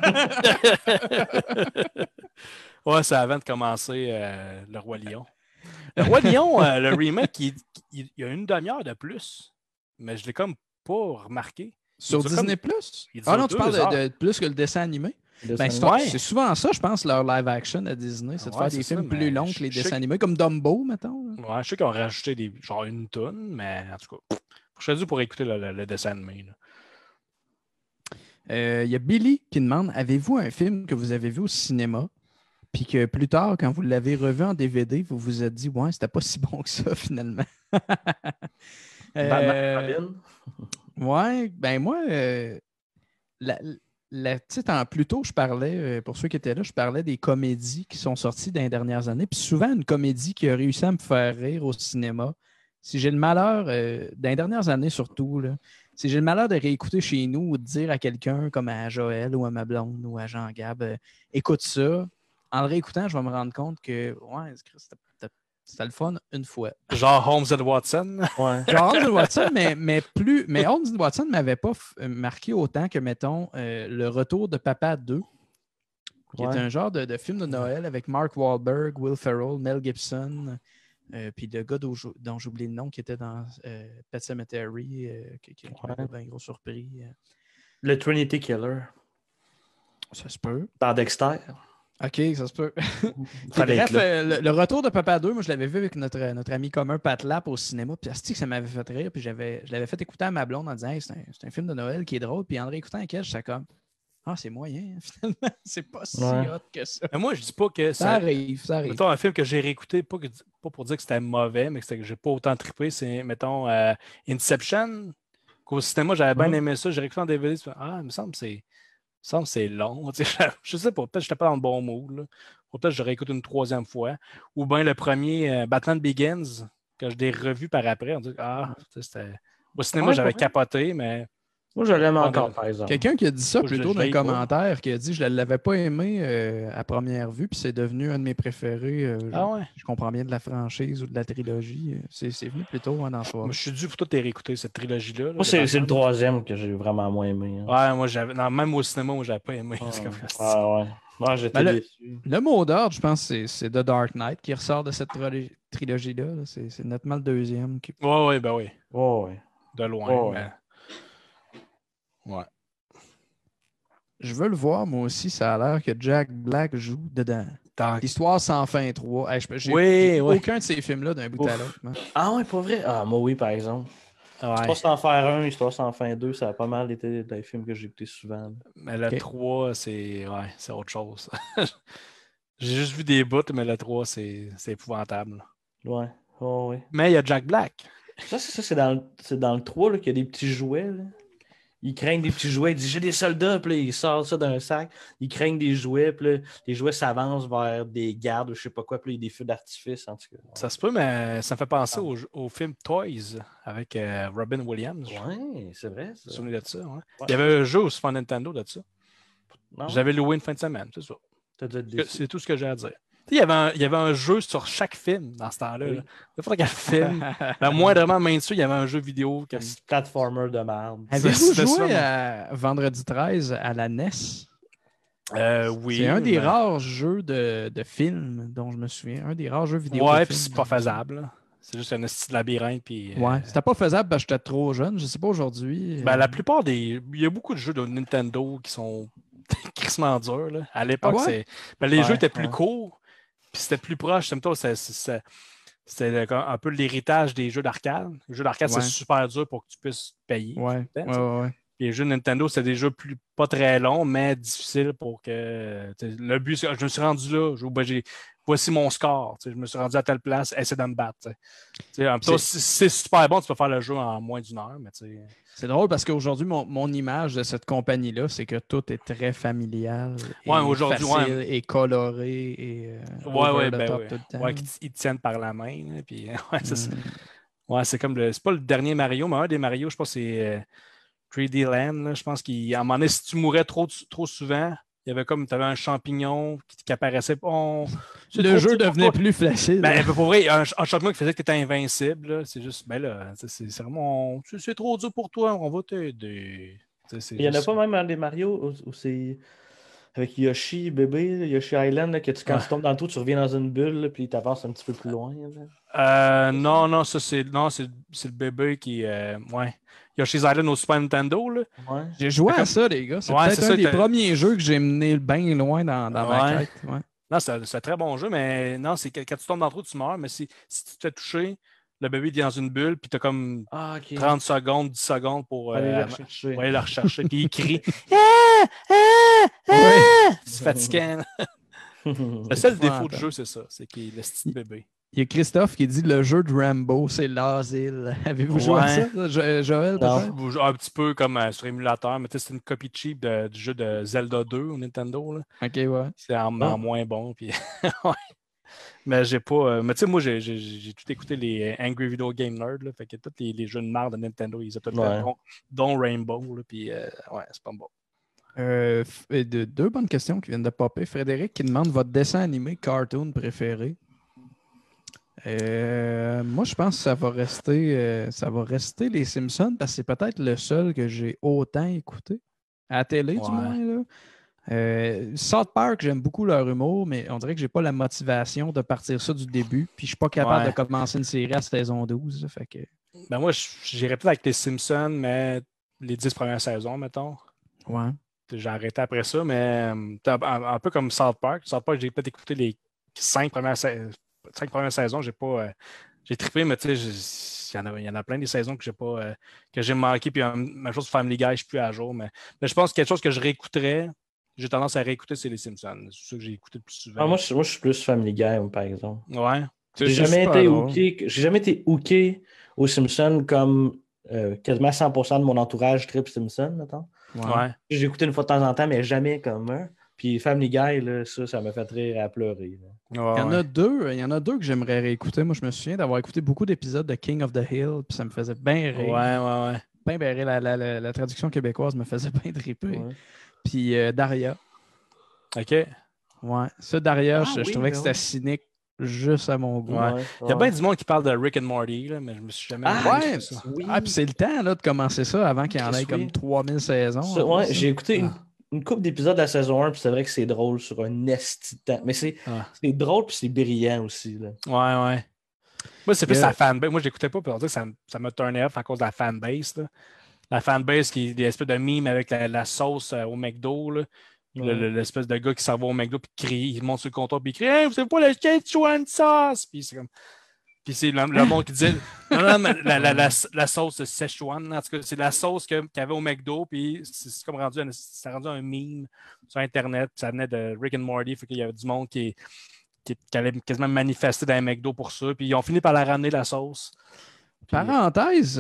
Ouais, c'est avant de commencer Le Roi Lion. Le Roi Lion, le remake, il y a une demi-heure de plus, mais je l'ai comme pas remarqué. Sur Disney+? Ah non, tu parles de plus que le dessin animé? C'est souvent ça, je pense, leur live action à Disney, c'est de faire des films plus longs que les dessins animés, comme Dumbo, mettons. Ouais, je sais qu'ils ont rajouté une tonne, mais en tout cas... Je suis dû pour écouter le dessin animé. Il y a Billy qui demande, avez-vous un film que vous avez vu au cinéma puis que plus tard, quand vous l'avez revu en DVD, vous vous êtes dit « Ouais, c'était pas si bon que ça, finalement. » Ouais, ben moi, plus tôt, je parlais, pour ceux qui étaient là, je parlais des comédies qui sont sorties dans les dernières années. Puis souvent, une comédie qui a réussi à me faire rire au cinéma, si j'ai le malheur, dans les dernières années surtout, là, si j'ai le malheur de réécouter chez nous ou de dire à quelqu'un comme à Joël ou à ma blonde ou à Jean-Gab, écoute ça, en le réécoutant, je vais me rendre compte que c'était le fun une fois. Genre Holmes and Watson. Ouais. Genre Holmes and Watson, mais Holmes and Watson ne m'avait pas marqué autant que, mettons, Le Retour de Papa 2, qui est un genre de film de Noël avec Mark Wahlberg, Will Ferrell, Mel Gibson. Puis le gars dont j'oublie le nom qui était dans Pet Sematary, qui m'a bien gros surpris. Le Trinity Killer. Ça se peut. Dans Dexter. OK, ça se peut. Bref, le Retour de Papa 2, moi je l'avais vu avec notre ami commun Pat Lap au cinéma. Puis ça m'avait fait rire. Puis je l'avais fait écouter à ma blonde en disant hey, c'est un film de Noël qui est drôle. Puis en le réécoutant avec elle, j'étais comme c'est moyen, finalement. C'est pas si hot que ça. Mais moi, je dis pas que ça arrive. Mettons, un film que j'ai réécouté, pas pour dire que c'était mauvais, mais que j'ai pas autant trippé, c'est, mettons, Inception. Qu'au cinéma, j'avais bien aimé ça. J'ai réécouté en DVD. Il me semble que c'est long. Je sais pas, peut-être que je n'étais pas dans le bon mood. Là. Peut-être que je réécoute une troisième fois. Ou bien le premier, Batman Begins, que je l'ai revu par après. On dit c'était... Au cinéma, j'avais capoté, mais Moi, je l'aime encore, par exemple. Quelqu'un qui a dit ça Moi, plutôt je dans les l'ai pas. commentaires, qui a dit je ne l'avais pas aimé à première vue, puis c'est devenu un de mes préférés. Ah ouais? Je comprends bien de la franchise ou de la trilogie. C'est venu plutôt dans la soirée. Moi, je suis dû pour toi de réécouter cette trilogie-là. Là, Moi, c'est le troisième que j'ai vraiment moins aimé. Hein. Ouais, moi, j'avais. Non, même au cinéma, moi, j'avais pas aimé. C'est comme... ouais. Moi, j'étais déçu. Le mot d'ordre, je pense, c'est The Dark Knight qui ressort de cette trilogie-là. Là. C'est nettement le deuxième. Ouais, ben oui. Ouais. De loin. Mais... Ouais. Je veux le voir, moi aussi. Ça a l'air que Jack Black joue dedans. L'Histoire sans fin 3. J'ai aucun de ces films-là d'un bout à l'autre. Ah ouais, pas vrai? Ah, moi oui, par exemple. Ouais. Histoire sans faire 1, Histoire sans fin 2, ça a pas mal été des films que j'ai écoutés souvent. Là. Mais le 3, c'est autre chose. J'ai juste vu des bouts, mais le 3, c'est épouvantable. Ouais. Oh, ouais. Mais il y a Jack Black. Ça, c'est dans le 3 qu'il y a des petits jouets. Là. Ils craignent des petits jouets. Ils disent j'ai des soldats, puis là, ils sortent ça d'un sac. Ils craignent des jouets, puis là, les jouets s'avancent vers des gardes ou je sais pas quoi, puis là, il y a des feux d'artifice, en tout cas. Ça se peut, mais ça me fait penser au film Toys avec Robin Williams. Ouais, c'est vrai. Tu te souviens de ça? Ouais. Ouais. Il y avait un jeu au Super Nintendo de ça. J'avais loué une fin de semaine, c'est ça. C'est tout ce que j'ai à dire. Il y avait un jeu sur chaque film dans ce temps-là. Oui. Il faudrait qu'un film, moindrement mainstream, il y avait un jeu vidéo. Un platformer de merde. Avez-vous joué à Vendredi 13 à la NES? Oui. C'est un des rares jeux de films dont je me souviens. Un des rares jeux vidéo. Ouais, puis c'est pas faisable. C'est juste un style labyrinthe. Puis, ouais, c'était pas faisable parce que j'étais trop jeune. Je sais pas aujourd'hui. La plupart des. Il y a beaucoup de jeux de Nintendo qui sont crissement durs. Là. À l'époque, les jeux étaient plus courts. Puis c'était plus proche. C'était un peu l'héritage des jeux d'arcade. Les jeux d'arcade, c'est super dur pour que tu puisses payer. Ouais. Puis les jeux de Nintendo, c'est des jeux pas très longs, mais difficiles pour que. Le but, c'est je me suis rendu là. Voici mon score. Je me suis rendu à telle place, essaie de me battre. C'est super bon, tu peux faire le jeu en moins d'une heure. Mais c'est drôle parce qu'aujourd'hui, mon image de cette compagnie-là, c'est que tout est très familial. Facile et coloré. Et, tout le temps. Ils te tiennent par la main. Là, puis, c'est comme c'est pas le dernier Mario, mais un des Mario, je pense que c'est 3D Land. Là, je pense qu'à un moment donné, si tu mourais trop souvent, il y avait comme, tu avais un champignon qui apparaissait. Le jeu devenait plus facile. Pour vrai, un champignon qui faisait que tu étais invincible. Là, c'est juste, c'est vraiment. C'est trop dur pour toi, on va t'aider. Il y en a pas même un des Mario où c'est avec Yoshi, bébé, Yoshi Island, là, que quand tu tombes dans le trou, tu reviens dans une bulle, là, puis tu avances un petit peu plus loin. Non, ça c'est le bébé qui. Yoshi's Island au Super Nintendo. Là. Ouais. J'ai joué à ça, les gars. C'est peut-être un des premiers jeux que j'ai mené bien loin dans ma quête. Ouais. Non, c'est un très bon jeu, mais non, c'est quand tu tombes dans le trou, tu meurs. Mais si tu te fais toucher, le bébé est dans une bulle, puis tu as comme 30 secondes, 10 secondes pour aller le rechercher. Puis il crie. C'est fatigant. Le seul défaut du jeu, c'est ça. C'est qu'il est le petit bébé. Il y a Christophe qui dit le jeu de Rambo, c'est l'asile. Avez-vous joué à ça, Joël? Un petit peu comme sur émulateur, mais c'est une copie cheap du jeu de Zelda 2 au Nintendo. Là. OK, ouais. C'est en moins bon. Puis... Mais j'ai pas. Mais tu sais, moi, j'ai tout écouté les Angry Video Game Nerd. Là, fait que tous les jeux de marde de Nintendo, ils ont tout fait, dont Rainbow. Là, puis c'est pas bon. Deux bonnes questions qui viennent de popper. Frédéric qui demande votre dessin animé cartoon préféré. Moi, je pense que ça va rester les Simpsons parce que c'est peut-être le seul que j'ai autant écouté à la télé, du moins. Là. South Park, j'aime beaucoup leur humour, mais on dirait que j'ai pas la motivation de partir ça du début. Puis je suis pas capable de commencer une série à saison 12. Fait que... moi, j'irais peut-être avec les Simpsons, mais les 10 premières saisons, mettons. Ouais. J'ai arrêté après ça, mais un peu comme South Park. South Park, j'ai peut-être écouté les 5 premières saisons, j'ai trippé, mais tu sais, il y en a plein des saisons que j'ai manqué, puis même chose Family Guy, je suis plus à jour, mais je pense que quelque chose que je réécouterais, j'ai tendance à réécouter, c'est les Simpsons. C'est ça que j'ai écouté le plus souvent. Moi, je suis plus Family Guy, par exemple. Ouais. J'ai jamais été hooké aux Simpsons comme quasiment 100% de mon entourage tripe Simpson, mettons. Ouais. J'ai écouté une fois de temps en temps, mais jamais comme un. Puis Family Guy, là, ça me fait rire à pleurer. Il y en a deux que j'aimerais réécouter. Moi, je me souviens d'avoir écouté beaucoup d'épisodes de King of the Hill, puis ça me faisait bien rire. Ouais. ben, la traduction québécoise me faisait bien triper. Ouais. Puis Daria. OK. Ouais. Ça, Daria, je oui, trouvais ben que c'était oui. cynique juste à mon goût. Ouais. Il y a bien du monde qui parle de Rick and Morty, là, mais je me suis jamais Ouais. sur ça. Oui. Puis c'est le temps là, de commencer ça avant qu'il y en ait comme 3000 saisons. Ça, ouais, j'ai écouté une couple d'épisodes de la saison 1, puis c'est vrai que c'est drôle sur un esti de temps. Mais c'est drôle, puis c'est brillant aussi. Là. Ouais. Moi, c'est plus la fanbase. Moi, je l'écoutais pas, puis on dirait que ça m'a turné off à cause de la fanbase. Là. La fanbase qui est des espèces de meme avec la sauce au McDo. Là. L'espèce de gars qui s'en va au McDo, puis crie, il monte sur le comptoir, puis il crie hey, vous savez pas le Szechuan sauce? Puis c'est comme. Puis c'est le monde qui disait non, mais la sauce Szechuan, en tout cas, c'est la sauce qu'il y avait au McDo, puis c'est comme rendu un meme sur Internet, puis ça venait de Rick and Morty, fait qu'il y avait du monde qui allait quasiment manifester dans un McDo pour ça, puis ils ont fini par la ramener la sauce. Puis, parenthèse,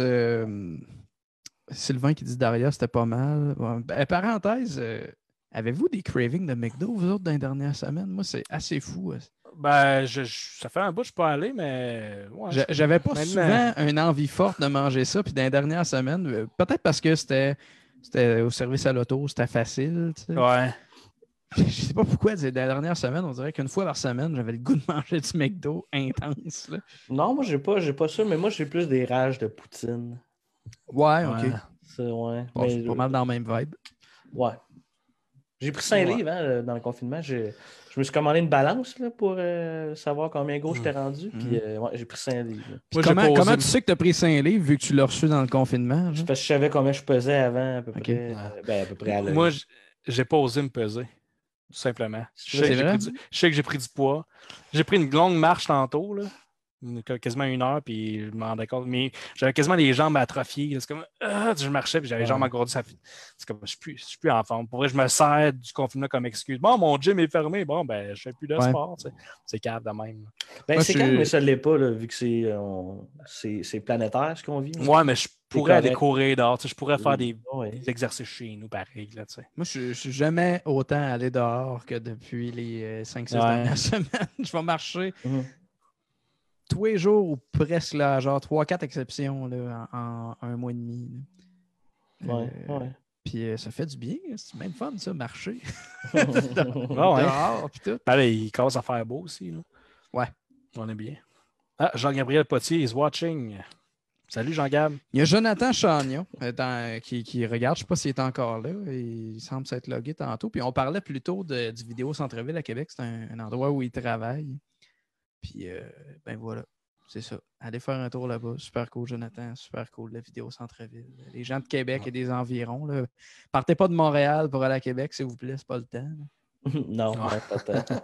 Sylvain qui dit Daria, c'était pas mal. Parenthèse, avez-vous des cravings de McDo, vous autres, dans les dernières semaines? Moi, c'est assez fou. Ben, ça fait un bout que je suis pas allé, mais... Ouais, j'avais pas souvent une envie forte de manger ça, puis dans les dernières semaines, peut-être parce que c'était au service à l'auto, c'était facile. Tu sais. Ouais. Je sais pas pourquoi, dans les dernières semaines, on dirait qu'une fois par semaine, j'avais le goût de manger du McDo intense. Là. Non, moi, j'ai pas ça, mais moi, j'ai plus des rages de poutine. Ouais, OK. C'est bon, mais, pas mal dans la même vibe. Ouais. J'ai pris 5 livres dans le confinement. Je me suis commandé une balance là, pour savoir combien gros j'étais rendu. Puis j'ai pris 5 livres. Moi, comment tu sais que tu as pris 5 livres vu que tu l'as reçu dans le confinement? Parce que je savais combien je pesais avant à peu près. À peu près à l'œil. Moi, j'ai pas osé me peser. Tout simplement. Je sais que j'ai pris du poids. J'ai pris une longue marche tantôt, là. Quasiment 1 heure, puis je me rendais compte. Mais j'avais quasiment les jambes atrophiées. C'est comme, je marchais, puis j'avais les jambes engourdies. C'est comme, je suis plus en forme. Pour vrai, je me sers du confinement comme excuse. Bon, mon gym est fermé. Bon, ben, je fais plus de sport. Tu sais. C'est calme de même. Ben, c'est calme, mais ça ne l'est pas, là, vu que c'est planétaire ce qu'on vit. Ouais, mais je pourrais aller courir dehors. Je pourrais faire des exercices chez nous, pareil. Là, moi, je ne suis jamais autant allé dehors que depuis les 5-6 dernières semaines. Je vais marcher. Tous les jours ou presque, là, genre 3-4 exceptions là, en 1 mois et demi. Puis ça fait du bien. C'est même fun, ça, marcher. Dehors, puis tout. Allez, il commence à faire beau aussi. Là. Ouais. On est bien. Ah, Jean-Gabriel Potier is watching. Salut, Jean-Gab. Il y a Jonathan Chagnon qui regarde. Je ne sais pas s'il est encore là. Il semble s'être logué tantôt. Puis on parlait plutôt du Vidéo Centre-Ville à Québec. C'est un endroit où il travaille. Puis, ben voilà, c'est ça. Allez faire un tour là-bas. Super cool, Jonathan. Super cool, la vidéo Centre-Ville. Les gens de Québec et des environs. Là. Partez pas de Montréal pour aller à Québec, s'il vous plaît. C'est pas le temps. Non, pas le temps.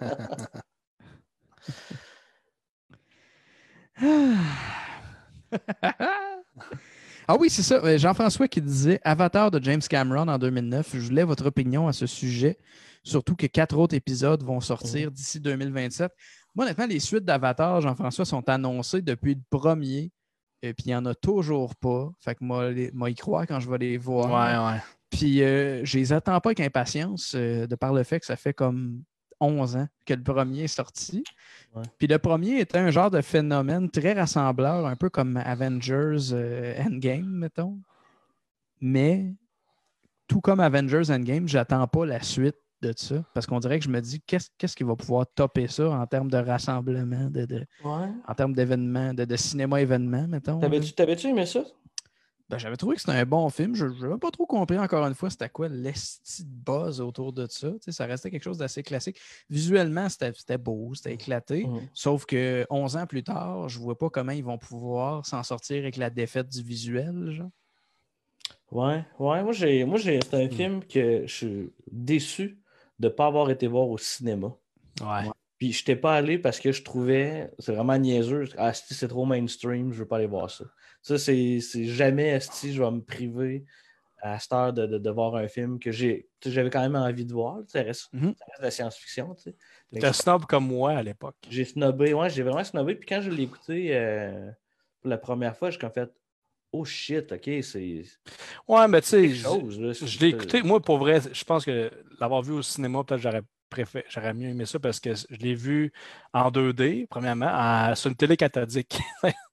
Ah oui, c'est ça. Jean-François qui disait Avatar de James Cameron en 2009. Je voulais votre opinion à ce sujet. Surtout que 4 autres épisodes vont sortir d'ici 2027. Moi, honnêtement, les suites d'Avatar, Jean-François, sont annoncées depuis le premier. Puis il n'y en a toujours pas. Fait que moi, y croire quand je vais les voir. Ouais. Puis je les attends pas avec impatience de par le fait que ça fait comme 11 ans que le premier est sorti. Ouais. Puis le premier était un genre de phénomène très rassembleur, un peu comme Avengers Endgame, mettons. Mais tout comme Avengers Endgame, j'attends pas la suite de ça. Parce qu'on dirait que je me dis, qu'est-ce qui va pouvoir topper ça en termes de rassemblement, en termes d'événements, de cinéma-événement, mettons. T'avais-tu aimé ça? Ben, j'avais trouvé que c'était un bon film. Je n'avais pas trop compris, encore une fois, c'était quoi l'esti de buzz autour de ça. Tu sais, ça restait quelque chose d'assez classique. Visuellement, c'était beau, c'était éclaté. Sauf que 11 ans plus tard, je ne vois pas comment ils vont pouvoir s'en sortir avec la défaite du visuel, genre. Ouais. Moi, c'est un film que je suis déçu de ne pas avoir été voir au cinéma. Ouais. Puis je n'étais pas allé parce que je trouvais, c'est vraiment niaiseux. Ah, si c'est trop mainstream, je ne veux pas aller voir ça. Ça, c'est jamais si je vais me priver à cette heure de voir un film que j'avais quand même envie de voir. Ça reste de la science-fiction. Tu étais snob comme moi à l'époque. J'ai snobé, j'ai vraiment snobé. Puis quand je l'ai écouté pour la première fois, j'ai comme fait oh shit, ok, c'est. Ouais, mais tu sais, je l'ai écouté. Moi, pour vrai, je pense que l'avoir vu au cinéma, peut-être j'aurais mieux aimé ça parce que je l'ai vu en 2D, premièrement, sur une télé cathodique.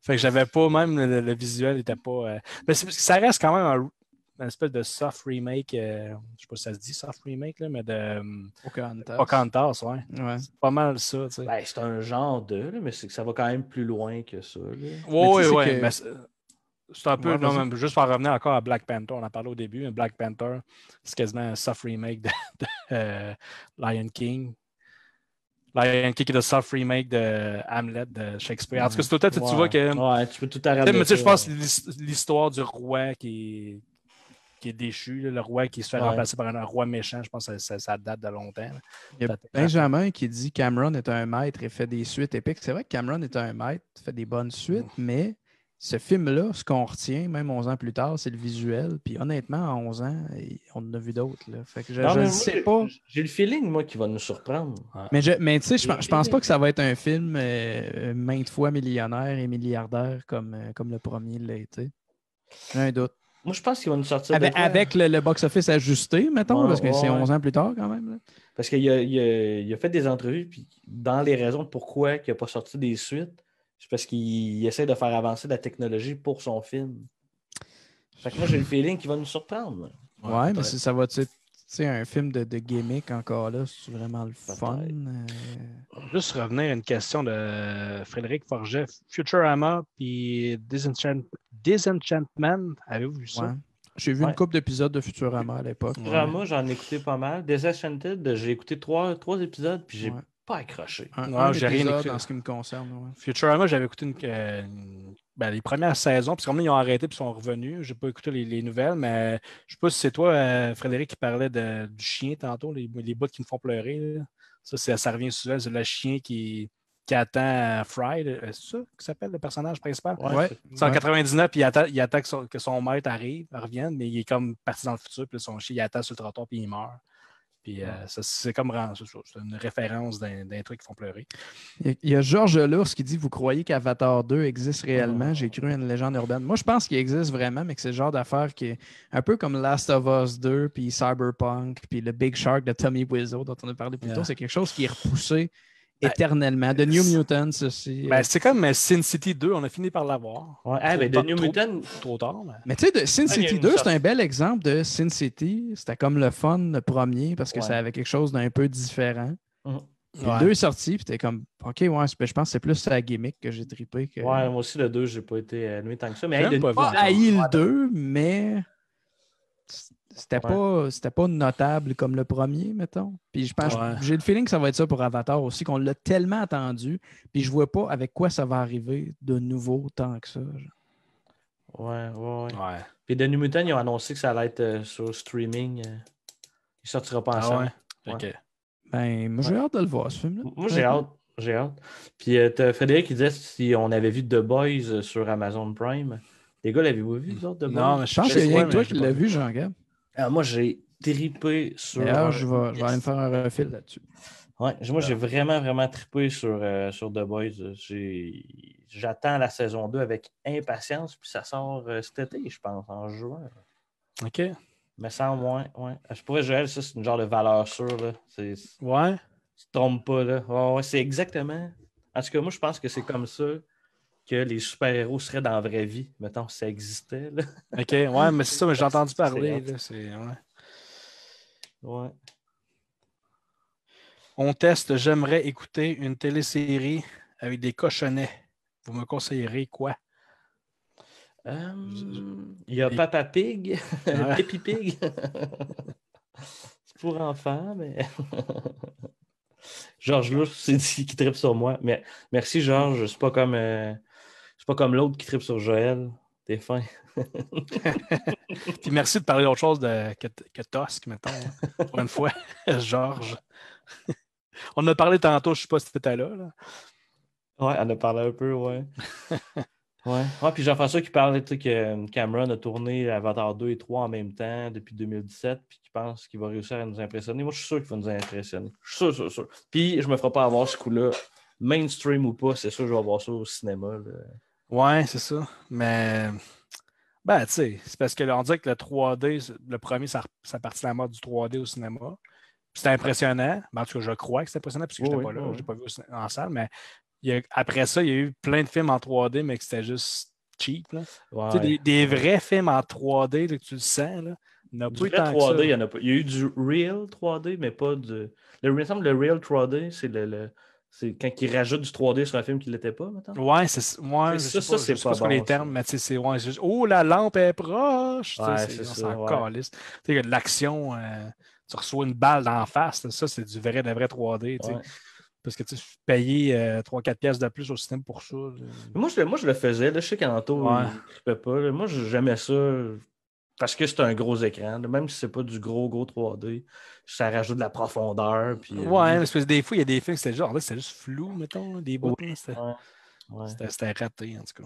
Fait que j'avais pas, même le visuel n'était pas. Mais ça reste quand même une espèce de soft remake. Je sais pas si ça se dit soft remake, là, mais de Pocahontas, ouais. C'est pas mal ça. Tu sais. Ben, c'est un genre mais c'est que ça va quand même plus loin que ça. Oui. C'est un peu, même, juste pour revenir encore à Black Panther, on en parlait au début. Black Panther, c'est quasiment un soft remake de Lion King. Lion King est un soft remake de Hamlet de Shakespeare. En tout cas, c'est peut-être tu vois que. Ouais, tu peux tout arrêter. Mais tu sais, je pense que l'histoire du roi qui est déchu, là, le roi qui se fait remplacer par un roi méchant, je pense que ça date de longtemps. Il y a Benjamin qui dit Cameron est un maître et fait des suites épiques. C'est vrai que Cameron est un maître, fait des bonnes suites, mais ce film-là, ce qu'on retient, même 11 ans plus tard, c'est le visuel. Puis honnêtement, à 11 ans, on en a vu d'autres. Fait que je ne sais pas. J'ai le feeling, moi, qu'il va nous surprendre. Mais tu sais, je pense pas que ça va être un film maintes fois millionnaire et milliardaire comme le premier l'a été. J'ai un doute. Moi, je pense qu'il va nous sortir avec le box-office ajusté, mettons, parce que c'est 11 ans plus tard quand même. Là. Parce qu'il a fait des entrevues, puis dans les raisons de pourquoi il n'a pas sorti des suites, c'est parce qu'il essaie de faire avancer la technologie pour son film. Fait que moi, j'ai le feeling qu'il va nous surprendre. Ouais, mais ça va être un film de gimmick encore là, c'est vraiment le fun. Juste revenir à une question de Frédéric Forget. Futurama puis Disenchantment, avez-vous vu ça? Ouais. J'ai vu une couple d'épisodes de Futurama à l'époque. Futurama, j'en ai écouté pas mal. Disenchanted, j'ai écouté trois épisodes, puis j'ai pas accroché. J'ai rien écouté en ce qui me concerne. Ouais. Futurama, j'avais écouté les premières saisons, puis comme ils ont arrêté puis sont revenus. Je n'ai pas écouté les nouvelles, mais je ne sais pas si c'est toi, Frédéric, qui parlait du chien tantôt, les bouts qui me font pleurer. Là. Ça revient souvent, c'est le chien qui attend Fry. C'est ça qui s'appelle le personnage principal? Ouais. C'est en 99, puis il attend que son maître revienne, mais il est comme parti dans le futur, puis son chien, il attend sur le trottoir, puis il meurt. Puis c'est comme c'est une référence d'un truc qui font pleurer. Il y a Georges Lours qui dit: vous croyez qu'Avatar 2 existe réellement? J'ai cru à une légende urbaine. Moi, je pense qu'il existe vraiment, mais que c'est le genre d'affaire qui est un peu comme Last of Us 2, puis Cyberpunk, puis le Big Shark de Tommy Wiseau, dont on a parlé plus tôt. C'est quelque chose qui est repoussé éternellement. The New Mutants aussi. C'est comme Sin City 2, on a fini par l'avoir. The New Mutants, trop tard. Mais tu sais, Sin City 2, c'est un bel exemple de Sin City. C'était comme le fun, le premier, parce que ça avait quelque chose d'un peu différent. Le 2 est sorti, puis t'es comme, OK, je pense que c'est plus la gimmick que j'ai trippé. Que... Ouais, moi aussi, le 2, j'ai pas été animé tant que ça. Mais j'ai pas haï le 2, mais... C'était pas notable comme le premier, mettons. Puis je pense j'ai le feeling que ça va être ça pour Avatar aussi, qu'on l'a tellement attendu, puis je vois pas avec quoi ça va arriver de nouveau tant que ça. Ouais. Puis The New Mutant, ils ont annoncé que ça allait être sur streaming. Il sortira pas ensemble. OK. Ben, moi, j'ai hâte de le voir, ce film-là. Moi, j'ai hâte. Puis Frédéric, il disait si on avait vu The Boys sur Amazon Prime. Les gars, l'avez-vous vu, vous autres, The Boys? Non, mais je pense qu'il y a rien que toi qui l'as vu, Jean-Gab. Moi, j'ai trippé sur... D'ailleurs, je vais aller me faire un refil là-dessus. Ouais, moi, j'ai vraiment, vraiment trippé sur The Boys. J'attends la saison 2 avec impatience, puis ça sort cet été, je pense, en juin. OK. Mais sans moins, ouais. Je pourrais, Joël, ça, c'est une genre de valeur sûre, là. Ouais. Tu te trompes pas, là. Ouais, c'est exactement... En tout cas, moi, je pense que c'est comme ça que les super-héros seraient dans la vraie vie, mettons, si ça existait. Là. OK, ouais, mais c'est ça, mais j'ai entendu parler. Ouais. On teste, j'aimerais écouter une télésérie avec des cochonnets. Vous me conseillerez quoi? Il y a Papa Pig, Peppy Pig. C'est pour enfants, mais... Georges Lourdes, c'est dit qui tripe sur moi. Mais merci, Georges. C'est pas comme l'autre qui tripe sur Joël. T'es fin. Puis merci de parler d'autre chose que Tosque, mettons. Pour une fois, Georges. On en a parlé tantôt, je sais pas si t'étais là. Ouais, on a parlé un peu, ouais. Ouais, puis Jean-François qui parlait que Cameron a tourné Avatar 2 et 3 en même temps depuis 2017, puis qui pense qu'il va réussir à nous impressionner. Moi, je suis sûr qu'il va nous impressionner. Je suis sûr. Puis je me ferai pas avoir ce coup-là. Mainstream ou pas, c'est sûr que je vais voir ça au cinéma. Là. Ouais, c'est ça. Mais, tu sais, c'est parce qu'on dit que le 3D, le premier, ça partit la mode du 3D au cinéma. C'était impressionnant. En tout cas, je crois que c'était impressionnant, parce que je n'étais pas là. Je l'ai pas vu en salle, mais après ça, il y a eu plein de films en 3D, mais que c'était juste cheap. Là. Ouais. Des vrais films en 3D, là, que tu le sens. Là. Il n'y en a Du pas eu vrai tant 3D, que il ça. y en a pas. Il y a eu du real 3D, mais pas du. Il me semble que le real 3D, c'est quand ils rajoutent du 3D sur un film qui ne l'était pas, maintenant. Ouais, je sais pas c'est quoi les termes, mais c'est juste oh, la lampe est proche. Ouais, On ça, s'en ouais. calisse. Il y a de l'action, tu reçois une balle d'en face, ça, c'est du vrai 3D. Ouais. Parce que tu payer 3-4 pièces de plus au système pour ça. Moi, je le faisais. Là, je sais qu'Anto, Ouais. il ne trippait pas. Là. Moi, j'aimais ça parce que c'est un gros écran. Là. Même si c'est pas du gros 3D, ça rajoute de la profondeur. Puis, Ouais, parce que des fois, il y a des films, c'était juste flou, mettons, des bouts. Oui, C'était raté, en tout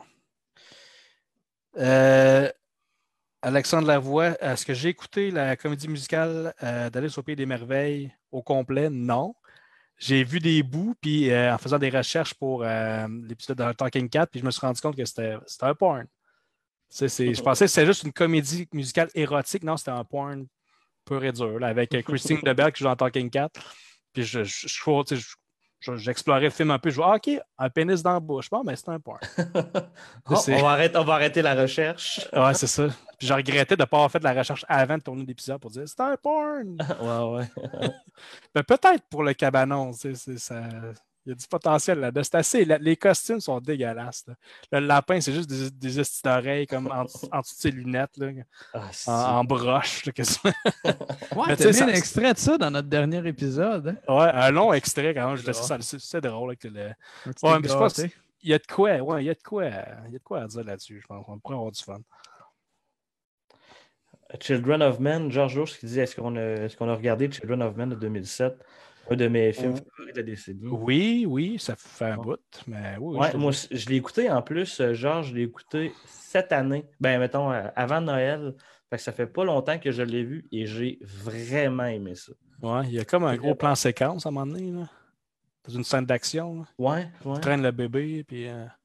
cas. Alexandre Lavoie, est-ce que j'ai écouté la comédie musicale d'Alice au Pays des Merveilles au complet? Non. J'ai vu des bouts, puis en faisant des recherches pour l'épisode de Talking Cat, puis je me suis rendu compte que c'était un porn. Je pensais que c'était juste une comédie musicale érotique. Non, c'était un porn pur et dur, là, avec Christine Lebel qui joue en Talking Cat. Puis j'explorais le film un peu. Je vois, OK, un pénis dans la bouche. Bon, mais c'est un porn. On va arrêter la recherche. Ouais, c'est ça. Puis je regrettais de ne pas avoir fait de la recherche avant de tourner l'épisode pour dire c'est un porn. Ouais. Mais peut-être pour le cabanon, ça, il y a du potentiel là-dedans. C'est assez. Les costumes sont dégueulasses. Là. Le lapin, c'est juste des estis d'oreilles comme en dessous de ses lunettes, là, en broche. Là, quasiment. Ouais, t'as mis un extrait de ça dans notre dernier épisode. Hein? Ouais, un long extrait quand même. C'est drôle. Ouais, mais je pense qu'il y a de quoi. Ouais, il y a de quoi à dire là-dessus. Je pense qu'on pourrait avoir du fun. Children of Men, George Bush qui dit est-ce qu'on a regardé Children of Men de 2007, un de mes films favoris de la décennie. Oui, ça fait un bout. Mais oui, ouais, moi, je l'ai écouté en plus, George, je l'ai écouté cette année, mettons, avant Noël. Fait que ça fait pas longtemps que je l'ai vu et j'ai vraiment aimé ça. Ouais, il y a comme un gros plan séquence à un moment donné, là. Dans une scène d'action. Ouais. Tu traînes le bébé, puis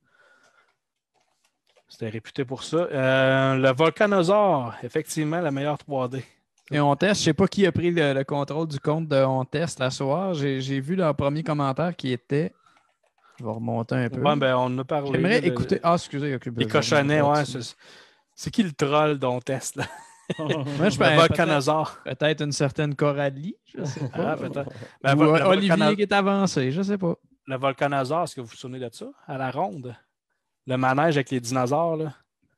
c'était réputé pour ça. Le Volcanosaur, effectivement, la meilleure 3D. Et On Test, je sais pas qui a pris le contrôle du compte de On Test la soir. J'ai vu leur premier commentaire qui était. Je vais remonter un peu. Ouais, ben on en a parlé. J'aimerais écouter. Excusez. Les cochonnets, ouais. C'est qui le troll d'On Test, là? Moi, je le Volcanosaur. Peut-être une certaine Coralie, je sais pas. Ah, peut-être. Ou Olivier qui est avancé, je sais pas. Le Volcanosaur, est-ce que vous vous souvenez de ça? À la ronde. Le manège avec les dinosaures, là.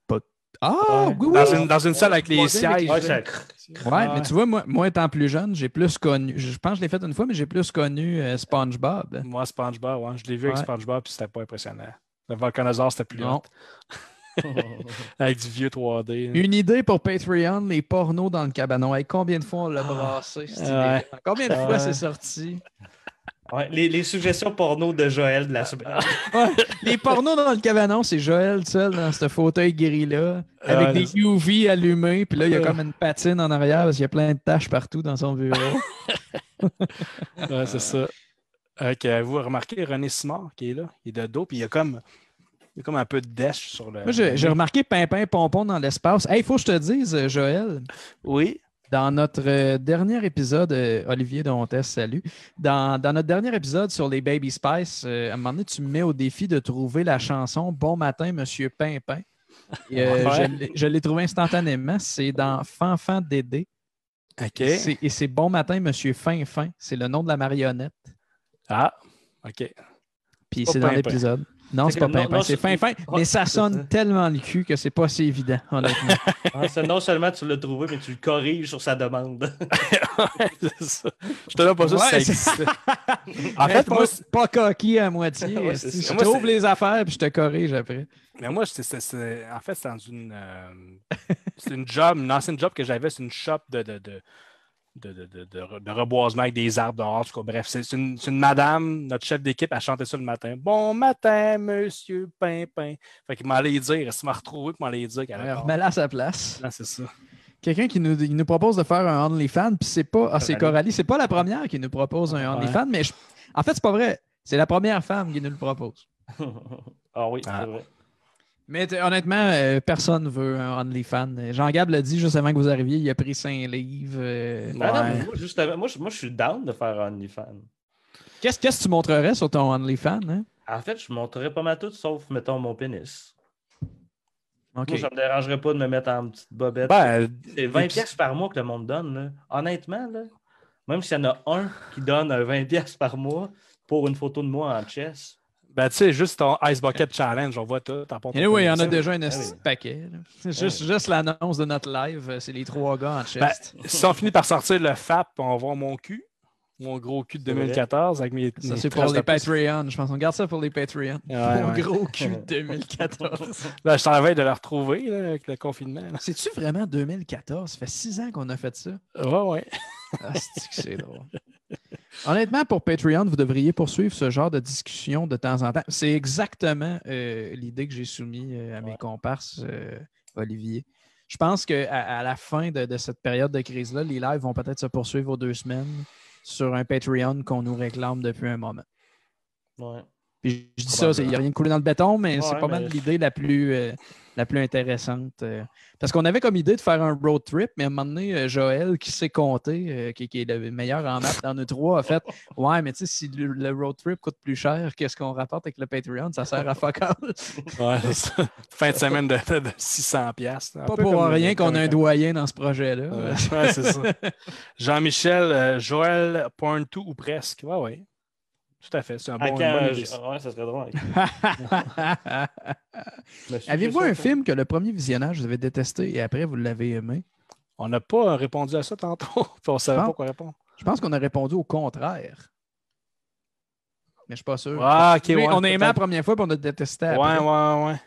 Oui. Dans une salle avec les sièges. Ouais, mais tu vois, moi étant plus jeune, j'ai plus connu. Je pense que je l'ai fait une fois, mais j'ai plus connu SpongeBob. Moi, SpongeBob, ouais. Je l'ai vu avec SpongeBob, puis c'était pas impressionnant. Le Volcanosaur, c'était plus long. Avec du vieux 3D. Une idée pour Patreon, les pornos dans le cabanon. Hey, combien de fois on l'a brassé? Combien de fois c'est sorti? Ouais, les suggestions porno de Joël de la semaine. Les pornos dans le cabanon, c'est Joël seul dans ce fauteuil gris-là, avec des UV allumés, puis là, il y a comme une patine en arrière parce qu'il y a plein de taches partout dans son bureau. Ouais, c'est ça. Vous remarquez René Simard qui est là, il est de dos, puis il y a comme un peu de dèche sur le. Moi, j'ai remarqué Pimpin Pompon dans l'espace. Hey, il faut que je te dise, Joël. Oui. Dans notre dernier épisode, Olivier de Hontes, salut. Dans notre dernier épisode sur les Baby Spice, à un moment donné, tu me mets au défi de trouver la chanson Bon matin, Monsieur Pimpin. Et, je l'ai trouvé instantanément. C'est dans Fanfan Dédé. OK. Et c'est Bon matin, Monsieur Fin-Fin. C'est le nom de la marionnette. Ah, OK. Puis c'est dans l'épisode. Non, c'est pas Pimpin, c'est Fin-Fin, mais ça sonne tellement le cul que c'est pas si évident, honnêtement. Non seulement tu l'as trouvé, mais tu le corriges sur sa demande. C'est ça. Je te donne pas ça si ça existe. En fait, moi, pas coquille à moitié. Je trouve les affaires puis je te corrige après. Mais moi, en fait, c'est dans une ancienne job que j'avais, c'est une shop de reboisement avec des arbres dehors. En tout cas, bref, c'est une madame, notre chef d'équipe, elle chantait ça le matin. Bon matin, Monsieur Pimpin. Fait qu'il m'allait dire, s'il m'a retrouvé, il m'allait dire qu'elle remets-la à sa place. Ah, c'est ça. Quelqu'un qui nous propose de faire un OnlyFans, puis c'est pas. Ah, c'est Coralie. C'est pas la première qui nous propose un OnlyFans, mais en fait, c'est pas vrai. C'est la première femme qui nous le propose. Ah oui, c'est vrai. Mais honnêtement, personne ne veut un OnlyFans. Jean-Gab l'a dit juste avant que vous arriviez, il a pris 5 livres. Moi, je suis down de faire un OnlyFans. Qu'est-ce que tu montrerais sur ton OnlyFans? Hein? En fait, je montrerais pas mal tout, sauf, mettons, mon pénis. OK. Moi, ça me dérangerait pas de me mettre en petite bobette. C'est 20$ par mois que le monde donne. Là. Honnêtement, là, même s'il y en a un qui donne 20$ par mois pour une photo de moi en chess. Ben, tu sais, juste ton Ice Bucket Challenge, on voit tout. Et oui, il y en a déjà un paquet. Juste l'annonce de notre live, c'est les 3 gars en chest. Ben, si on finit par sortir le FAP, on va voir mon cul. Mon gros cul de 2014 avec mes. Ça, c'est pour les Patreons. Je pense qu'on garde ça pour les Patreons. Mon gros cul de 2014. Là, je travaille de le retrouver là, avec le confinement. C'est-tu vraiment 2014? Ça fait 6 ans qu'on a fait ça. Ouais. Ah, c'est drôle. Honnêtement, pour Patreon, vous devriez poursuivre ce genre de discussion de temps en temps. C'est exactement l'idée que j'ai soumise à mes comparses, Olivier. Je pense qu'à la fin de cette période de crise-là, les lives vont peut-être se poursuivre aux 2 semaines sur un Patreon qu'on nous réclame depuis un moment. Ouais. Puis je dis ça, il n'y a rien de coulé dans le béton, mais c'est pas mal l'idée la plus intéressante. Parce qu'on avait comme idée de faire un road trip, mais à un moment donné, Joël, qui sait compter, qui est le meilleur en maths dans nous 3, a fait « Ouais, mais tu sais, si le road trip coûte plus cher que ce qu'on rapporte avec le Patreon, ça sert à fuck all. » Ouais, c'est ça. Fin de semaine de 600$. Pas pour rien qu'on a un doyen dans ce projet-là. Ouais, c'est ça. Jean-Michel, Joël, Porn 2 ou presque. Ouais. Tout à fait. C'est un bon ouais, ça serait drôle. Avez-vous un film que le premier visionnage vous avez détesté et après vous l'avez aimé? On n'a pas répondu à ça tantôt. On ne savait pas quoi répondre. Je pense qu'on a répondu au contraire. Mais je ne suis pas sûr. Ah, OK, on a aimé la première fois et on a détesté après. Ouais.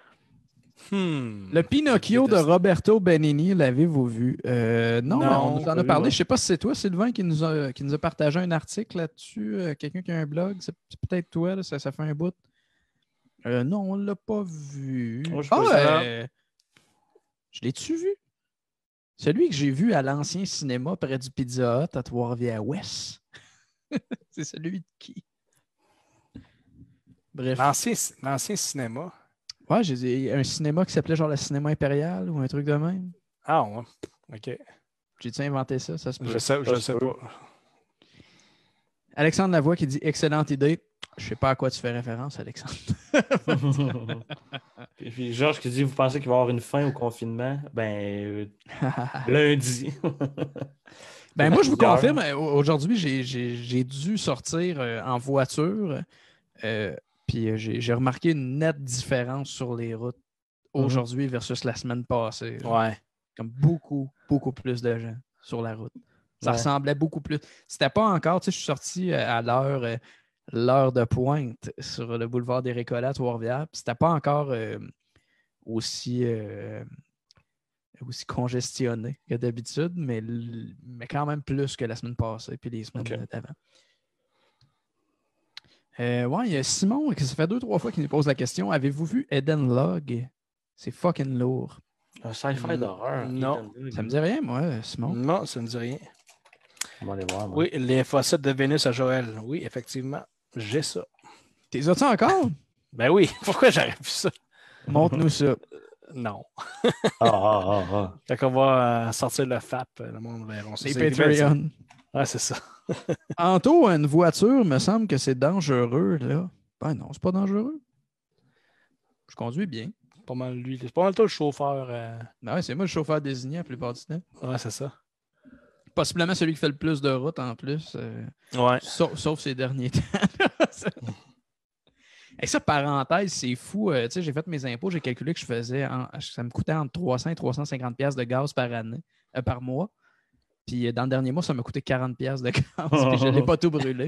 Le Pinocchio de Roberto Benigni, l'avez-vous vu? Non, on en a parlé. Je ne sais pas si c'est toi, Sylvain, qui nous a partagé un article là-dessus. Quelqu'un qui a un blog. C'est peut-être toi, là, ça fait un bout. Non, on ne l'a pas vu. Je l'ai-tu vu? Celui que j'ai vu à l'ancien cinéma près du Pizza Hut à Trois-Rivières-Ouest. C'est celui de qui? Bref. L'ancien cinéma. Ouais, j'ai un cinéma qui s'appelait genre le cinéma impérial ou un truc de même. Ah ouais. OK. J'ai-tu inventé ça? Ça se peut. Je sais pas. Alexandre Lavoie qui dit excellente idée. Je sais pas à quoi tu fais référence, Alexandre. Puis Georges qui dit vous pensez qu'il va y avoir une fin au confinement? Ben lundi. Ben moi je vous confirme, aujourd'hui j'ai dû sortir en voiture. Puis j'ai remarqué une nette différence sur les routes aujourd'hui versus la semaine passée. Ouais. Comme beaucoup plus de gens sur la route. Ça ressemblait beaucoup plus. C'était pas encore, tu sais, je suis sorti à l'heure de pointe sur le boulevard des Récollets à Trois-Rivières. C'était pas encore aussi congestionné que d'habitude, mais quand même plus que la semaine passée puis les semaines d'avant. Il y a Simon, qui ça fait 2-3 fois qu'il nous pose la question. Avez-vous vu Eden Log? C'est fucking lourd. Un sci-fi d'horreur. Non. Ça me dit rien, moi, Simon. Non, ça me dit rien. On va aller voir. Moi. Oui, les fossiles de Vénus à Joël. Oui, effectivement. J'ai ça. T'es as-tu encore? Ben oui. Pourquoi j'aurais vu ça? Montre-nous ça. Non. Quand on va sortir le FAP, le monde verra. Les Patreon. Ouais, c'est ça. Anto, une voiture, me semble que c'est dangereux, là. Ben non, c'est pas dangereux. Je conduis bien. C'est pas mal toi le chauffeur. Ben ouais, c'est moi le chauffeur désigné la plupart du temps. Ouais, c'est ça. Possiblement celui qui fait le plus de route en plus. Ouais. Sauf ces derniers temps. Et ça, parenthèse, c'est fou. Tu sais, j'ai fait mes impôts, j'ai calculé que ça me coûtait entre 300 et 350$ de gaz par mois. Puis dans le dernier mois, ça m'a coûté 40$ de gaz. Puis je ne l'ai pas tout brûlé.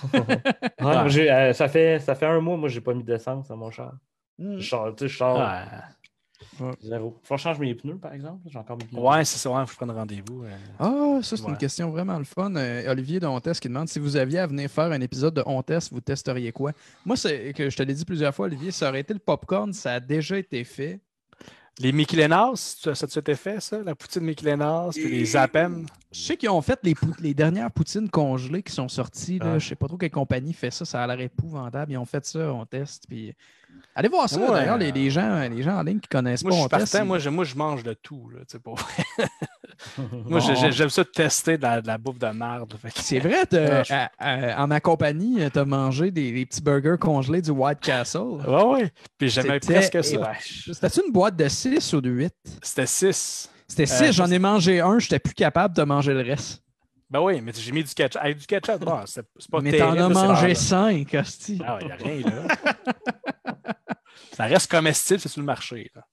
Ça fait un mois, moi, j'ai pas mis d'essence à mon char. Je sors. Zéro. Faut que je change mes pneus, par exemple. J'ai encore mes pneus. Ouais, c'est ça. Il faut que je prenne rendez-vous. Ça, c'est une question vraiment le fun. Olivier de Hontes qui demande si vous aviez à venir faire un épisode de Hontes, vous testeriez quoi? Moi, c'est que je te l'ai dit plusieurs fois, Olivier, ça aurait été le popcorn, ça a déjà été fait. Les Mickey Lénard, ça t'était fait, ça? La poutine Mickey Lénard, puis les Zappen? Je sais qu'ils ont fait les dernières poutines congelées qui sont sorties. Là, je sais pas trop quelle compagnie fait ça. Ça a l'air épouvantable. Ils ont fait ça, on teste. Puis... Allez voir ça. D'ailleurs, les gens en ligne qui connaissent pas, on teste. Moi, je mange de tout. Là, pour vrai. Moi, j'aime ça tester de la bouffe de merde. C'est vrai, en ma compagnie, tu as mangé des petits burgers congelés du White Castle. Oui. Puis j'aimais presque ça. C'était-tu une boîte de 6 ou de 8? C'était 6. C'était 6, j'en ai mangé un, je n'étais plus capable de manger le reste. Ben oui, mais j'ai mis du ketchup. Avec du ketchup, bon, c'est pas mais terrible. Mais t'en as mangé 5, hostie. Ah, il n'y a rien, là. Ça reste comestible, c'est sur le marché, là.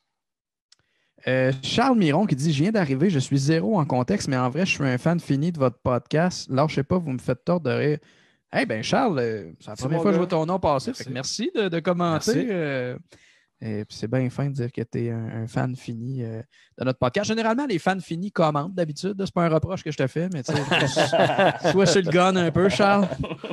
Charles Miron qui dit « Je viens d'arriver, je suis zéro en contexte, mais en vrai, je suis un fan fini de votre podcast. Là, je sais pas, vous me faites tort de rire. » Eh bien, Charles, c'est la première fois que je vois ton nom passer. Fait que merci de commenter. Et puis c'est bien fin de dire que tu es un fan fini de notre podcast. Généralement, les fans finis commentent d'habitude. C'est pas un reproche que je te fais, mais tu sais, sois sur le gun un peu, Charles.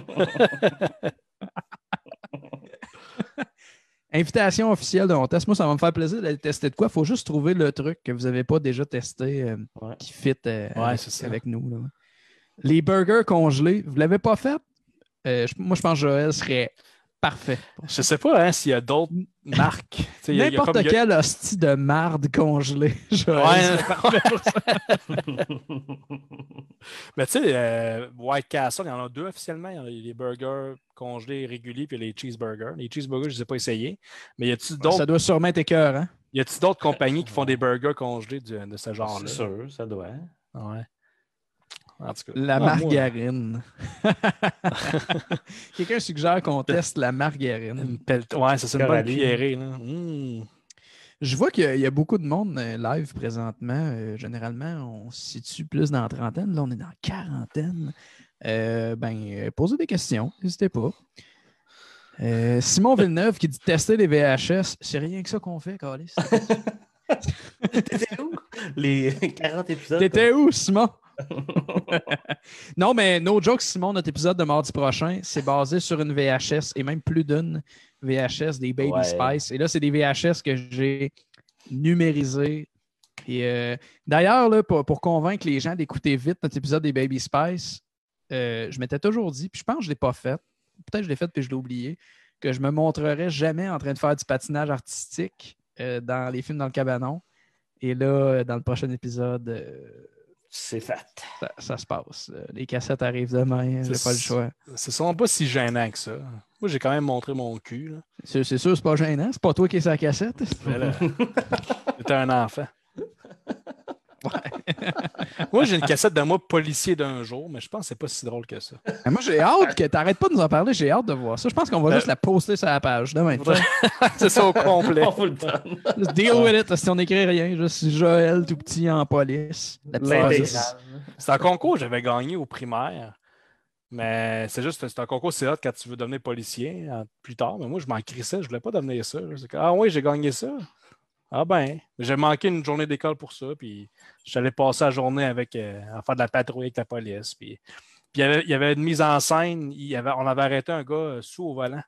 Invitation officielle de On Teste. Moi, ça va me faire plaisir d'aller tester de quoi. Il faut juste trouver le truc que vous n'avez pas déjà testé qui fit avec nous. Là. Les burgers congelés, vous ne l'avez pas fait? Moi, je pense que Joël serait parfait. Je ne sais pas s'il y a d'autres marques. N'importe quelle hostie de marde congelée. Joël, parfait pour ça. Mais tu sais, White Castle, il y en a 2 officiellement. Il y a les burgers congelés réguliers puis les cheeseburgers. Les cheeseburgers, je ne les ai pas essayés. Mais y a-t-il d'autres... Ça doit sûrement être écœurant. Y a-t-il d'autres compagnies qui font des burgers congelés de ce genre-là? C'est sûr, ça doit. Ouais. En tout cas, la margarine. Quelqu'un suggère qu'on teste la margarine. Ouais, c'est une bonne cuillerée. Là. Je vois qu'il y a beaucoup de monde live présentement. Généralement, on se situe plus dans la trentaine. Là, on est dans la quarantaine. Posez des questions. N'hésitez pas. Simon Villeneuve qui dit tester les VHS. C'est rien que ça qu'on fait, Calis. T'étais où? Les 40 épisodes. T'étais où, Simon? Non, mais no joke, Simon, notre épisode de mardi prochain, c'est basé sur une VHS et même plus d'une VHS des Baby Spice. Et là, c'est des VHS que j'ai numérisées. Et d'ailleurs, là, pour convaincre les gens d'écouter vite notre épisode des Baby Spice, je m'étais toujours dit, puis je pense que je ne l'ai pas fait, peut-être que je l'ai fait puis je l'ai oublié, que je me montrerais jamais en train de faire du patinage artistique dans les films dans le cabanon. Et là, dans le prochain épisode... c'est fait. Ça se passe. Les cassettes arrivent demain. J'ai pas le choix. Ce sont pas si gênants que ça. Moi, j'ai quand même montré mon cul. Là. C'est sûr, c'est pas gênant. C'est pas toi qui es sur la cassette. T'es un enfant. Ouais. Moi, j'ai une cassette de moi policier d'un jour, mais je pense que c'est pas si drôle que ça. Mais moi, j'ai hâte que t'arrêtes pas de nous en parler. J'ai hâte de voir ça. Je pense qu'on va juste la poster sur la page demain. C'est ça au complet. On fout le temps. Just deal with it. Si on n'écrit rien, juste Joël tout petit en police. C'est un concours que j'avais gagné au primaire. Mais c'est un concours, c'est hot quand tu veux devenir policier plus tard. Mais moi, je m'en crissais. Je voulais pas devenir ça. Ah oui, j'ai gagné ça. Ah ben, j'ai manqué une journée d'école pour ça, puis j'allais passer la journée à faire de la patrouille avec la police. Puis il y avait une mise en scène, on avait arrêté un gars sous au volant.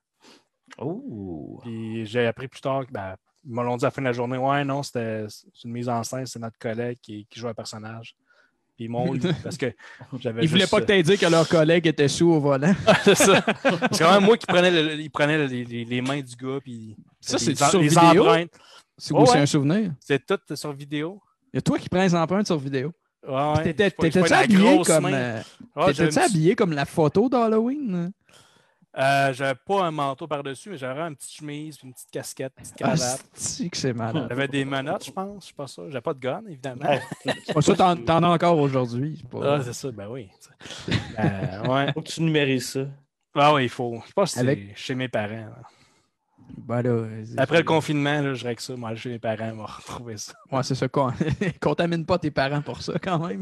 Oh! Puis j'ai appris plus tard, ils m'ont dit à la fin de la journée, ouais, non, c'est une mise en scène, c'est notre collègue qui joue un personnage. Puis ils m'ont eu parce que j'avais Ils voulaient pas que tu aies dit que leur collègue était sous au volant. C'est ça. C'est quand même moi qui prenais les mains du gars, puis ça, c'est sur vidéo? Empreintes. C'est un souvenir? C'est tout sur vidéo. Il y a toi qui prends les empreintes sur vidéo. Ouais. T'étais-tu habillé comme... T'étais-tu habillé comme la photo d'Halloween? J'avais pas un manteau par-dessus, mais j'avais une petite chemise, puis une petite casquette, une petite cravate. C'est que c'est malade. J'avais des menottes, je pense. Je suis pas sûr. J'avais pas de gun, évidemment. Ça, t'en as encore aujourd'hui. C'est ça, ben oui. Ouais. Faut que tu numérises ça. Ah oui, il faut. Je pense que c'est chez mes parents. Là. Ben là, après le confinement, là, je règle ça. Moi, chez mes parents, on va retrouver ça. Ouais, c'est ça. Contamine pas tes parents pour ça, quand même.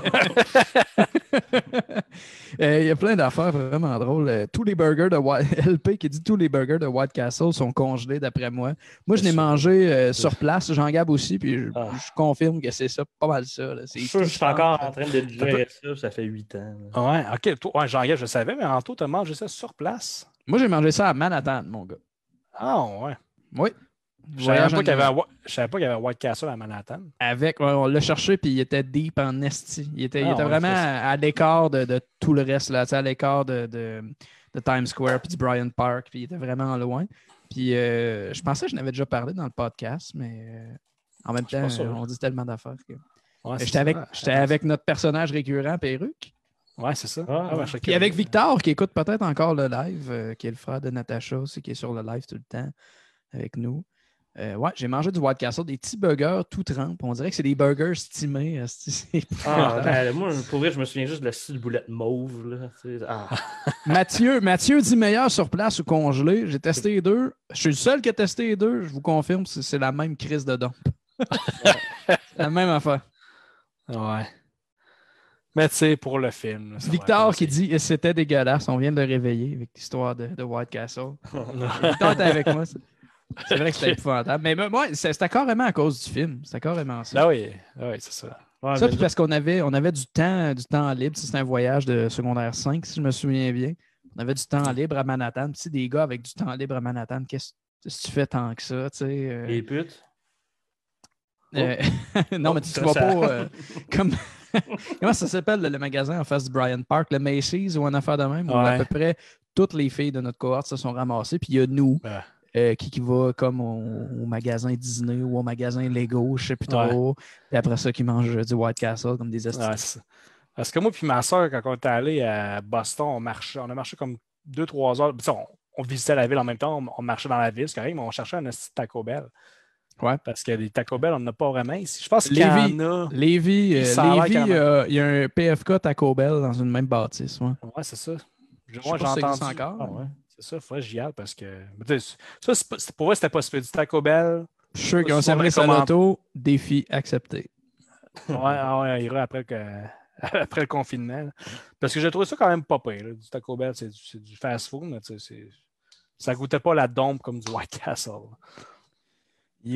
Il y a plein d'affaires vraiment drôles. Tous les burgers de LP qui dit tous les burgers de White Castle sont congelés, d'après moi. Moi, je l'ai mangé sur place. Jean-Gab aussi, puis je confirme que c'est ça, pas mal ça. Là. Je suis encore en train de digérer ça fait 8 ans. Là. Ouais, OK. Toi, Jean-Gab, je savais, mais Anto, tu as mangé ça sur place? Moi, j'ai mangé ça à Manhattan, mon gars. Ah, ouais. Oui. Je savais pas qu'il y avait White Castle à Manhattan. On l'a cherché, puis il était deep en esti. Il était vraiment à l'écart de tout le reste, là, à l'écart de Times Square, puis du Bryant Park, puis il était vraiment loin. Puis je pensais que je n'avais déjà parlé dans le podcast, mais en même temps, on dit tellement d'affaires que... Ouais, j'étais avec notre personnage récurrent, Perruque. Ouais, c'est ça. Puis avec Victor, qui écoute peut-être encore le live, qui est le frère de Natacha aussi, qui est sur le live tout le temps avec nous. Ouais, j'ai mangé du White Castle, des petits burgers tout trempes. On dirait que c'est des burgers stimés. Moi, pour vrai, je me souviens juste de la style boulette mauve. Là. Mathieu dit meilleur sur place ou congelé. J'ai testé les deux. Je suis le seul qui a testé les deux. Je vous confirme, c'est la même crise de dents. La même affaire. Ouais. Mais tu sais, pour le film. Victor qui dit c'était dégueulasse. On vient de le réveiller avec l'histoire de White Castle. Victor était avec moi. C'est vrai que c'était épouvantable. Mais moi, c'était carrément à cause du film. C'était carrément ça. Ah oui, c'est ça. Ouais, ça, puis parce qu'on avait du temps libre. C'était un voyage de secondaire 5, si je me souviens bien. On avait du temps libre à Manhattan. Puis, des gars avec du temps libre à Manhattan, qu'est-ce que tu fais tant que ça? Les putes? Non, mais tu vas pas comme. Comment ça s'appelle le magasin en face du Bryant Park, le Macy's ou une affaire de même, où à peu près toutes les filles de notre cohorte se sont ramassées. Puis il y a nous. Qui va comme au magasin Disney ou au magasin Lego, je ne sais plus trop. Puis après ça, qui mange du White Castle comme des astuces. Parce que moi puis ma soeur, quand on était allé à Boston, on a marché comme 2-3 heures. On visitait la ville en même temps, on marchait dans la ville, c'est correct, mais on cherchait un Taco Bell. Ouais. Parce que les Taco Bell, on n'en a pas vraiment ici. Je pense qu'il y en a. Lévis, il y a un PFK Taco Bell dans une même bâtisse. Ouais, c'est ça. Moi, j'ai entendu ça encore. C'est ça, il faudrait que j'y aille parce que. Ça, pour vrai, c'était pas super. Du Taco Bell. Je suis sûr qu'on s'aimerait sa loto. Défi accepté. On ira après le confinement. Là. Parce que j'ai trouvé ça quand même pas pire. Là. Du Taco Bell, c'est du fast-food, mais ça goûtait pas la dompe comme du White Castle. Il y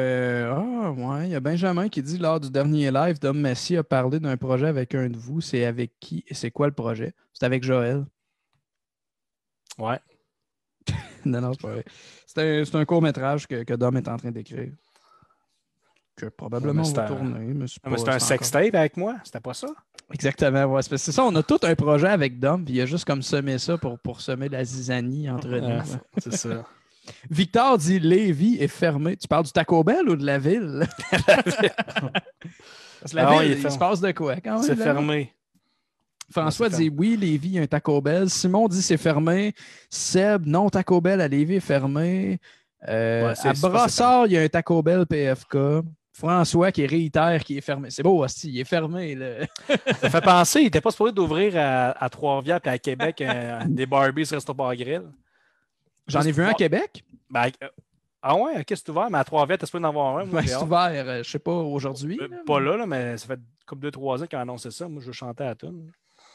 a Benjamin qui dit lors du dernier live, Dom Messi a parlé d'un projet avec un de vous. C'est avec qui et c'est quoi le projet? C'est avec Joël. Ouais. Non, c'est pas vrai. C'est un court-métrage que Dom est en train d'écrire. Que probablement on va tourner. Mais c'était un sextape avec moi? C'était pas ça? Exactement, ouais. C'est ça, on a tout un projet avec Dom, puis il a juste comme semé ça pour semer la zizanie entre nous. C'est ça. Victor dit Lévis est fermé. Tu parles du Taco Bell ou de la ville? Parce que la ville, il se passe de quoi quand même? C'est fermé. François dit oui, Lévis, il y a un Taco Bell. Simon dit c'est fermé. Seb, non, Taco Bell à Lévis est fermé. À Brassard, il y a un Taco Bell PFK. François qui réitère qu'il est fermé. C'est beau aussi, il est fermé. Là. Ça fait penser, il n'était pas supposé d'ouvrir à Trois-Rivières et à Québec des Barbies Resto Bar Grill. J'en ai vu un à Québec. Ah ouais, qu'est-ce que c'est ouvert? Mais à Trois-Rivières, tu peux en avoir un. C'est ouvert, je ne sais pas aujourd'hui. Pas là, mais ça fait comme 2-3 ans qu'ils ont annoncé ça. Moi, je chantais à tune.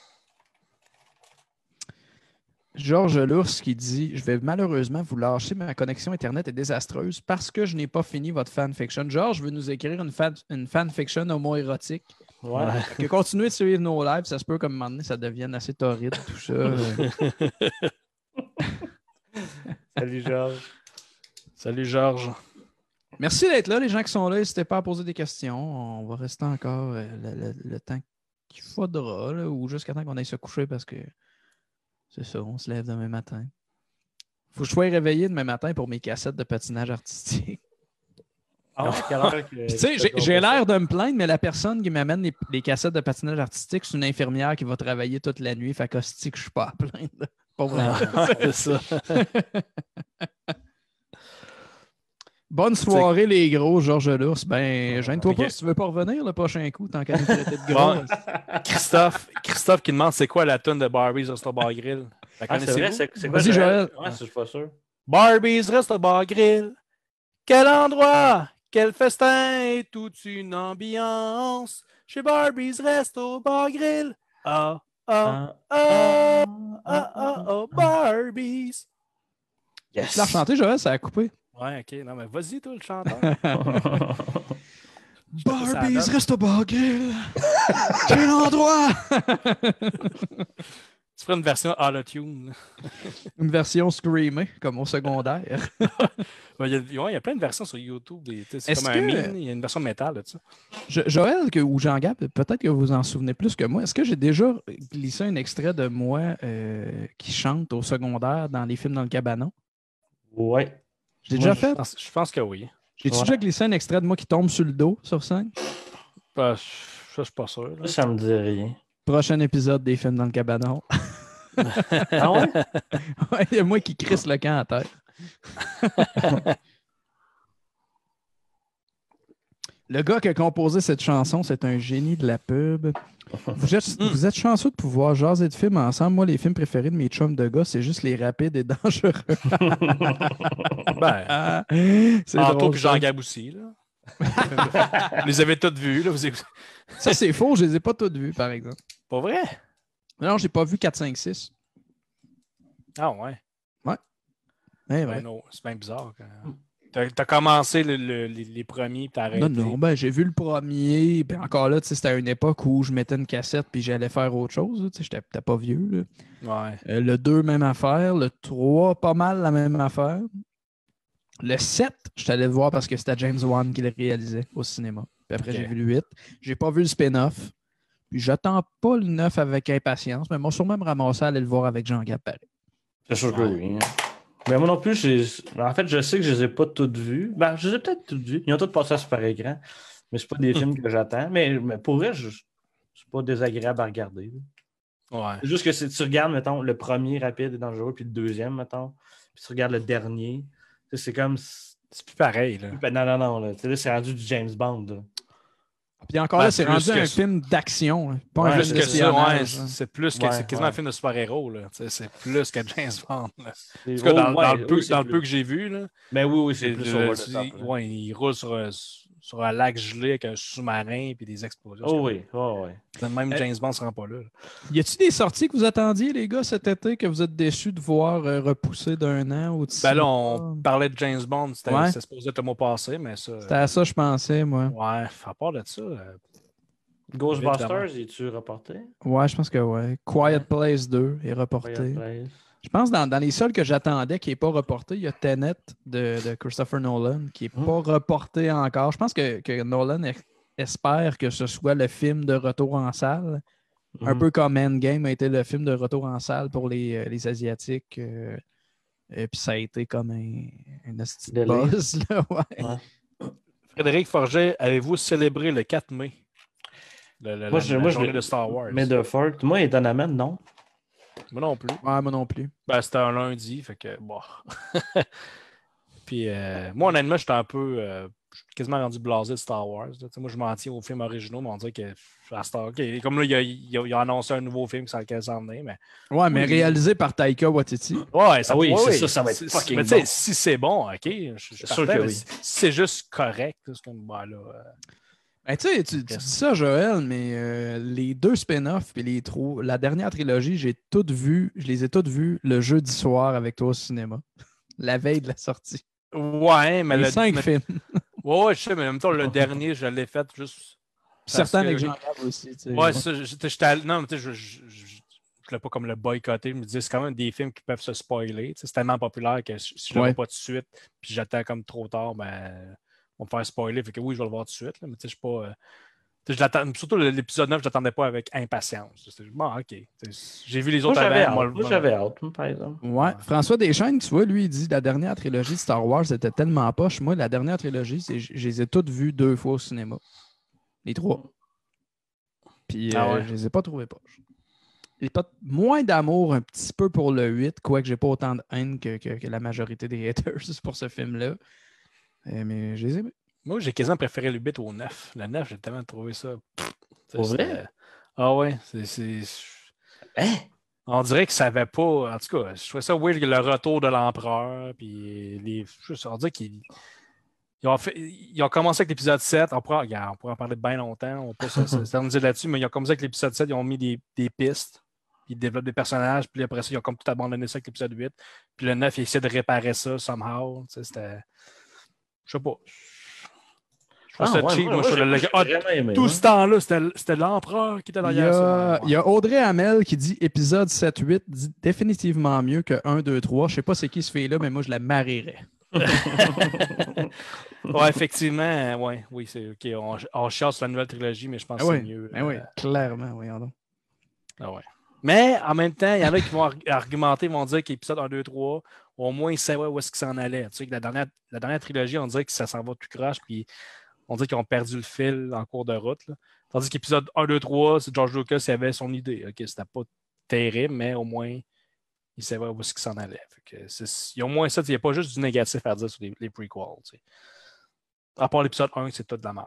Georges Lours qui dit « Je vais malheureusement vous lâcher, ma connexion Internet est désastreuse parce que je n'ai pas fini votre fanfiction. » Georges veut nous écrire une fanfiction homo-érotique. Ouais. Continuez de suivre nos lives, ça se peut qu'à un moment donné, ça devienne assez torride, tout ça. Salut Georges. Salut Georges. Merci d'être là, les gens qui sont là. N'hésitez pas à poser des questions. On va rester encore le temps qu'il faudra, là, ou jusqu'à temps qu'on aille se coucher parce que c'est ça, on se lève demain matin. Faut que je sois réveillé demain matin pour mes cassettes de patinage artistique. Tu sais, j'ai l'air de me plaindre, mais la personne qui m'amène les cassettes de patinage artistique, c'est une infirmière qui va travailler toute la nuit. Fait que je suis pas à plaindre. Pas vraiment. C'est ça. Bonne soirée, les gros, Georges Lours. Ben, gêne-toi pas si tu veux pas revenir le prochain coup, tant qu'à nous traiter de gros. Bon, Christophe qui demande c'est quoi la tune de Barbies Resto Bar Grill. C'est vrai, c'est quoi? Vas-y, Joël. Ouais, je suis pas sûr. Barbies Resto Bar Grill. Quel endroit, quel festin et toute une ambiance. Chez Barbies Resto Bar Grill. Barbies. Yes. Tu l'as chanté, Joël, ça a coupé. Ouais, ok. Non, mais vas-y, toi, le chanteur. Barbies Resto Bar Grill. Quel endroit! Tu ferais une version auto-tune. Une version screamée, comme au secondaire. Il y a plein de versions sur YouTube. C'est comme un meme. Il y a une version métal de ça. Joël ou Jean-Gab, peut-être que vous en souvenez plus que moi. Est-ce que j'ai déjà glissé un extrait de moi qui chante au secondaire dans les films dans le cabanon? Ouais. J'ai déjà fait? Je pense que oui. J'ai déjà glissé un extrait de moi qui tombe sur le dos sur scène? Ça, je suis pas sûr. Là. Ça me dit rien. Prochain épisode des films dans le cabanon. Ah ouais? Ouais, il y a moi qui crisse le camp à terre. Le gars qui a composé cette chanson, c'est un génie de la pub. Vous êtes chanceux de pouvoir jaser de films ensemble. Moi, les films préférés de mes chums de gars, c'est juste les rapides et dangereux. C'est Anto et Jean-Gab aussi. Là. Vous les avez tous vus. Là, Ça, c'est faux. Je les ai pas tous vus, par exemple. Pas vrai? Non, j'ai pas vu 4, 5, 6. Ah ouais? Ouais. Ouais. Non, c'est bien bizarre. T'as commencé les premiers, puis t'as arrêté. Non, ben j'ai vu le premier, puis encore là, c'était à une époque où je mettais une cassette puis j'allais faire autre chose. J'étais pas vieux. Là. Ouais. Le 2, même affaire. Le 3, pas mal la même affaire. Le 7, je suis allé le voir parce que c'était James Wan qui le réalisait au cinéma. Puis après, j'ai vu le 8. J'ai pas vu le spin-off. Puis j'attends pas le 9 avec impatience, mais moi, sûrement me ramasser à aller le voir avec Jean-Gab Paris. C'est sûr que oui. Mais moi non plus, en fait, je sais que je les ai pas toutes vues. Ben, je les ai peut-être toutes vues. Ils ont toutes passé à super écran. Mais c'est pas des films que j'attends. Mais pour vrai, c'est pas désagréable à regarder. Ouais. C'est juste que tu regardes, mettons, le premier rapide et dangereux, puis le deuxième, mettons. Puis tu regardes le dernier. C'est comme. C'est plus pareil. Là. Non. Là, c'est rendu du James Bond. Là. Puis encore là, c'est rendu un film d'action, pas un film d'espionnage. C'est plus que c'est quasiment un film de super-héros. C'est plus que James Bond. Là. En tout cas, dans le peu que j'ai vu, là, mais oui, c'est plus over the top. Ouais, il roule sur un lac gelé avec un sous-marin et des explosions. Oui. Même James Bond ne se rend pas là. Y a-t-il des sorties que vous attendiez, les gars, cet été, que vous êtes déçus de voir repousser d'un an ou de Ben là, on parlait de James Bond, c'était supposé être le mois passé, mais ça. C'était à ça, je pensais, moi. Ouais, à part de ça. Ghostbusters, es-tu reporté? Ouais, je pense que oui. Quiet Place 2 est reporté. Je pense que dans les seuls que j'attendais qui n'est pas reporté, il y a Tenet de Christopher Nolan qui n'est pas reporté encore. Je pense que Nolan espère que ce soit le film de retour en salle. Un peu comme Endgame a été le film de retour en salle pour les Asiatiques. Et puis ça a été comme un hostie de buzz. Là, ouais. Frédéric Forget, avez-vous célébré le 4 mai? La journée de Star Wars. Mais de Fort, moi, étonnamment, non. Moi non plus. Ouais, moi non plus. Ben, c'était un lundi, fait que bon. Puis moi, honnêtement, j'étais un peu. Je suis quasiment rendu blasé de Star Wars. Moi, je m'en tiens aux films originaux, mais on dirait que comme là, il a annoncé un nouveau film sur lequel s'en est. Mais... Ouais, mais réalisé par Taika Waititi. Ouais, ça, ça va être fucking bon. Si c'est bon, ok. Je suis sûr que oui. Si c'est juste correct, c'est comme voilà. Ben, tu dis ça, Joël, mais les 2 spin-offs et la dernière trilogie, je les ai toutes vues le jeudi soir avec toi au cinéma, la veille de la sortie. Ouais, mais les 5 films. Ouais, je sais, mais en même temps, le dernier, je l'ai fait juste. Certains avec Jean-Gab aussi. Ouais, ça, non, mais tu sais, je l'ai pas comme le boycotter. Je me disais, c'est quand même des films qui peuvent se spoiler. C'est tellement populaire que si je ne le vois pas tout de suite, puis j'attends comme trop tard, ben. On va me faire spoiler, fait que oui, je vais le voir tout de suite. Là, mais tu sais, je suis pas. Surtout l'épisode 9, je l'attendais pas avec impatience. Bon, ok. J'ai vu les autres avant. Moi, j'avais hâte, par exemple. Ouais. François Deschênes, tu vois, lui, il dit la dernière trilogie de Star Wars était tellement poche. Moi, la dernière trilogie, je les ai toutes vues 2 fois au cinéma. Les 3. Puis je les ai pas trouvées poches. J'ai pas moins d'amour un petit peu pour le 8, quoique j'ai pas autant de haine que la majorité des haters pour ce film-là. Mais je les aimais. Moi, j'ai quasiment préféré le 8 au 9. Le 9, j'ai tellement trouvé ça. Pour vrai? Ah ouais. Hein? On dirait que ça n'avait pas. En tout cas, je trouvais ça weird, le retour de l'empereur. Puis on dirait qu'ils ont commencé avec l'épisode 7. On pourrait en parler de bien longtemps. On peut s'amuser là-dessus, mais ils ont commencé avec l'épisode 7. Ils ont mis des pistes. Ils développent des personnages. Puis après ça, ils ont comme tout abandonné ça avec l'épisode 8. Puis le 9, ils essaient de réparer ça somehow. C'était. Je sais pas. Je trouve ça cheap. Tout ce temps-là, c'était l'empereur qui était derrière ça. Il y a Audrey Hamel qui dit épisode 7-8 dit définitivement mieux que 1, 2, 3. Je sais pas c'est qui ce fille-là, mais moi, je la marierais. Ouais, effectivement. Oui, c'est OK. On chasse la nouvelle trilogie, mais je pense que c'est mieux. Oui, clairement, voyons donc. Ah ouais. Mais en même temps, il y en a qui vont argumenter, vont dire qu'épisode 1, 2, 3, au moins, ils savaient où est-ce qu'ils s'en allaient. Tu sais, que la dernière trilogie, on dirait que ça s'en va tout croche. Puis on dit qu'ils ont perdu le fil en cours de route. Là. Tandis qu'épisode 1, 2, 3, c'est George Lucas qui avait son idée. OK, c'était pas terrible, mais au moins, il savait où est-ce qu'il s'en allait. Il y a au moins ça, il n'y a pas juste du négatif à dire sur les prequels. T'sais. À part l'épisode 1, c'est tout de la merde.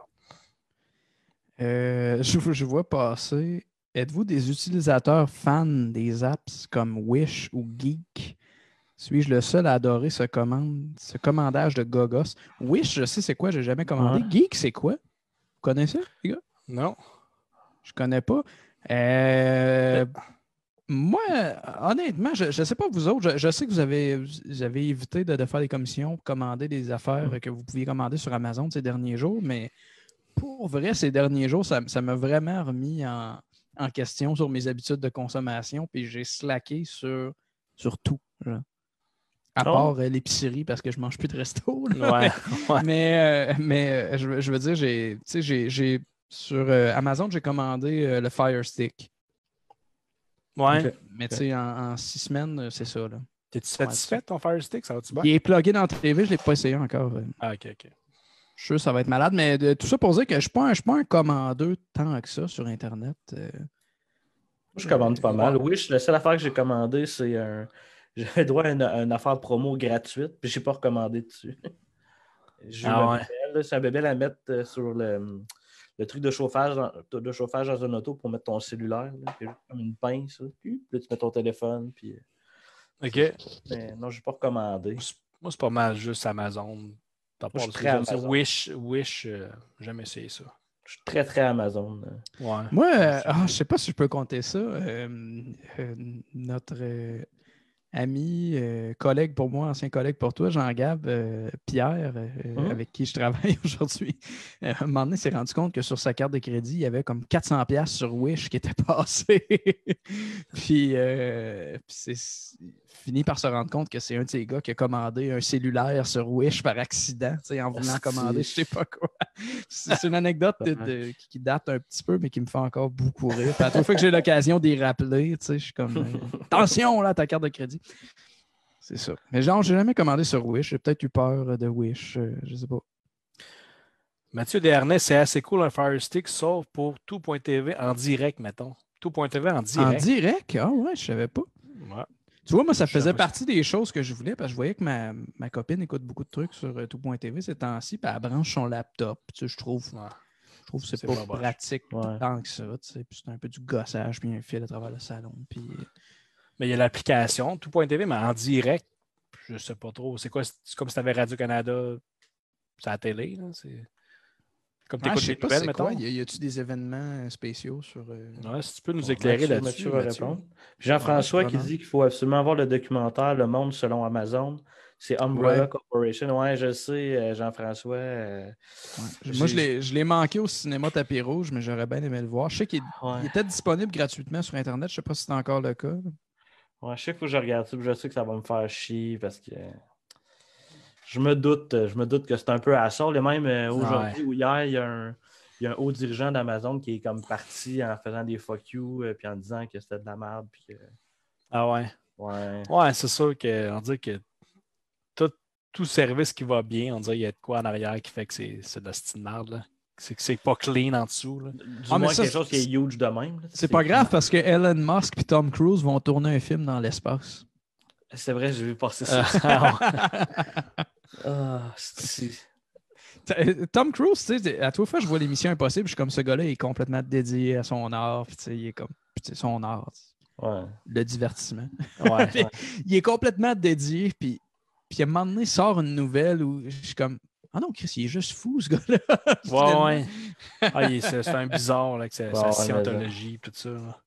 Je vois passer. Êtes-vous des utilisateurs fans des apps comme Wish ou Geek? Suis-je le seul à adorer ce commandage de gogos? Wish, je sais c'est quoi, j'ai jamais commandé. Geek, c'est quoi? Vous connaissez, les gars? Non. Je connais pas. Moi, honnêtement, je ne sais pas vous autres. Je sais que vous avez évité de faire des commissions, commander des affaires que vous pouviez commander sur Amazon ces derniers jours, mais pour vrai, ces derniers jours, ça m'a vraiment remis en question sur mes habitudes de consommation, puis j'ai slacké sur tout. Genre. À part l'épicerie, parce que je ne mange plus de resto. Ouais. Mais je veux dire, j'ai sur Amazon, j'ai commandé le Fire Stick. Ouais. Okay. Mais tu sais, en 6 semaines, c'est ça. T'es-tu satisfait de ton Fire Stick? Ça va-tu bien? Il est plugué dans la TV, je ne l'ai pas essayé encore. Ah, OK. Je suis sûr que ça va être malade, mais tout ça pour dire que je ne suis pas un commandeur tant que ça sur Internet. Je commande pas mal. Oui, la seule affaire que j'ai commandée, c'est j'avais droit à une affaire promo gratuite, puis je n'ai pas recommandé dessus. J'ai eu c'est un bébé à mettre sur le truc de chauffage dans une auto pour mettre ton cellulaire. Là, comme une pince. Là, puis là, tu mets ton téléphone. Puis, OK. Mais non, je n'ai pas recommandé. Moi, c'est pas mal juste Amazon. Je suis très Amazon. Wish, jamais essayé ça. Je suis très, très Amazon. Ouais. Moi, je ne sais pas si je peux compter ça. Notre ami, collègue pour moi, ancien collègue pour toi, Jean-Gab, Pierre, avec qui je travaille aujourd'hui, à un moment donné, s'est rendu compte que sur sa carte de crédit, il y avait comme 400$ sur Wish qui était passé. Puis c'est fini par se rendre compte que c'est un de ces gars qui a commandé un cellulaire sur Wish par accident, en voulant commander je sais pas quoi. C'est une anecdote qui date un petit peu, mais qui me fait encore beaucoup rire. Puis à chaque fois que j'ai l'occasion d'y rappeler, je suis comme attention là, ta carte de crédit. C'est ça. Mais genre, j'ai jamais commandé sur Wish. J'ai peut-être eu peur de Wish. Je sais pas. Mathieu Desharnais, c'est assez cool un Fire Stick, sauf pour tout.tv en direct, mettons. Tout.tv en direct. En direct? Ah ouais, je savais pas. Ouais. Tu vois, moi, ça faisait partie des choses que je voulais parce que je voyais que ma copine écoute beaucoup de trucs sur tout.tv ces temps-ci, puis elle branche son laptop. Tu sais, je trouve que c'est pas pratique tant que ça. Tu sais, puis c'est un peu du gossage, puis un fil à travers le salon. Puis... Mais il y a l'application, tout.tv, mais en direct, je sais pas trop. C'est quoi? C'est comme si tu avais Radio-Canada sur la télé. Là. C'est comme tu écoutes les nouvelles, mettons. Y a-tu des événements spéciaux sur... Ouais, si tu peux nous éclairer là-dessus. Jean-François qui dit qu'il faut absolument voir le documentaire Le Monde selon Amazon. C'est Umbrella Corporation. Ouais, je sais, Jean-François. Moi, je l'ai manqué au cinéma Tapis Rouge, mais j'aurais bien aimé le voir. Je sais qu'il était disponible gratuitement sur Internet. Je ne sais pas si c'est encore le cas. Ouais, je sais qu'il faut que je regarde ça. Je sais que ça va me faire chier parce que je me doute que c'est un peu à ça. Et même aujourd'hui ou hier, il y a un haut dirigeant d'Amazon qui est comme parti en faisant des fuck you puis en disant que c'était de la merde. Puis que... Ah ouais? Ouais, c'est sûr qu'on dirait que tout service qui va bien, on dirait qu'il y a de quoi en arrière qui fait que c'est de la style merde. Là. C'est que c'est pas clean en dessous. Là. Du moins quelque chose qui est huge de même. C'est pas grave parce que Elon Musk et Tom Cruise vont tourner un film dans l'espace. C'est vrai, j'ai vu passer ça. Tom Cruise, tu sais, à toute fois je vois l'émission Impossible, je suis comme ce gars-là, il est complètement dédié à son art. Il est comme son art. Le divertissement. Il est complètement dédié, puis à un moment donné, il sort une nouvelle où je suis comme ah non, Chris, il est juste fou, ce gars-là. Ouais. C'est un bizarre, là, que c'est sa scientologie et tout ça. Là.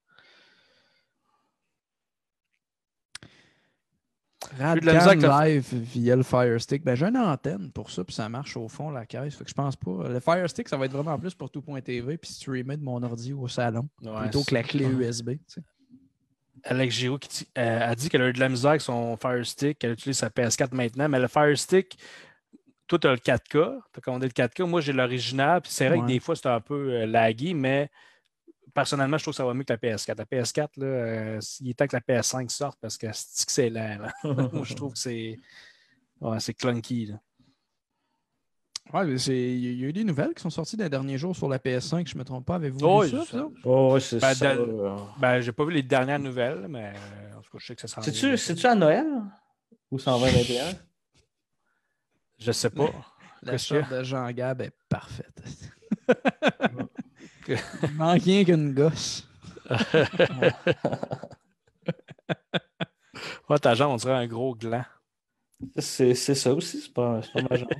Radcam Live via le Fire Stick. Ben, j'ai une antenne pour ça, puis ça marche au fond, la caisse. Fait que je pense pas. Le Fire Stick, ça va être vraiment plus pour tout.tv puis streamer de mon ordi au salon, plutôt que la clé USB. Tu sais. Alex Giroux a dit qu'elle a eu de la misère avec son Fire Stick, qu'elle utilise sa PS4 maintenant, mais le Fire Stick, toi, tu as le 4K, tu as commandé le 4K. Moi, j'ai l'original, puis c'est vrai que des fois, c'est un peu laggy, mais personnellement, je trouve que ça va mieux que la PS4. La PS4, là, il est temps que la PS5 sorte parce que c'est lent. Moi, je trouve que c'est clunky. Là. Ouais, il y a eu des nouvelles qui sont sorties dans les derniers jours sur la PS5, je ne me trompe pas. Avez-vous vu ça? Oh, c'est ça. J'ai pas vu les dernières nouvelles, mais en tout cas, je sais que ça s'en vient. C'est-tu à Noël ou 120-21? Je sais pas. La shot de Jean-Gab est parfaite. Il manque rien qu'une gosse. Ouais, ta jambe, on dirait un gros gland. C'est ça aussi, c'est pas ma jambe.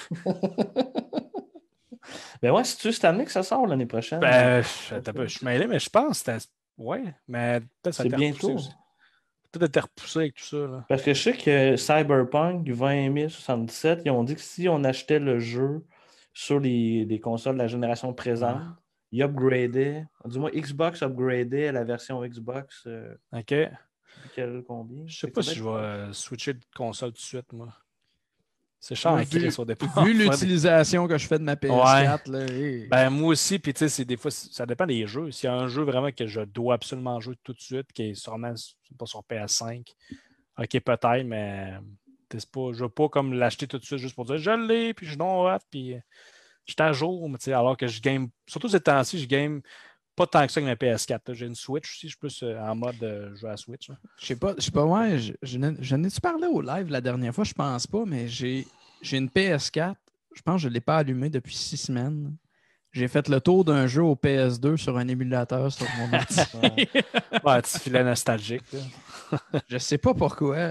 Mais ouais, c'est-tu cette année que ça sort l'année prochaine? Je suis mêlé, mais je pense que c'était. Ouais, mais peut-être ça c'est bientôt. Peut-être été repoussé avec tout ça. Là. Parce que je sais que Cyberpunk 2077, ils ont dit que si on achetait le jeu sur les consoles de la génération présente, ils upgradaient, du moins Xbox upgradait la version Xbox. OK. Combien? Je sais pas si je vais switcher de console tout de suite, moi. C'est cher à créer au départ. Vu l'utilisation que je fais de ma PS4, là, moi aussi, puis tu sais, des fois, ça dépend des jeux. S'il y a un jeu vraiment que je dois absolument jouer tout de suite, qui est sûrement pas sur PS5, OK, peut-être, mais je ne veux pas comme l'acheter tout de suite juste pour dire je l'ai, puis je l'ai, puis je suis à jour, mais, alors que je game, surtout ces temps-ci, je game pas tant que ça avec ma PS4. J'ai une Switch aussi, je suis plus en mode jouer à Switch. Là. Je sais pas, ouais, je n'ai-tu parlé au live la dernière fois? Je pense pas, mais j'ai une PS4. Je pense que je ne l'ai pas allumée depuis 6 semaines. J'ai fait le tour d'un jeu au PS2 sur un émulateur sur mon ordi. Ouais, tu filet nostalgique. Je sais pas pourquoi.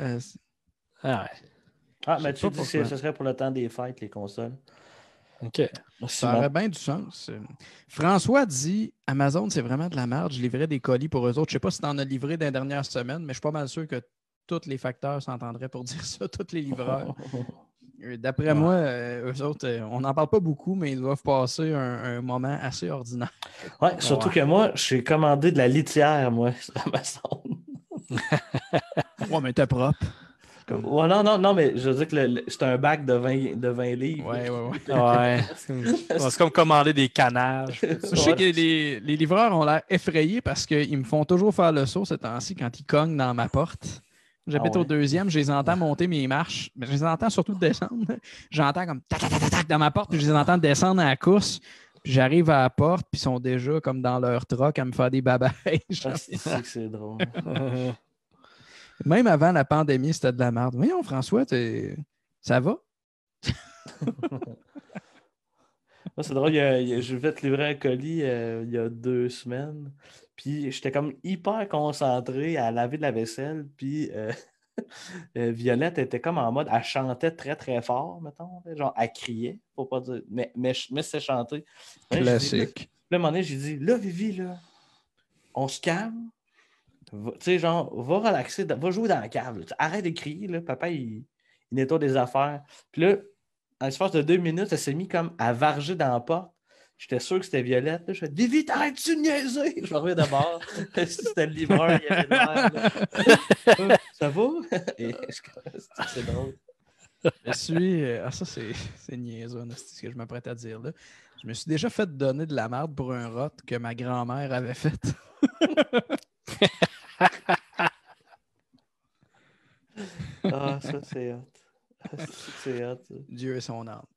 Mais tu dis que ce serait pour le temps des fêtes, les consoles. OK. Ça aurait bien du sens. François dit Amazon, c'est vraiment de la merde. Je livrais des colis pour eux autres. Je ne sais pas si tu en as livré dans les dernières semaines, mais je suis pas mal sûr que tous les facteurs s'entendraient pour dire ça, tous les livreurs. D'après moi, eux autres, on n'en parle pas beaucoup, mais ils doivent passer un moment assez ordinaire. Ouais, surtout que moi, j'ai commandé de la litière, moi, sur Amazon. Ouais, mais t'es propre. Ouais, non, mais je veux dire que c'est un bac de 20 livres. Ouais. C'est comme commander des canages. Je sais que les livreurs ont l'air effrayés parce qu'ils me font toujours faire le saut ces temps-ci quand ils cognent dans ma porte. J'habite au 2e, je les entends monter mes marches, mais je les entends surtout descendre. J'entends comme tac, tac, tac, tac dans ma porte, puis je les entends descendre à la course. Puis j'arrive à la porte, puis ils sont déjà comme dans leur troc à me faire des babayes. C'est drôle. Même avant la pandémie, c'était de la merde. Voyons, François, ça va? C'est drôle, je vais te livrer un colis il y a 2 semaines. Puis j'étais comme hyper concentré à laver de la vaisselle. Puis Violette était comme en mode, elle chantait très très fort, mettons. Genre, elle criait, faut pas dire. Mais c'est chanter. Classique. Puis à un moment donné, j'ai dit, là, Vivi, là, on se calme. Tu sais, genre, va relaxer, va jouer dans la cave. Là. Arrête de crier, là. Papa, il nettoie des affaires. Puis là, en l'espace de 2 minutes, elle s'est mis comme à varger dans la porte. J'étais sûr que c'était Violette. Là. Je fais Vivi, t'arrêtes-tu de niaiser? Je reviens d'abord. C'était le livreur, il avait l'air. Ça va? C'est drôle. Ça, c'est niaiseux, c'est ce que je m'apprête à dire là. Je me suis déjà fait donner de la merde pour un rot que ma grand-mère avait fait. Ça, c'est hot. C'est hot. Dieu et son âme.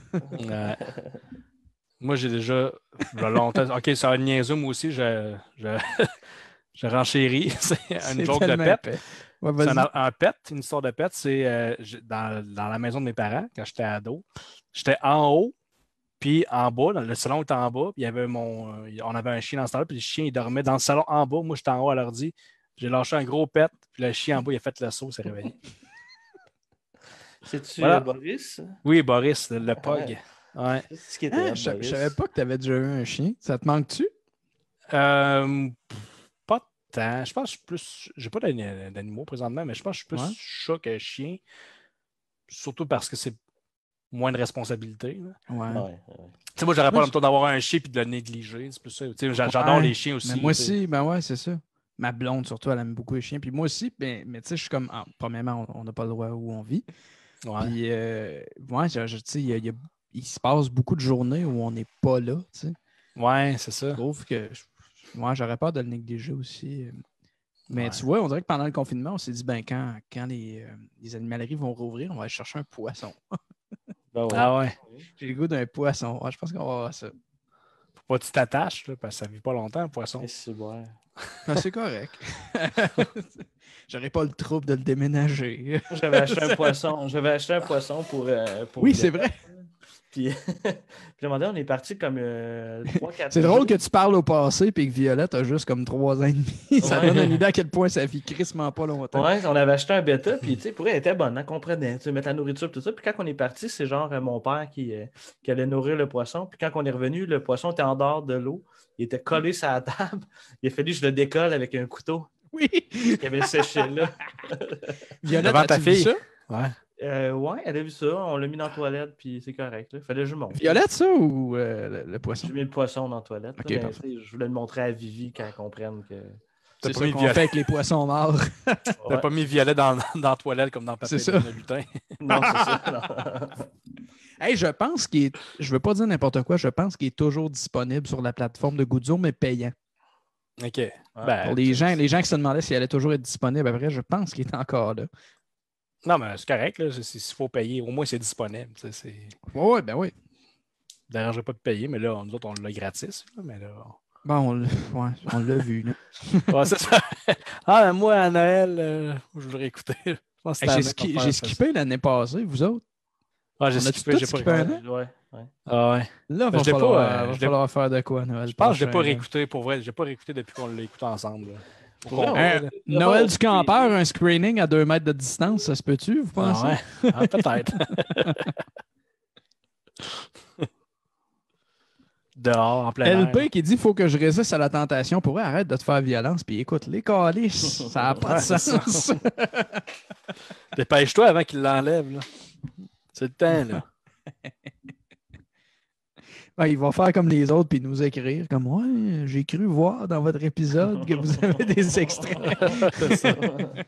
Moi, j'ai déjà longtemps. OK, ça va être niaiseux, moi aussi. Je renchéris. C'est une joke de pet. Ouais, c'est un pet, une histoire de pet. C'est dans la maison de mes parents, quand j'étais ado. J'étais en haut, puis en bas, dans le salon était en bas, puis il y avait on avait un chien dans ce temps-là, puis le chien, il dormait dans le salon en bas. Moi, j'étais en haut à l'ordi. J'ai lâché un gros pet, puis le chien en bas, il a fait le saut, il s'est réveillé. C'est-tu Boris? Oui, Boris, le pug. Ouais. Je savais pas que tu avais déjà eu un chien. Ça te manque-tu? Pas tant. Je pense que je suis plus. J'ai pas d'animaux présentement, mais je pense que je suis plus chat que chien. Surtout parce que c'est moins de responsabilité. Ouais. Moi, j'aurais pas le temps d'avoir un chien et de le négliger. C'est plus ça. J'adore les chiens aussi. Mais moi aussi, c'est ça. Ma blonde, surtout, elle aime beaucoup les chiens. Puis moi aussi, mais tu sais, je suis comme. Premièrement, on n'a pas le droit où on vit. Ouais. Puis, il se passe beaucoup de journées où on n'est pas là. T'sais. Ouais, c'est ça. Je trouve que j'aurais peur de le négliger aussi. Mais tu vois, on dirait que pendant le confinement, on s'est dit, quand les animaleries vont rouvrir, on va aller chercher un poisson. Ben ouais. Ah ouais. J'ai le goût d'un poisson. Ouais, je pense qu'on va avoir ça. Faut pas que tu t'attaches, là, parce que ça vit pas longtemps, un poisson. C'est bon. Ben, c'est correct. J'aurais pas le trouble de le déménager. J'avais acheté un poisson pour Oui, c'est vrai. Puis, puis à un moment donné, on est parti comme 3-4 C'est drôle que tu parles au passé et que Violette a juste comme 3 ans et demi. Ça donne une idée à quel point ça vit crissement pas longtemps. Ouais, on avait acheté un bêta, puis tu sais, pour elle, elle était bonne, elle comprenait, tu sais, mettre la nourriture et tout ça. Puis quand on est parti, c'est genre mon père qui allait nourrir le poisson. Puis quand on est revenu, le poisson était en dehors de l'eau. Il était collé sur la table. Il a fallu que je le décolle avec un couteau. Oui. Qui avait séché là. Violette, Devant ta fille. Ça? Ouais. Ouais, elle a vu ça. On l'a mis dans la toilette, puis c'est correct. Il fallait que je monte. Violette, ça, ou le poisson? J'ai mis le poisson dans la toilette. Ok, là, mais, je voulais le montrer à Vivi quand elle comprenne que... C'est ça qu'on fait avec les poissons morts. T'as pas mis Violet dans la toilette comme dans Papa le lutin. Non, c'est ça. Non. Hey, je pense qu'il est... Je veux pas dire n'importe quoi, je pense qu'il est toujours disponible sur la plateforme de Goudzo, mais payant. OK. Ouais. Pour les gens qui se demandaient s'il allait toujours être disponible, après, je pense qu'il est encore là. Non, mais c'est correct, là. S'il faut payer, au moins c'est disponible. Oui, ben oui. D'ailleurs, je vais pas te payer, mais là, nous autres, on l'a gratis. Là, mais là... Bon, on l'a vu. Là. Ouais, c'est ça. Ah, moi, à Noël, je voudrais écouter. J'ai skippé l'année passée, vous autres? Ah, j'ai skippé, j'ai pas réécouté. Ouais. Ah ouais. Là, il va falloir faire de quoi, Noël? Je pense que je l'ai pas réécouté, pour vrai. Je l'ai pas réécouté depuis qu'on l'a écouté ensemble. Noël du campeur, un screening à 2 mètres de distance, ça se peut-tu, vous pensez? Ah ouais, peut-être. Dehors, en plein air. LP qui dit qu'il faut que je résiste à la tentation. Pour vrai, arrête de te faire violence. Puis écoute, les calices, ça n'a pas de sens. Dépêche-toi avant qu'il l'enlève. Là. C'est le temps, là. Ouais, il va faire comme les autres puis nous écrire comme ouais, j'ai cru voir dans votre épisode que vous avez des extraits. C'est ça.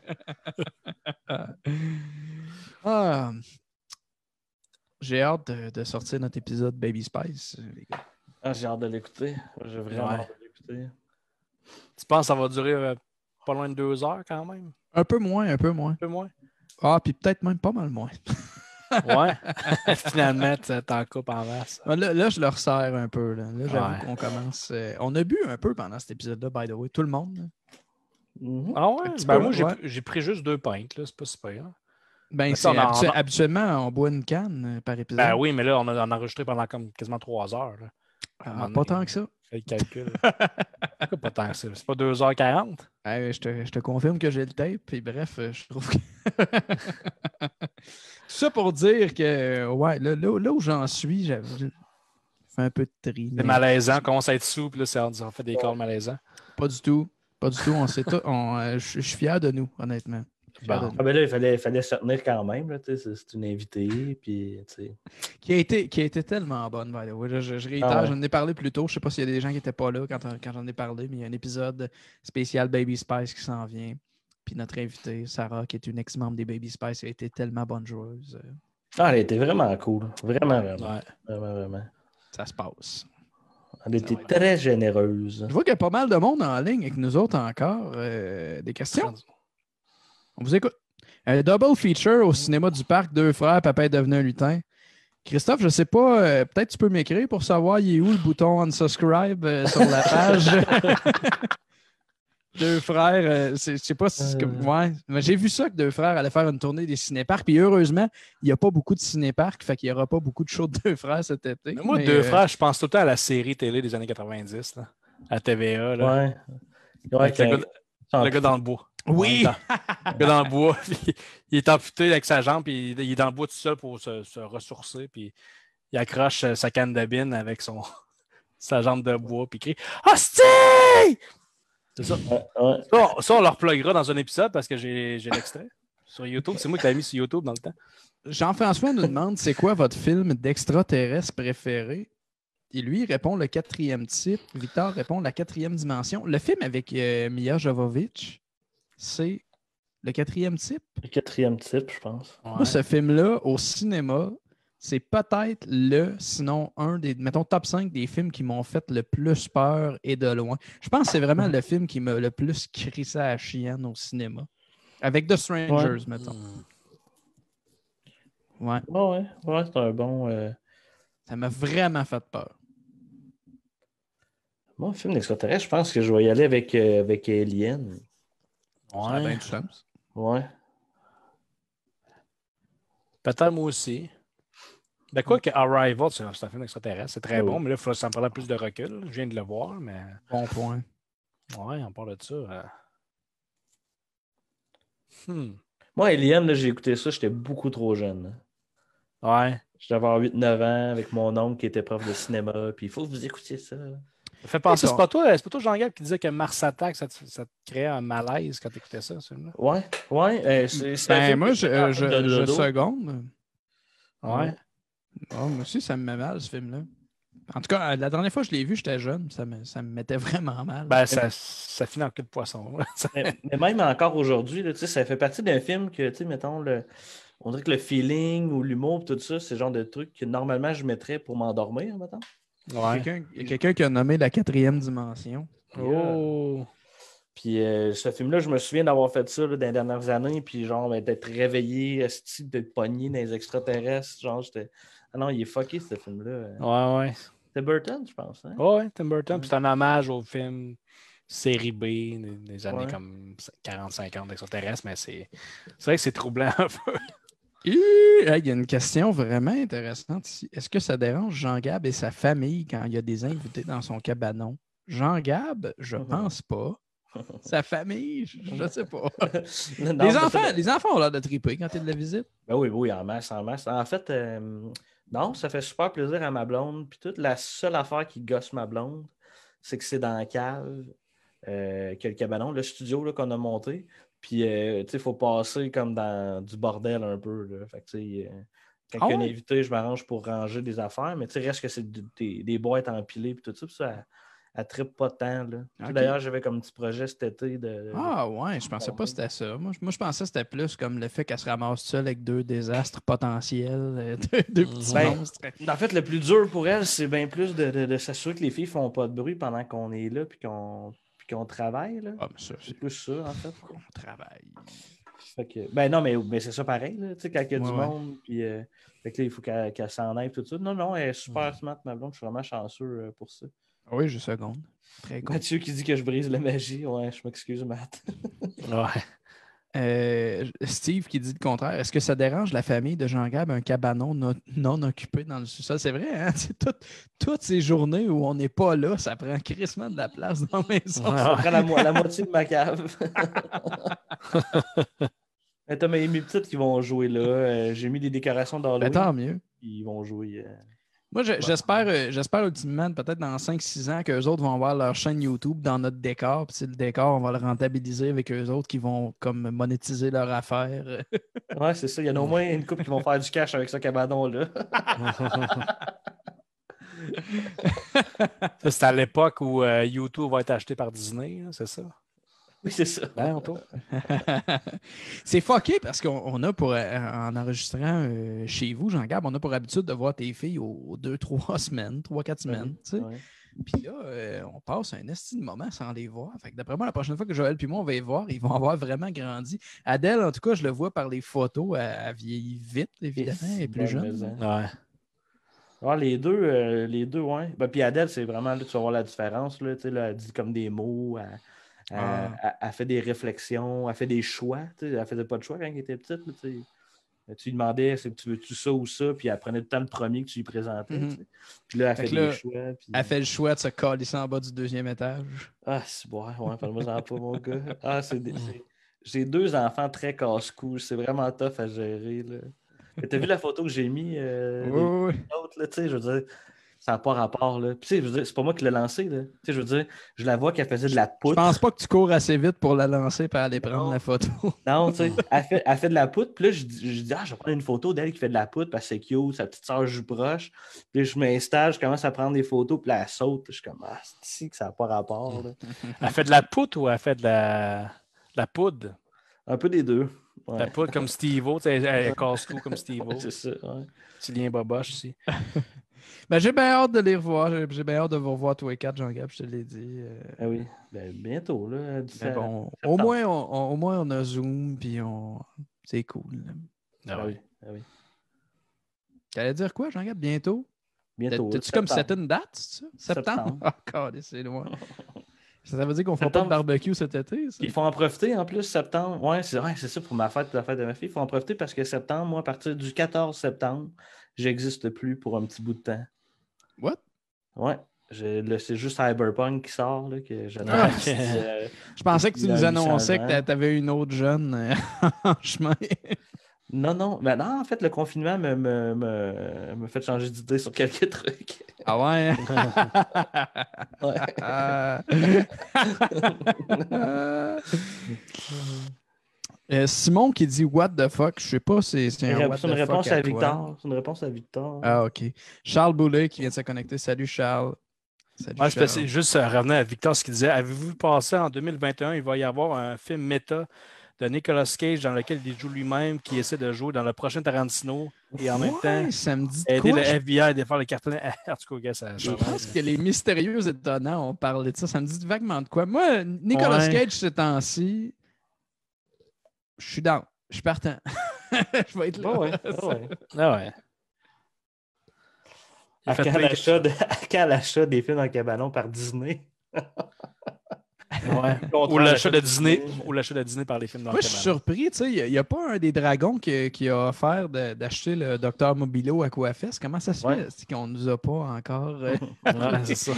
J'ai hâte de sortir notre épisode Baby Spice, les gars. Ah, j'ai hâte de l'écouter. J'ai vraiment hâte de l'écouter. Tu penses que ça va durer pas loin de 2 heures quand même? Un peu moins. Ah, puis peut-être même pas mal moins. Ouais. Finalement, t'en coupes en masse. Là, je le resserre un peu. Là j'avoue qu'on commence. On a bu un peu pendant cet épisode-là, by the way. Tout le monde. Ah ouais? Ben moi, j'ai pris juste 2 pintes. Là. C'est pas super. Hein? Ben, habituellement, on boit une canne par épisode. Ben oui, mais là, on a enregistré pendant comme quasiment 3 heures. Là. Pas tant que ça. Fais le calcul. Pas tant que ça. C'est pas 2h40? Je te confirme que j'ai le tape. Puis bref, je trouve que. Tout ça pour dire que, ouais, là où j'en suis, j'ai fait un peu de tri. C'est malaisant. On commence à être sous. Puis là, on fait des calls malaisants. Pas du tout. On sait tout. Je suis fier de nous, honnêtement. Bon. Ah ben là, il fallait se tenir quand même. Là, c'est une invitée. Puis, qui a été tellement bonne, by the way. Je réitère, j'en ai parlé plus tôt. Je ne sais pas s'il y a des gens qui n'étaient pas là quand j'en ai parlé, mais il y a un épisode spécial Baby Spice qui s'en vient. Puis notre invitée, Sarah, qui est une ex-membre des Baby Spice, a été tellement bonne joueuse. Ah, elle était vraiment cool. Vraiment. Ouais. Vraiment. Ça se passe. Elle était très généreuse. Je vois qu'il y a pas mal de monde en ligne avec nous autres encore. Des questions? On vous écoute. Un double feature au cinéma du parc, 2 frères, papa est devenu un lutin. Christophe, je sais pas, peut-être tu peux m'écrire pour savoir il est où le bouton unsubscribe sur la page. 2 frères, je sais pas si c'est comme. Ouais, mais j'ai vu ça que 2 frères allaient faire une tournée des cinéparcs. Puis heureusement, il n'y a pas beaucoup de cinéparcs, fait qu'il n'y aura pas beaucoup de shows de 2 frères cet été. Mais moi, 2 frères, je pense tout le temps à la série télé des années 90, là, à TVA. Là. Ouais. Le gars dans le bois. Oui! Le gars dans le bois, il est amputé avec sa jambe, puis il est dans le bois tout seul pour se ressourcer, puis il accroche sa canne de bine avec sa jambe de bois, puis il crie « Hostie! » C'est ça. Ouais. Ça, on leur pluguera dans un épisode parce que j'ai l'extrait sur YouTube. C'est moi qui l'ai mis sur YouTube dans le temps. Jean-François nous demande c'est quoi votre film d'extraterrestre préféré? Et lui, il répond le 4e type. Victor répond la 4e dimension. Le film avec Mia Jovovich, c'est le 4e type? Le 4e type, je pense. Moi, ce film-là, au cinéma, c'est peut-être sinon un des, mettons, top 5 des films qui m'ont fait le plus peur et de loin. Je pense que c'est vraiment le film qui m'a le plus crissé à la chienne au cinéma. Avec The Strangers, mettons. Ouais. Ouais, c'est un bon... Ça m'a vraiment fait peur. Moi, un film d'extraterrestre, je pense que je vais y aller avec Alien. Ça a bien de chance. Ouais. Peut-être moi aussi. Ben quoi que Arrival, c'est un film extraterrestre, c'est très bon, mais là, il faut s'en prendre plus de recul. Je viens de le voir, mais. Bon point. Ouais, on parle de ça. Moi, Alien, là, j'ai écouté ça, j'étais beaucoup trop jeune. Ouais. Je devais avoir 8-9 ans avec mon oncle qui était prof de cinéma, puis il faut que vous écoutiez ça. Ça fait penser, c'est pas toi, Jean-Gab, qui disait que Mars Attack, ça te créait un malaise quand tu écoutais ça, ce film-là? Ouais. C'est moi, je seconde. Ouais. Moi aussi, ça me met mal, ce film-là. En tout cas, la dernière fois que je l'ai vu, j'étais jeune. Ça me mettait vraiment mal. Ben, ça finit en queue de poisson. mais même encore aujourd'hui, là, ça fait partie d'un film que, mettons, on dirait que le feeling ou l'humour, tout ça, c'est le genre de truc que normalement je mettrais pour m'endormir, mettons. Ouais. Il y a quelqu'un qui a nommé la 4e dimension. Oh! Puis ce film-là, je me souviens d'avoir fait ça là, dans les dernières années, puis genre d'être réveillé, d'être pogné dans les extraterrestres. Genre, j'étais. Ah non, il est fucké ce film-là. Ouais. C'est Burton, je pense. Hein? Ouais, Tim Burton. C'est un hommage au film série B des années comme 40-50 d'extraterrestres, mais c'est vrai que c'est troublant un peu. Il y a une question vraiment intéressante ici. Est-ce que ça dérange Jean-Gab et sa famille quand il y a des invités dans son cabanon? Jean-Gab, je pense pas. Sa famille, je ne sais pas. Les enfants ont l'air de triper quand tu es de la visite. Ben oui, en masse. En fait, non, ça fait super plaisir à ma blonde. Puis toute la seule affaire qui gosse ma blonde, c'est que c'est dans la cave qu'il y a le cabanon, le studio là, qu'on a monté. Puis, il faut passer comme dans du bordel un peu. Là. Fait que, quand il y a un invité, je m'arrange pour ranger des affaires, mais reste que c'est des boîtes empilées puis tout ça. Puis ça, elle trippe pas tant. Là. Okay. D'ailleurs, j'avais comme un petit projet cet été ouais, je pensais pas que c'était ça. Moi, je pensais que c'était plus comme le fait qu'elle se ramasse seule avec 2 désastres potentiels, deux petits monstres. En fait, le plus dur pour elle, c'est bien plus de s'assurer que les filles font pas de bruit pendant qu'on est là puis qu'on travaille. Là. C'est plus ça, en fait. On travaille. Fait que, non, mais c'est ça pareil. Là, quand il y a du monde, puis fait que là, il faut qu'elle s'en aille tout ça. Non, elle est super smart, ma blonde. Je suis vraiment chanceux pour ça. Oui, je seconde. Très cool. Mathieu qui dit que je brise la magie. Ouais, je m'excuse, Matt. Steve qui dit le contraire. Est-ce que ça dérange la famille de Jean-Gab un cabanon non occupé dans le sous-sol? C'est vrai, hein? Toutes ces journées où on n'est pas là, ça prend crissement de la place dans la maison. Ça prend la moitié de ma cave. T'as mes petites qui vont jouer là. J'ai mis des décorations d'Halloween. Tant mieux. Ils vont jouer. Moi, j'espère ultimement, peut-être dans 5-6 ans, qu'eux autres vont avoir leur chaîne YouTube dans notre décor. Puis le décor, on va le rentabiliser avec eux autres qui vont comme monétiser leur affaire. Ouais, c'est ça. Il y en a au moins une couple qui vont faire du cash avec ce cabanon-là. Ça, c'est à l'époque où YouTube va être acheté par Disney, hein, c'est ça? Oui, c'est ça. C'est fucké parce qu'on a en enregistrant chez vous, Jean-Gab, on a pour habitude de voir tes filles aux 2-3 semaines, 3-4 semaines. Puis là, on passe un esti de moment sans les voir. Fait que d'après moi, la prochaine fois que Joël et moi, on va les voir, ils vont avoir vraiment grandi. Adèle, en tout cas, je le vois par les photos, elle vieillit vite, évidemment, elle est plus jeune. Les deux, ouais. Ben, puis Adèle, c'est vraiment, là, tu vas voir la différence. Là, elle dit comme des mots, elle fait des réflexions, elle fait des choix. Elle faisait pas de choix quand elle était petite. Là, tu lui demandais si tu veux-tu ça ou ça, puis elle prenait tout le temps le premier que tu lui présentais. Puis là, elle fait des choix. Puis... Elle fait le choix de se coller en bas du 2e étage. Ah, c'est bon, parle-moi-en pas, mon gars. Ah, j'ai 2 enfants très casse-cou. C'est vraiment tough à gérer. Là. T'as vu la photo que j'ai mis oui. autres, là, je veux dire, ça n'a pas rapport. Là. Puis, je veux dire, c'est pas moi qui l'ai lancé. Là. Je veux dire, je la vois qu'elle faisait de la poutre. Je pense pas que tu cours assez vite pour la lancer et aller prendre la photo. Non, tu sais, elle fait de la poutre. Puis là, je dis, je vais prendre une photo d'elle qui fait de la poutre parce que c'est cute, sa petite soeur joue proche. Puis je m'installe, je commence à prendre des photos, puis là, elle saute. Je suis comme, c'est ici que ça n'a pas rapport. Là. Elle fait de la poutre ou elle fait de la poudre? Un peu des deux. Ouais. La poudre comme Steve-O, elle casse-cou comme Steve-O. C'est ça, ouais. Petit lien boboche aussi. Ben, j'ai bien hâte de les revoir. J'ai bien hâte de vous revoir tous les 4, Jean-Gab, je te l'ai dit. Ah oui, bientôt. Là, bon, au moins, on a Zoom, puis c'est cool. Ah oui. T'allais dire quoi, Jean-Gab? Bientôt? Bientôt. T'as-tu comme set une date, c'est ça? Septembre? Ah, c'est loin. Ça veut dire qu'on ne fera pas de barbecue cet été? Ça? Il faut en profiter en plus, septembre. Ouais, c'est ça pour la fête de ma fille. Il faut en profiter parce que septembre, moi, à partir du 14 septembre, j'existe plus pour un petit bout de temps. What? Ouais. C'est juste Cyberpunk qui sort, là, que j'adore. Ah, je pensais que tu nous annonçais que tu avais une autre jeune en chemin. Non. Ben non, en fait, le confinement me fait changer d'idée sur quelques trucs. Ah ouais? Simon qui dit What the fuck? Je sais pas, c'est un what the fuck. C'est une réponse à Victor. C'est une réponse à Victor. Ah, ok. Charles Boulet qui vient de se connecter. Salut Charles. Salut, Charles. C'est juste revenir à Victor ce qu'il disait. Avez-vous pensé en 2021, il va y avoir un film méta de Nicolas Cage dans lequel il joue lui-même, qui essaie de jouer dans le prochain Tarantino et en même temps ça me dit aider le FBI à défaire le carton. En tout cas, je pense que les mystérieux étonnants ont parlé de ça. Ça me dit vaguement de quoi. Moi, Nicolas Cage, ces temps-ci, je suis down. Je suis partant. Je vais être là. Ouais. À quand l'achat des films en cabanon par Disney? Ouais. Ou l'achat de Disney par les films dans Moi, je suis surpris, tu sais, il n'y a pas un des dragons qui a offert d'acheter le Dr Mobilo à Aquafest. Comment ça se fait? C'est qu'on ne nous a pas encore... c'est ça.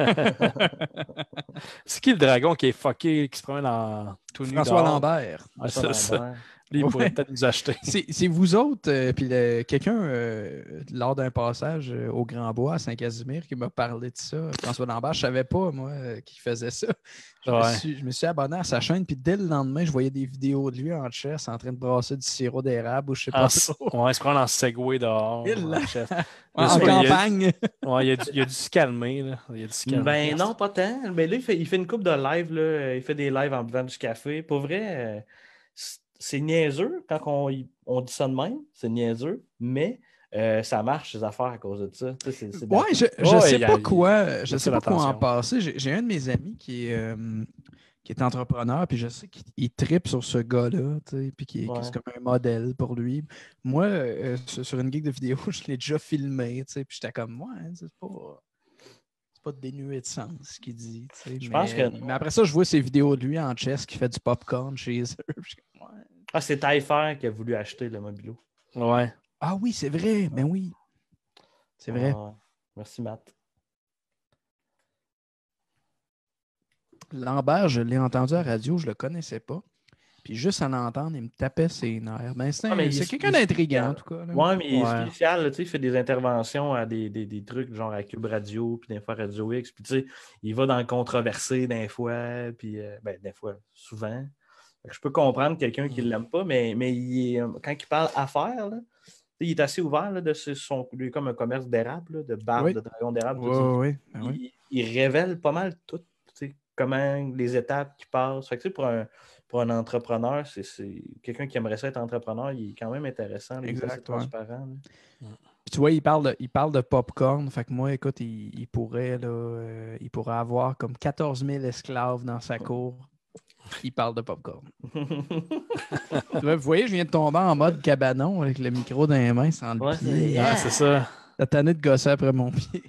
C'est qui le dragon qui est fucké, qui se promène en tout nu? François Lambert. Ouais, c'est ça. Lui, il pourrait peut-être nous acheter. C'est vous autres, puis quelqu'un, lors d'un passage au Grand Bois à Saint-Casimir, qui m'a parlé de ça. François Lambert, je ne savais pas, moi, qu'il faisait ça. Je me suis abonné à sa chaîne, puis dès le lendemain, je voyais des vidéos de lui en chess en train de brasser du sirop d'érable ou je sais pas trop. Ouais, il se prend en Segway dehors. En campagne. Ouais, il a dû se calmer. Là. Ben non, pas tant. Mais là, il fait une couple de lives. Là. Il fait des lives en buvant du café. Pour vrai, c'est niaiseux quand on dit ça de même. C'est niaiseux, mais ça marche, ces affaires, à cause de ça. Je sais pas quoi. Je sais pas quoi en passer. J'ai un de mes amis qui est entrepreneur, puis je sais qu'il trippe sur ce gars-là, puis qui c'est comme un modèle pour lui. Moi, sur une geek de vidéo, je l'ai déjà filmé, puis j'étais comme, c'est pas dénué de sens ce qu'il dit. Mais après ça, je vois ces vidéos de lui en chess qui fait du popcorn chez eux. C'est Taillefer qui a voulu acheter le Mobilo. Ouais. Ah oui, c'est vrai. Ben oui. C'est vrai. Merci, Matt. Lambert, je l'ai entendu à la radio, je le connaissais pas. Puis juste à l'entendre, il me tapait ses nerfs. Ben, c'est quelqu'un d'intriguant, en tout cas. Oui, mais il est spécial. Il fait des interventions à des trucs genre à Cube Radio, puis des fois Radio X. Puis il va dans le controversé des fois, puis des fois, souvent. Je peux comprendre quelqu'un qui ne l'aime pas, mais quand il parle affaires, là, il est assez ouvert là, lui est comme un commerce d'érable, de barbe, de dragon d'érable. Il révèle pas mal tout, comment les étapes qu'il passe. Fait que, pour un entrepreneur, c'est quelqu'un qui aimerait ça être entrepreneur, il est quand même intéressant. Il est assez transparent. Puis, tu vois, il parle de popcorn. Fait que moi, écoute, il pourrait avoir comme 14 000 esclaves dans sa cour. Il parle de popcorn. Vous voyez, je viens de tomber en mode cabanon avec le micro dans les mains sans le pied. C'est ça. T'as tanné de gosser après mon pied.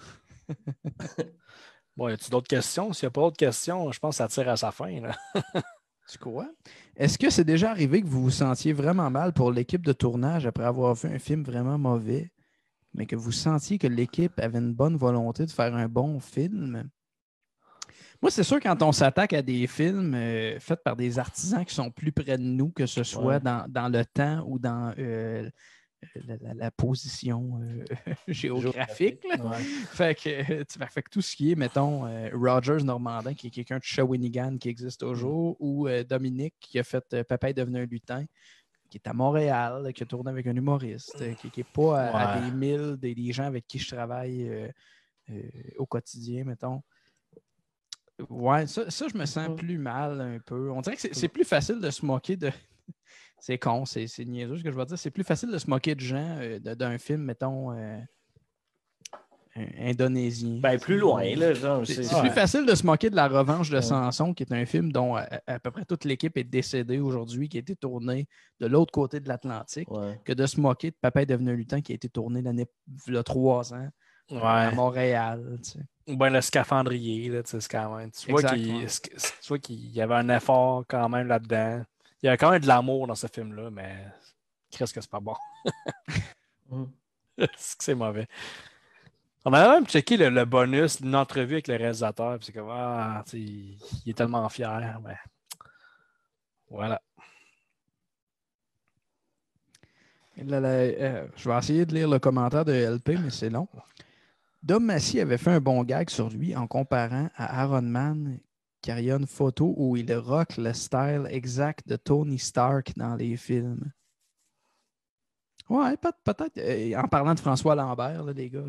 Bon, y a-tu d'autres questions? S'il n'y a pas d'autres questions, je pense que ça tire à sa fin. Là. Tu crois? Est-ce que c'est déjà arrivé que vous vous sentiez vraiment mal pour l'équipe de tournage après avoir vu un film vraiment mauvais, mais que vous sentiez que l'équipe avait une bonne volonté de faire un bon film? Moi, c'est sûr, quand on s'attaque à des films faits par des artisans qui sont plus près de nous, que ce soit dans le temps ou dans la position géographique. Fait que tout ce qui est, mettons, Rogers Normandin, qui est quelqu'un de Shawinigan qui existe toujours, ou Dominique, qui a fait Papa est devenu un lutin, qui est à Montréal, qui a tourné avec un humoriste, qui n'est pas à des milles des gens avec qui je travaille au quotidien, mettons. Ouais, ça, je me sens plus mal un peu. On dirait que c'est plus facile de se moquer de... C'est con, c'est niaiseux ce que je veux dire. C'est plus facile de se moquer de gens d'un film, mettons, indonésien. Ben, plus loin, là. C'est plus facile de se moquer de La Revanche de Samson, qui est un film dont à peu près toute l'équipe est décédée aujourd'hui, qui a été tourné de l'autre côté de l'Atlantique, que de se moquer de Papa est devenu lutin, qui a été tourné il y a 3 ans à Montréal. Tu sais. Ben, le scaphandrier, là, c'est quand même. Tu vois qu'il y avait un effort quand même là-dedans. Il y avait quand même de l'amour dans ce film-là, mais qu'est-ce que c'est pas bon. C'est mauvais. On a même checké le bonus, une entrevue avec le réalisateur, puis c'est comme il est tellement fier. Mais... Voilà. Je vais essayer de lire le commentaire de LP, mais c'est long. Dom Massy avait fait un bon gag sur lui en comparant à Iron Man, car il y a une photo où il rock le style exact de Tony Stark dans les films. Ouais, peut-être. En parlant de François Lambert, là, les gars.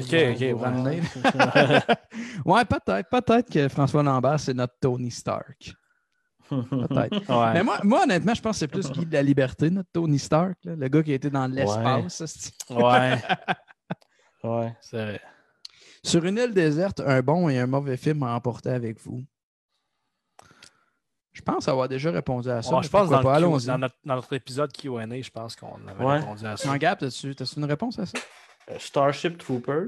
Ouais, peut-être que François Lambert, c'est notre Tony Stark. Peut-être. Ouais. Mais moi, honnêtement, je pense que c'est plus Guy de la Liberté, notre Tony Stark, là, le gars qui a été dans l'espace. Ouais. Ouais, c'est vrai. Sur une île déserte, un bon et un mauvais film à emporter avec vous. Je pense avoir déjà répondu à ça. Je pense dans notre épisode Q&A, je pense qu'on avait répondu à ça. En Gap, as-tu une réponse à ça? Starship Troopers.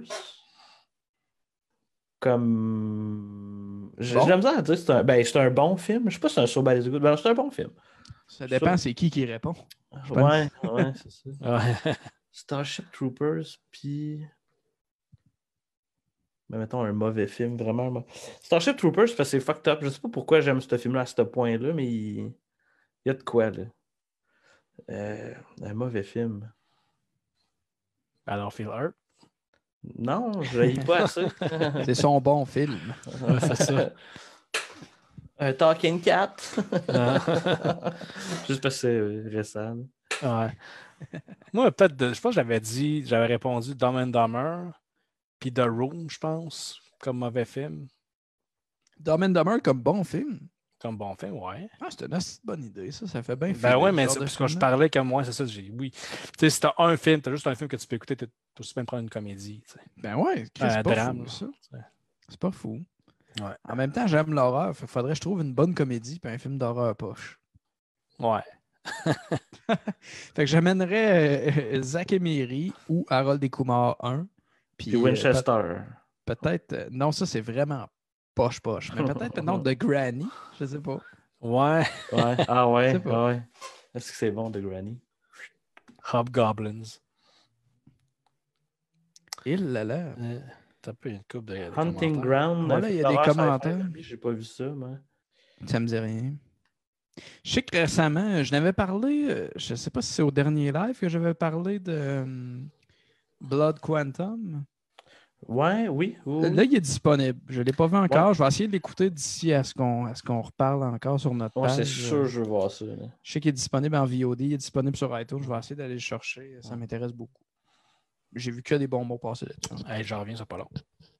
Comme... J'ai la misère à dire que c'est un bon film. Je sais pas si c'est un so bad is good. Ben, c'est un bon film. Ça dépend c'est qui répond. Ouais, c'est ça. Ouais. Starship Troopers, puis... Ben, mettons un mauvais film, vraiment. Starship Troopers, parce que c'est fucked up. Je sais pas pourquoi j'aime ce film-là à ce point-là, mais il y a de quoi, là. Un mauvais film. Battlefield Earth. Non, je l'ai pas assez. C'est son bon film. C'est ça. Un Talking Cat. Juste parce que c'est récent. Ouais. Moi, peut-être, je pense que j'avais répondu Dumb and Dumber, puis The Room, je pense, comme mauvais film. Dumb and Dumber comme bon film? Comme bon film, ouais. C'est une assez bonne idée, ça fait bien Ben ouais, mais c'est parce que je parlais comme moi, c'est ça, oui. Tu sais, si t'as un film, t'as juste un film que tu peux écouter, t'as aussi bien prendre une comédie. T'sais. Ben ouais, c'est pas drame, fou, ça. C'est pas fou. Ouais. En même temps, j'aime l'horreur. Faudrait que je trouve une bonne comédie puis un film d'horreur poche. Ouais. Fait que j'amènerais Zack Emery ou Harold et Kumar 1. Puis Winchester. Peut-être... non, ça, c'est vraiment poche. Mais peut-être non, de Granny. Je sais pas. Ouais. Ah ouais. Ouais. Est-ce que c'est bon, de Granny? Hobgoblins. Il là là. T'as pas une coupe de Hunting Ground. Voilà, il y a des commentaires. J'ai pas vu ça, moi. Ça me dit rien. Je sais que récemment, je n'avais parlé, je ne sais pas si c'est au dernier live que j'avais parlé de Blood Quantum. Oui. Là, il est disponible. Je ne l'ai pas vu encore. Ouais. Je vais essayer de l'écouter d'ici à ce qu'on reparle encore sur notre page. C'est sûr que je veux voir ça. Là. Je sais qu'il est disponible en VOD, il est disponible sur iTunes. Je vais essayer d'aller le chercher. Ça m'intéresse beaucoup. J'ai vu que des bons mots passer là-dessus. Hey, j'en reviens, c'est pas long.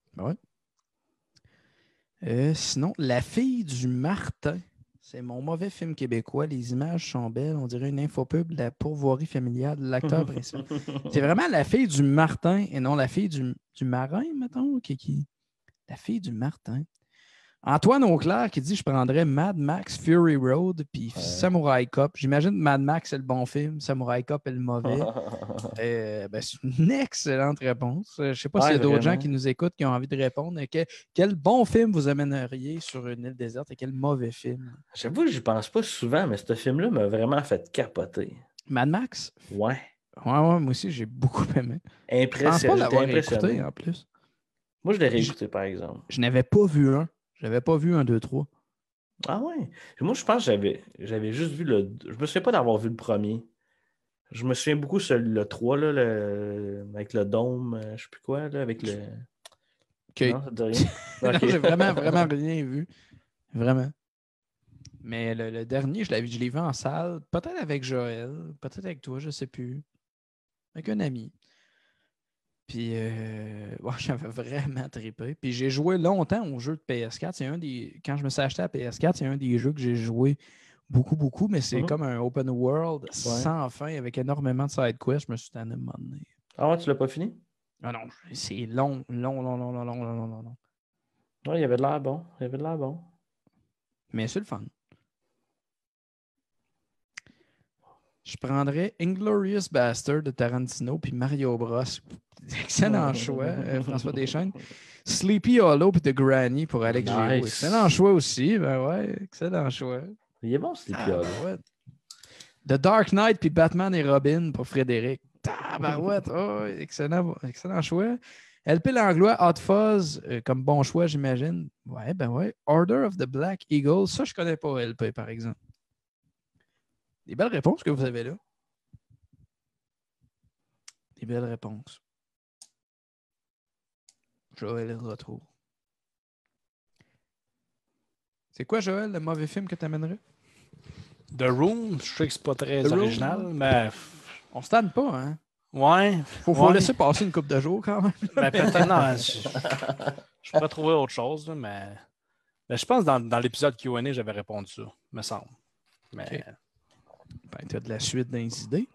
Ouais. Sinon, La fille du Martin. C'est mon mauvais film québécois. Les images sont belles. On dirait une infopub de la pourvoirie familiale de l'acteur principal. C'est vraiment La fille du Martin et non La fille du marin, mettons. La fille du Martin. Antoine Auclair qui dit je prendrais Mad Max Fury Road puis Samurai Cop. J'imagine Mad Max est le bon film, Samurai Cop est le mauvais. C'est une excellente réponse. Je ne sais pas s'il y a d'autres gens qui nous écoutent qui ont envie de répondre. Quel bon film vous amèneriez sur une île déserte et quel mauvais film? J'avoue que j'y pense pas souvent, mais ce film-là m'a vraiment fait capoter. Mad Max? Ouais. Ouais, moi aussi, j'ai beaucoup aimé. Impressionnant. Je pense pas l'avoir écouté en plus. Moi, je l'ai réécouté, par exemple. Je n'avais pas vu un. Je n'avais pas vu 1, 2, 3. Ah ouais? Moi, je pense que j'avais juste vu le... Je me souviens pas d'avoir vu le premier. Je me souviens beaucoup sur le 3, là, avec le dôme, je sais plus quoi, là, avec le... Okay. Non, ça te dit rien? Non, j'ai vraiment rien vu. Vraiment. Mais le dernier, je l'ai vu en salle, peut-être avec Joël, peut-être avec toi, je ne sais plus. Avec un ami. Puis, j'avais vraiment trippé. Puis, j'ai joué longtemps au jeu de PS4. Quand je me suis acheté à PS4, c'est un des jeux que j'ai joué beaucoup, mais c'est comme un open world sans fin avec énormément de side quests. Je me suis tanné de m'en donner. Ah ouais, tu l'as pas fini? Ah non, c'est long. Ouais, il avait de l'air bon. Mais c'est le fun. Je prendrais Inglourious Bastard de Tarantino puis Mario Bros. Excellent choix, François Deschênes. Sleepy Hollow puis The Granny pour Alex Giroux. Excellent choix aussi. Ben ouais, excellent choix. Il est bon, Sleepy Hollow. Ouais. The Dark Knight puis Batman et Robin pour Frédéric. Tabarouette. Oh, excellent choix. LP Langlois, Hot Fuzz, comme bon choix, j'imagine. Ouais, ben ouais. Order of the Black Eagle. Ça, je connais pas LP, par exemple. Des belles réponses que vous avez là. Des belles réponses. Joël est de retour. C'est quoi, Joël, le mauvais film que tu amènerais? The Room, je sais que c'est pas très original, mais... On se tanne pas, hein? Ouais. Faut laisser passer une couple de jours, quand même. Ben, peut-être, non. Je pourrais trouver autre chose, là, mais je pense que dans l'épisode Q&A, j'avais répondu ça, me semble. Mais... Okay. Ben, tu as de la suite dans les idées.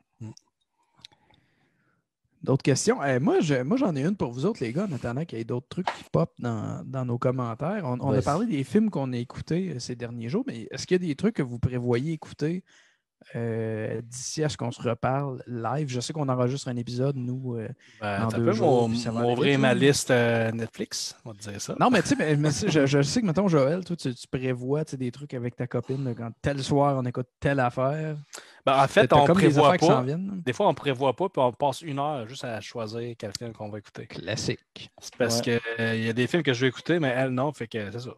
D'autres questions? Moi, j'en ai une pour vous autres, les gars, en attendant qu'il y ait d'autres trucs qui pop dans nos commentaires. On a parlé des films qu'on a écoutés ces derniers jours, mais est-ce qu'il y a des trucs que vous prévoyez écouter d'ici à ce qu'on se reparle live? Je sais qu'on enregistre un épisode, nous, dans 2 jours. M'ouvrir ma liste Netflix, on va te dire ça. Non, mais tu sais, je sais que, mettons, Joël, toi, tu prévois des trucs avec ta copine là, quand tel soir, on écoute telle affaire. Ben, en fait, on prévoit pas. Des fois, on prévoit pas, puis on passe 1 heure juste à choisir quel film qu'on va écouter. Classique. C'est parce que y a des films que je vais écouter, mais elle, non. Fait que c'est ça.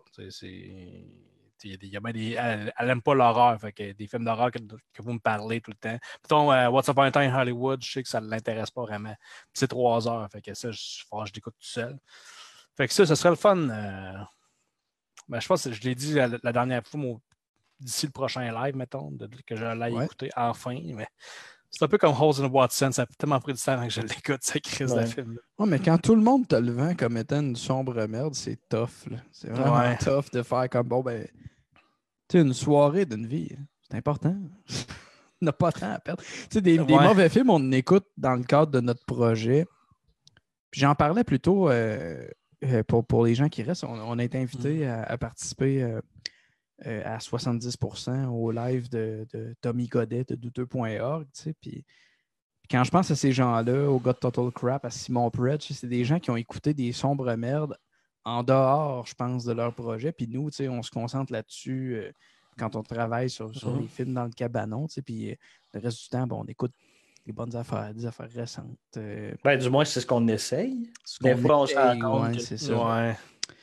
Elle n'aime pas l'horreur. Fait que des films d'horreur que vous me parlez tout le temps. Mettons, What's Upon a Time Hollywood, je sais que ça ne l'intéresse pas vraiment. Puis c'est 3 heures. Fait que ça, je l'écoute tout seul. Fait que ça serait le fun. Ben, je pense que je l'ai dit la dernière fois, d'ici le prochain live, mettons, que je l'aille écouter enfin. Mais c'est un peu comme Holes in Watson. Ça a tellement pris du temps avant que je l'écoute, cette crise de film-là. Ouais, mais quand tout le monde te le vend comme étant une sombre merde, c'est tough. Là. C'est vraiment tough de faire comme bon, ben, tu sais, une soirée d'une vie. C'est important. On n'a pas de temps à perdre. Tu sais, des mauvais films, on en écoute dans le cadre de notre projet. Puis j'en parlais plutôt pour les gens qui restent. On a été invités à participer à 70% au live de Tommy Godet de douteux.org. Tu sais, puis quand je pense à ces gens-là, au gars de Total Crap, à Simon Predge, c'est des gens qui ont écouté des sombres merdes en dehors, je pense, de leur projet. Puis nous, tu sais, on se concentre là-dessus quand on travaille sur les films dans le cabanon. Tu sais, puis le reste du temps, on écoute des bonnes affaires, des affaires récentes. Ben, du moins, c'est ce qu'on essaye. Des fois, on se rend compte. C'est ça.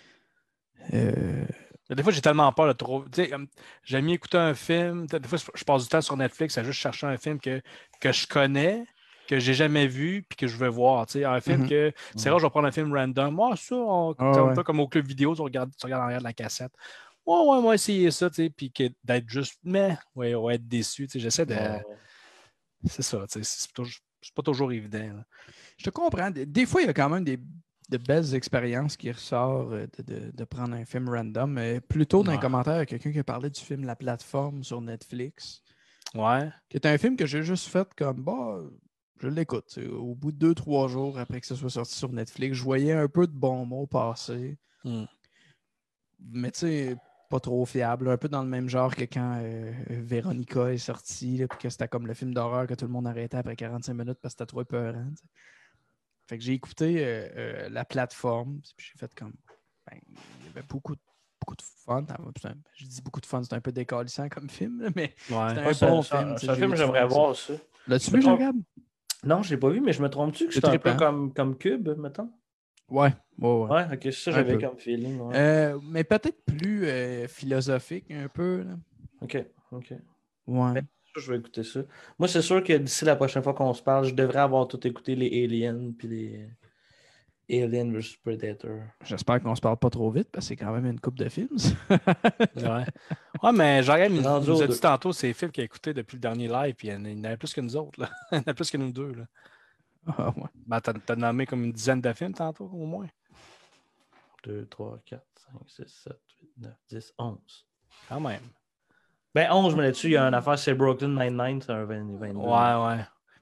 Des fois, j'ai tellement peur de trop. J'aime mieux écouter un film. Des fois, je passe du temps sur Netflix à juste chercher un film que je connais, que j'ai jamais vu, puis que je veux voir. Un film que. C'est rare, je vais prendre un film random. Moi, ça, un peu comme au club vidéo, tu regardes en arrière de la cassette. Moi, essayer ça, puis d'être juste. Mais, être déçu. J'essaie de. C'est ça, c'est pas toujours évident. Là. Je te comprends. Des fois, il y a quand même de belles expériences qui ressortent de prendre un film random. Plus tôt, dans les commentaires, il y a quelqu'un qui a parlé du film La Plateforme sur Netflix. Ouais. Qui est un film que j'ai juste fait comme, je l'écoute. Au bout de 2-3 jours après que ce soit sorti sur Netflix, je voyais un peu de bons mots passer. Mais tu sais, pas trop fiable. Un peu dans le même genre que quand Véronica est sortie, puis que c'était comme le film d'horreur que tout le monde arrêtait après 45 minutes parce que c'était trop épeurant. T'sais. Fait que j'ai écouté La Plateforme, puis j'ai fait comme... il y avait beaucoup de fun. Je dis beaucoup de fun, c'est un peu décalissant comme film, mais c'est un bon film. C'est un film que j'aimerais voir, ça. L'as-tu vu, Jacob? Non, je l'ai pas vu, mais je me trompe-tu que c'est un peu comme Cube, mettons? Ouais, ok, ça, j'avais comme feeling. Ouais. Mais peut-être plus philosophique, un peu. Là. Ok. Ouais. Ben, je vais écouter ça. Moi, c'est sûr que d'ici la prochaine fois qu'on se parle, je devrais avoir tout écouté les Aliens, puis les Alien vs Predator. J'espère qu'on se parle pas trop vite, parce que c'est quand même une couple de films. Ouais, mais Jean-Gab nous a dit tantôt ces films qu'il a écoutés depuis le dernier live, puis il y en avait plus que nous autres. Là. Il y en a plus que nous deux. Là. Ah, ouais. Ben, t'as nommé comme une dizaine de films tantôt, au moins. 2, 3, 4, 5, 6, 7, 8, 9, 10, 11. Quand même. Ben, 11, mais là-dessus, il y a une affaire, c'est Brooklyn Nine-Nine, c'est un 22. Ouais.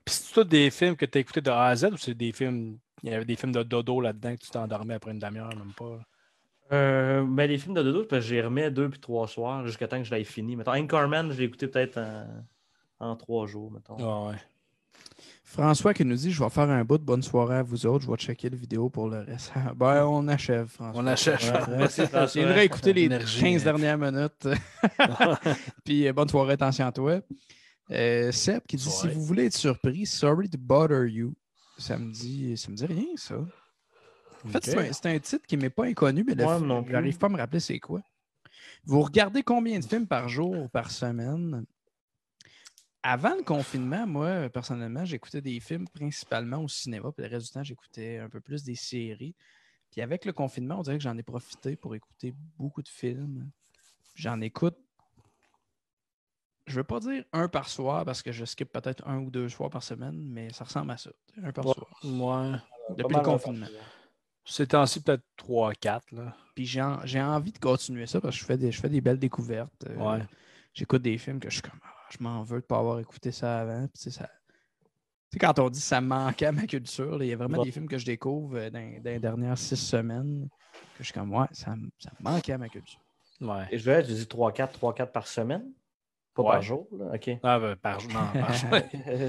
Puis c'est tous des films que tu as écoutés de A à Z ou c'est des films. Il y avait des films de dodo là-dedans que tu t'endormais après une demi-heure, même pas? Ben, les films de dodo, parce que j'y remets 2 puis 3 soirs jusqu'à temps que je l'aie fini. Mettons, Anchorman, je l'ai écouté peut-être en 3 jours, mettons. Ah ouais. François qui nous dit je vais faire un bout de bonne soirée à vous autres, je vais checker la vidéo pour le reste. Ben, on achève, François. On achève. Merci, François. Il réécouter les Énergie, 15 dernières minutes. Puis bonne soirée, attention à toi. Seb qui dit Soirée. si vous voulez être surpris, sorry to bother you. Ça me dit rien, ça. En fait, Ok. c'est un titre qui ne m'est pas inconnu, mais Moi non je n'arrive pas à me rappeler c'est quoi. Vous regardez combien de films par jour ou par semaine? Avant le confinement, moi, personnellement, j'écoutais des films principalement au cinéma, puis le reste du temps, j'écoutais un peu plus des séries. Puis avec le confinement, on dirait que j'en ai profité pour écouter beaucoup de films. J'en écoute, je ne veux pas dire un par soir, parce que je skip peut-être 1 ou 2 soirs par semaine, mais ça ressemble à ça. Un par soir. Ouais. Depuis le confinement. Ces temps-ci, peut-être 3-4. Puis j'ai envie de continuer ça parce que je fais des belles découvertes. Ouais. J'écoute des films que je suis comme je m'en veux de ne pas avoir écouté ça avant. Puis, ça... quand on dit ça me manquait à ma culture, il y a vraiment des films que je découvre dans les dernières 6 semaines que je suis comme ça me manquait à ma culture. Ouais. Et je dis 3-4 par semaine? Pas par jour, là? OK. Ah, ben, par jour. Non, par jour.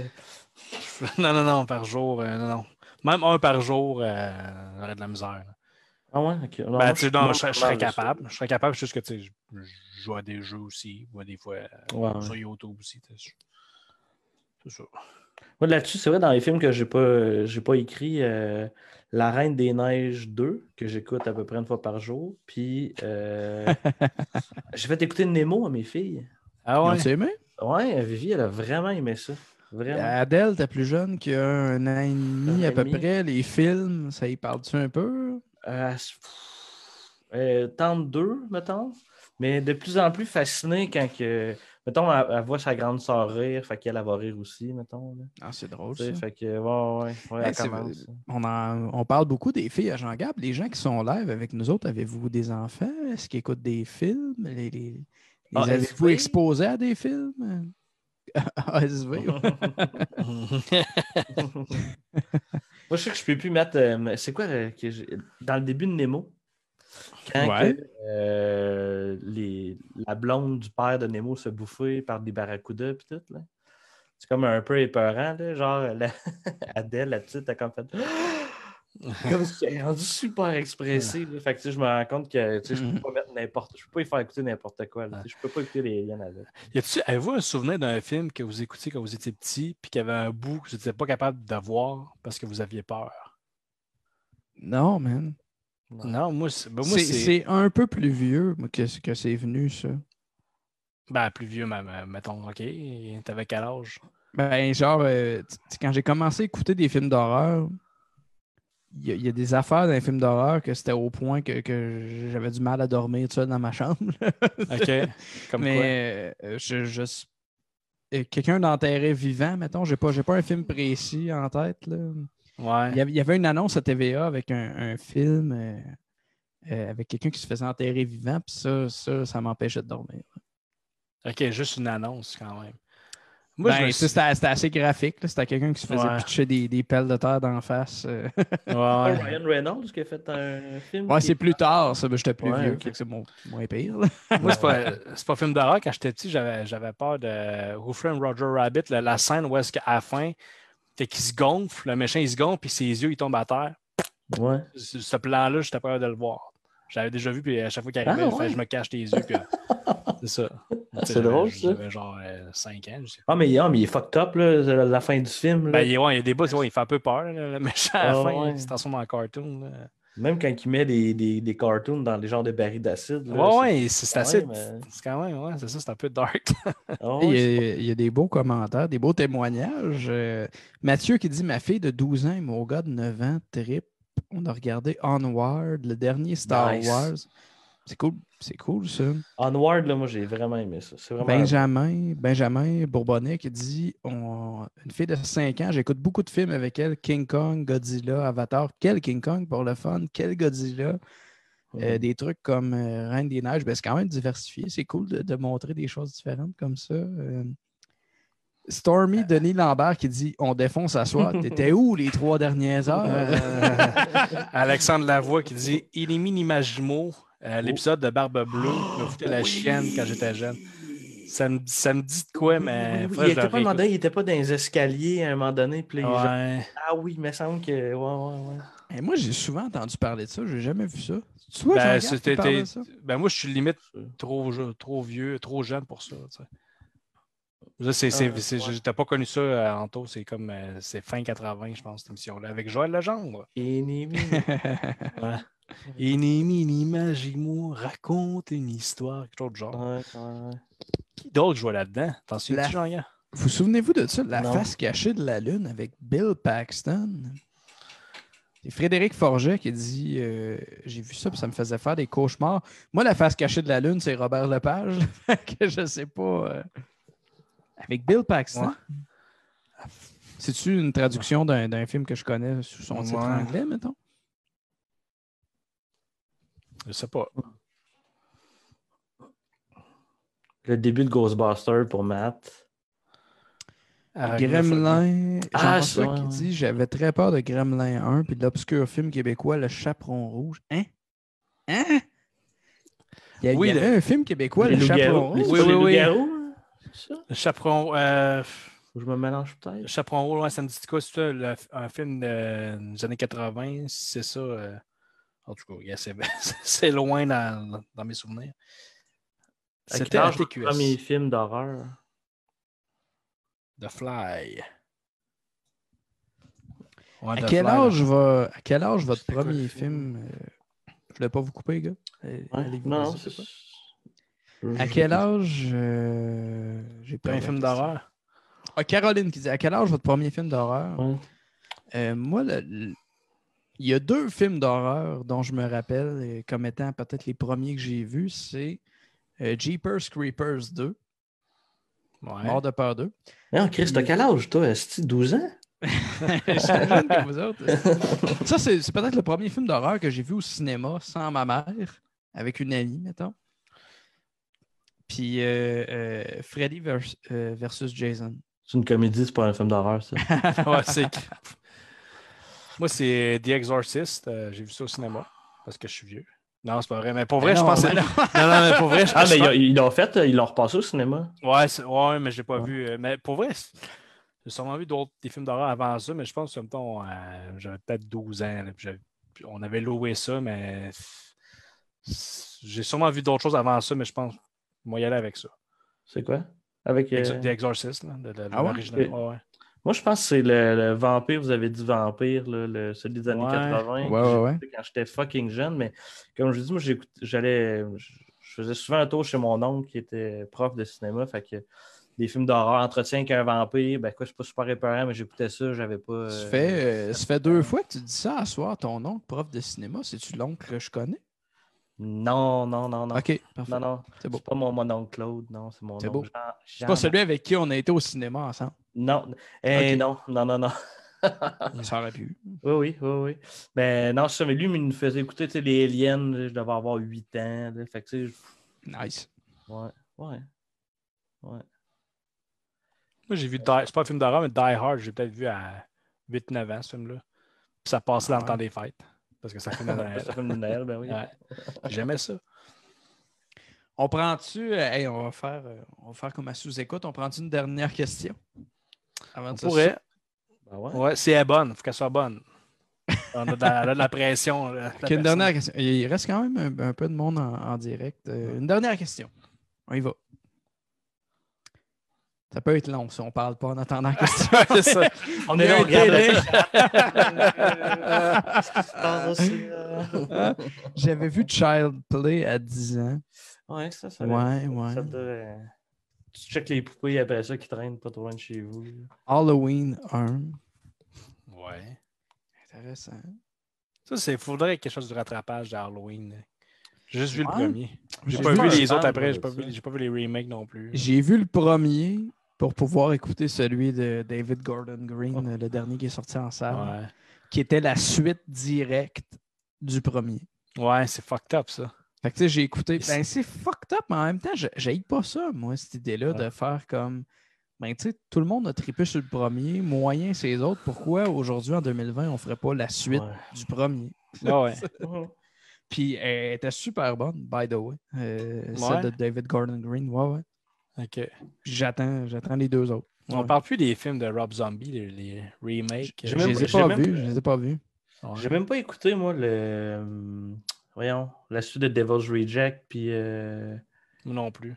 non, par jour. Non. Même un par jour, j'aurais de la misère. Là. Ah ouais? OK. Non, Ben, je serais capable. Je serais capable, juste que je joue à des jeux aussi, ou des fois sur YouTube aussi. C'est ça. Moi, là-dessus, c'est vrai, dans les films que j'ai pas écrit, La Reine des Neiges 2, que j'écoute à peu près 1 fois par jour. Puis, j'ai fait écouter Nemo à mes filles. Ah ouais? Ils ont aimé? Ouais, Vivi, elle a vraiment aimé ça. Vraiment. Adèle, t'es plus jeune qu'il y a 1 an et demi à peu près. Les films, ça y parle-tu un peu? Tente 2, mettons. Mais de plus en plus fasciné quand que. Mettons, elle voit sa grande sœur rire, fait qu'elle va rire aussi, mettons. Là. Ah, c'est drôle, T'sais, ça. fait que, ouais, elle commence. On parle beaucoup des filles à Jean-Gab. Les gens qui sont live avec nous autres, avez-vous des enfants? Est-ce qu'ils écoutent des films? Les avez-vous exposés à des films? ASV. Moi, je sais que je peux plus mettre. C'est quoi dans le début de Nemo? Quand la blonde du père de Nemo se bouffait par des barracudas pis tout, là. C'est comme un peu épeurant, là. Genre, Adèle, la petite, a comme fait. Comme si elle est rendue super expressive. Fait que je me rends compte que je peux pas mettre n'importe. Je peux pas y faire écouter n'importe quoi. Je peux pas écouter les liens avec. Avez-vous un souvenir d'un film que vous écoutiez quand vous étiez petit puis qu'il y avait un bout que vous n'étiez pas capable de voir parce que vous aviez peur? Non, man. Non, moi, c'est un peu plus vieux que c'est venu, ça. Ben, plus vieux, mettons, OK. T'avais quel âge? Ben, genre, quand j'ai commencé à écouter des films d'horreur, il y a des affaires dans les films d'horreur que c'était au point que j'avais du mal à dormir tout seul dans ma chambre. OK. Comme mais quelqu'un d'enterré vivant, mettons, j'ai pas un film précis en tête, là. Ouais. Il y avait une annonce à TVA avec un film avec quelqu'un qui se faisait enterrer vivant, puis ça m'empêchait de dormir. OK, juste une annonce quand même. Moi, c'était assez graphique. C'était quelqu'un qui se faisait pitcher des pelles de terre d'en face. Ryan Reynolds qui a fait un film. Ouais, c'est plus tard, ça. J'étais plus vieux, fait que c'est moins pire. Moi, c'est pas un film d'horreur. Quand j'étais petit, j'avais peur de Who Framed Roger Rabbit, la scène où est-ce qu'à la fin, qu'il se gonfle, le méchant il se gonfle, puis ses yeux ils tombent à terre. Ouais. Ce plan-là, j'étais peur de le voir. J'avais déjà vu, puis à chaque fois qu'il arrivait, je me cache les yeux. Puis, c'est ça. C'est drôle, ça. J'avais genre 5 ans. Je sais. Mais il est fucked up, là, la fin du film. Là. Ben, il y a des bouts, il fait un peu peur, là, le méchant à la fin. Il se transforme en cartoon. Là. Même quand il met des cartoons dans les genres de barils d'acide. C'est assez. C'est quand même, c'est ça, c'est un peu dark. Il y a des beaux commentaires, des beaux témoignages. Mathieu qui dit ma fille de 12 ans et mon gars de 9 ans trip. On a regardé Onward, le dernier Star Wars. C'est cool, ça. Onward, là, moi, j'ai vraiment aimé ça. C'est vraiment Benjamin Bourbonnais qui dit une fille de 5 ans, j'écoute beaucoup de films avec elle. King Kong, Godzilla, Avatar. Quel King Kong pour le fun? Quel Godzilla? Des trucs comme Reine des Neiges. C'est quand même diversifié. C'est cool de montrer des choses différentes comme ça. Stormy Denis Lambert qui dit « On défonce à soir. T'étais où les 3 dernières heures? » Alexandre Lavoie qui dit « Il est ni Jumeau, l'épisode de Barbe Bleue, me foutait la chienne quand j'étais jeune. » Ça me dit de quoi, mais... Il était pas dans les escaliers à un moment donné. Puis ah oui, il me semble que... Ouais. Et moi, j'ai souvent entendu parler de ça. J'ai jamais vu ça. Tu vois, moi, je suis limite trop vieux, trop jeune pour ça. J'étais pas connu ça en tôt. C'est comme... c'est fin 80, je pense, cette émission-là, avec Joël Legendre. Ennemi, Magimo, raconte une histoire, quelque chose de genre. Ouais. Qui d'autre jouait là-dedans? T'en souviens-tu, Jean-Yann? Vous souvenez-vous de ça? La face cachée de la Lune avec Bill Paxton? C'est Frédéric Forget qui dit j'ai vu ça puis ça me faisait faire des cauchemars. Moi, la face cachée de la Lune, c'est Robert Lepage. Que je sais pas. Avec Bill Paxton. Ouais. C'est-tu une traduction d'un film que je connais sous son titre anglais, mettons? Je sais pas. Le début de Ghostbusters pour Matt. Gremlin. Jean-François qui dit j'avais très peur de Gremlin 1 puis de l'obscur film québécois Le Chaperon Rouge. Hein? Il y avait un film québécois, Le Chaperon Rouge. Oui. Le Chaperon. Je me mélange peut-être. Le Chaperon Rouge, ça me dit quoi? C'est un film des années 80. C'est ça. En tout cas, c'est loin dans mes souvenirs. C'était le premier film d'horreur. The Fly. À quel âge votre premier film? Je voulais pas vous couper, gars. Non, à quel âge j'ai pas un film d'horreur? Caroline qui dit à quel âge votre premier film d'horreur? Moi, il y a 2 films d'horreur dont je me rappelle comme étant peut-être les premiers que j'ai vus. C'est Jeepers Creepers 2. Mort de peur 2. Non, Chris, t'as quel âge, toi? Est-ce 12 ans? Je suis jeune que vous autres. Ça, c'est peut-être le premier film d'horreur que j'ai vu au cinéma sans ma mère, avec une amie, mettons. Puis Freddy versus Jason. C'est une comédie, c'est pas un film d'horreur, ça. Moi, c'est The Exorcist. J'ai vu ça au cinéma parce que je suis vieux. Non, c'est pas vrai. Mais pour vrai, je pense que... Non, mais pour vrai, ils l'ont fait, ils l'ont repassé au cinéma. Ouais, mais je l'ai pas vu. Mais pour vrai, j'ai sûrement vu des films d'horreur avant ça, mais je pense que j'avais peut-être 12 ans. Là, on avait loué ça, mais j'ai sûrement vu d'autres choses avant ça, mais je pense qu'on va y aller avec ça. C'est quoi? Avec The Exorcist, là, de l'original. Ouais. Moi, je pense que c'est le vampire, vous avez dit vampire, là, celui des années 80. Ouais. Quand j'étais fucking jeune, mais comme je dis, moi, je faisais souvent un tour chez mon oncle qui était prof de cinéma, fait que des films d'horreur, entretien avec un vampire, ben quoi, c'est pas super épeurant, mais j'écoutais ça, j'avais pas... Ça fait 2 fois que tu dis ça à soir, ton oncle, prof de cinéma, c'est-tu l'oncle que je connais? Non. OK, parfait. Non. C'est beau. C'est pas mon oncle Claude, non, c'est mon oncle. Beau. C'est pas celui avec qui on a été au cinéma ensemble? Non. Okay. Non. Ça aurait pu. Oui. Ben non, c'est ça, mais lui, il nous faisait écouter les Aliens, je devais avoir 8 ans. Là, fait que, nice. Ouais. Moi, j'ai vu, c'est pas un film d'horreur, mais Die Hard, j'ai peut-être vu à 8-9 ans, ce film-là. Puis ça passait dans le temps des fêtes. Parce que ça fait Noël. Ça fait Noël, ben oui. Ouais. J'aimais ça. On prend-tu... on va faire comme à sous-écoute. On prend-tu une dernière question? On pourrait. Ben ouais. Ouais, si elle est bonne, il faut qu'elle soit bonne. On a de la pression. Une dernière question. Il reste quand même un peu de monde en direct. Une dernière question. On y va. Ça peut être long si on ne parle pas en attendant la question. C'est ça. On est là, regarde. J'avais vu Child Play à 10 ans. Ouais, ça. Ouais. Ça tu checkes les poupées après ça qui traînent pas trop loin de chez vous. Halloween 1. Ouais. Intéressant. Ça, il faudrait quelque chose de rattrapage d'Halloween. J'ai juste vu le premier. J'ai pas vu les autres après. J'ai pas vu les remakes non plus. J'ai vu le premier pour pouvoir écouter celui de David Gordon Green, le dernier qui est sorti en salle, qui était la suite directe du premier. Ouais, c'est fucked up, ça. Fait que tu sais, j'ai écouté. Ben, c'est fucked up, mais en même temps, j'haïs pas ça, moi, cette idée-là de faire comme Ben, tu sais, tout le monde a trippé sur le premier, moyen c'est les autres. Pourquoi aujourd'hui, en 2020, on ne ferait pas la suite du premier? Ah ouais. Puis elle était super bonne, by the way. Celle de David Gordon Green. Ouais. OK. Puis j'attends les deux autres. On parle plus des films de Rob Zombie, les remakes. Je les ai pas vus. J'ai même pas écouté, moi, la suite de Devil's Reject, puis... Moi non plus.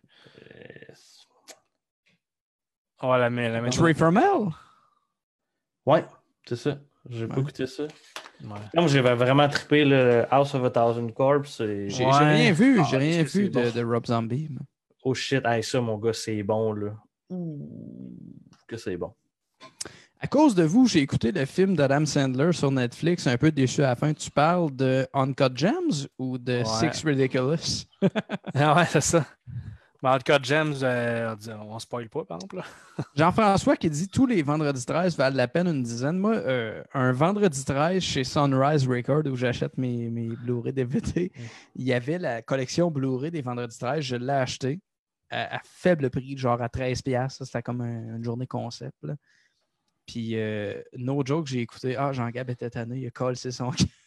Oh, la Trey from Hell? Ouais, c'est ça. J'ai pas écouté ça. Ouais. Comme j'avais vraiment trippé le House of a Thousand Corpses. J'ai rien vu, de Rob Zombie. Mais... Oh shit, ça, mon gars, c'est bon, là. Que c'est bon. À cause de vous, j'ai écouté le film d'Adam Sandler sur Netflix, un peu déçu à la fin. Tu parles de Uncut Gems ou de Six Ridiculous? Ah ouais, c'est ça. Mais Uncut Gems, on spoil pas, par exemple. Jean-François qui dit tous les vendredis 13 valent la peine une dizaine. Moi, un vendredi 13 chez Sunrise Record où j'achète mes Blu-ray DVD, il y avait la collection Blu-ray des vendredis 13. Je l'ai acheté à faible prix, genre à 13$. C'était comme une journée concept. Là. Puis, no joke, j'ai écouté. Jean-Gab était tanné, il a collé son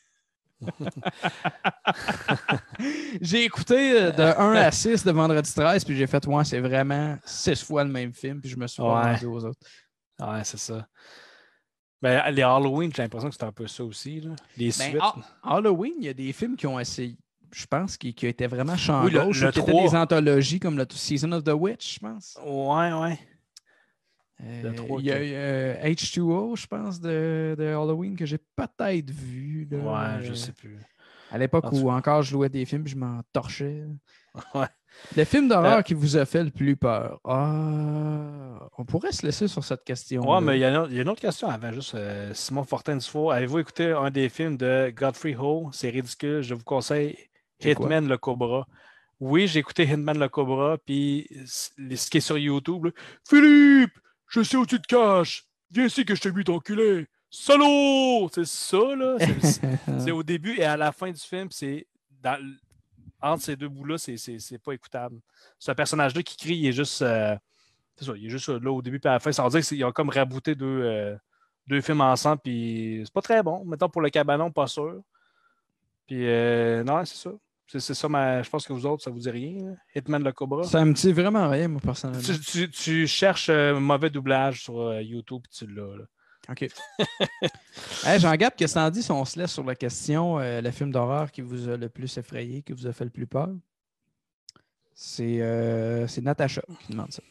j'ai écouté de 1 à 6 de Vendredi 13, puis j'ai fait, c'est vraiment 6 fois le même film, puis je me suis pas rendu aux autres. Ouais, c'est ça. Ben, les Halloween, j'ai l'impression que c'est un peu ça aussi. Là. Les suites. Halloween, il y a des films qui ont essayé, je pense, qui étaient vraiment changés. Oui, le qui étaient des anthologies comme le Season of the Witch, je pense. Ouais. Il y a H2O, je pense, de Halloween que j'ai peut-être vu. Là, je sais plus. À l'époque où encore je louais des films et je m'en torchais. Ouais. Le film d'horreur qui vous a fait le plus peur. On pourrait se laisser sur cette question. Ouais, mais il y a une autre question avant, juste Simon Fortin-Dufour. Avez-vous écouté un des films de Godfrey Ho? C'est ridicule. Je vous conseille Hitman le Cobra. Oui, j'ai écouté Hitman le Cobra, puis ce qui est sur YouTube. Là, Philippe! Je sais où tu te caches. Viens ici que je t'ai mis d'enculé. Salaud! C'est ça, là. C'est au début et à la fin du film, c'est entre ces deux bouts-là, c'est pas écoutable. Ce personnage-là qui crie, il est juste. C'est ça, il est juste là au début et à la fin. Ça veut dire qu'ils ont comme rabouté deux films ensemble, puis c'est pas très bon. Mettons pour le cabanon, pas sûr. Puis non, c'est ça. C'est ça, je pense que vous autres, ça vous dit rien. Là. Hitman le Cobra. Ça me dit vraiment rien, moi, personnellement. Tu cherches mauvais doublage sur YouTube et tu l'as. Là. OK. Hey, Jean-Gab, qu'est-ce que t'en dis si on se laisse sur la question le film d'horreur qui vous a le plus effrayé, qui vous a fait le plus peur? C'est Natacha qui demande ça.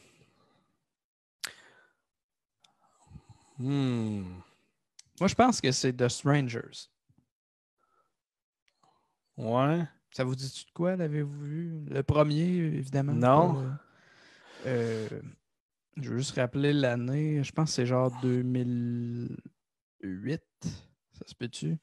Moi, je pense que c'est The Strangers. Ouais. Ça vous dit-tu de quoi, l'avez-vous vu? Le premier, évidemment. Non. Je veux juste rappeler l'année. Je pense que c'est genre 2008. Ça se peut-tu?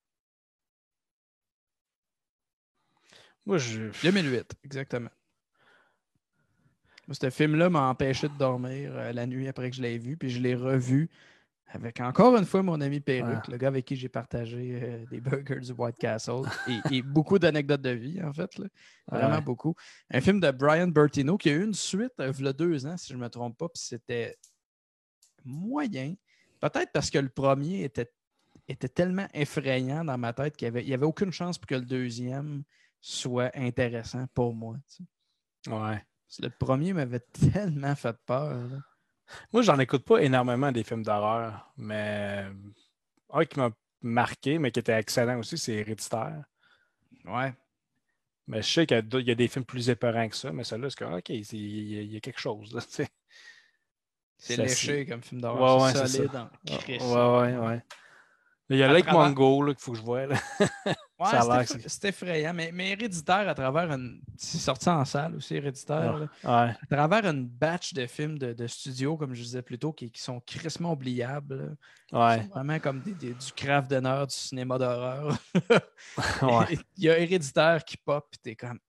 Moi, 2008, exactement. Moi, ce film-là m'a empêché de dormir la nuit après que je l'ai vu, puis je l'ai revu avec encore une fois mon ami Perruque, le gars avec qui j'ai partagé des burgers du White Castle et beaucoup d'anecdotes de vie, en fait. Là. Vraiment beaucoup. Un film de Brian Bertino qui a eu une suite il y a 2 ans, si je ne me trompe pas, puis c'était moyen. Peut-être parce que le premier était tellement effrayant dans ma tête qu'il n'y avait aucune chance pour que le deuxième soit intéressant pour moi. Tu sais. Ouais. Le premier m'avait tellement fait peur. Là. Moi, j'en écoute pas énormément des films d'horreur, mais un qui m'a marqué, mais qui était excellent aussi, c'est Héréditaire. Ouais. Mais je sais qu'il y a des films plus épeurants que ça, mais celui-là, c'est que, OK, il y a quelque chose. Là, c'est léché comme film d'horreur. Ouais, c'est solide en Christ. Ouais. Il y a Lake Mungo qu'il faut que je voie. Là. Ouais, c'est effrayant, mais Héréditaire, à travers c'est sorti en salle aussi, Héréditaire. À travers une batch de films de studio, comme je disais plus tôt, qui sont crissement oubliables. Là. Qui sont vraiment comme du craft dinner, du cinéma d'horreur. Il y a Héréditaire qui pop, puis t'es comme,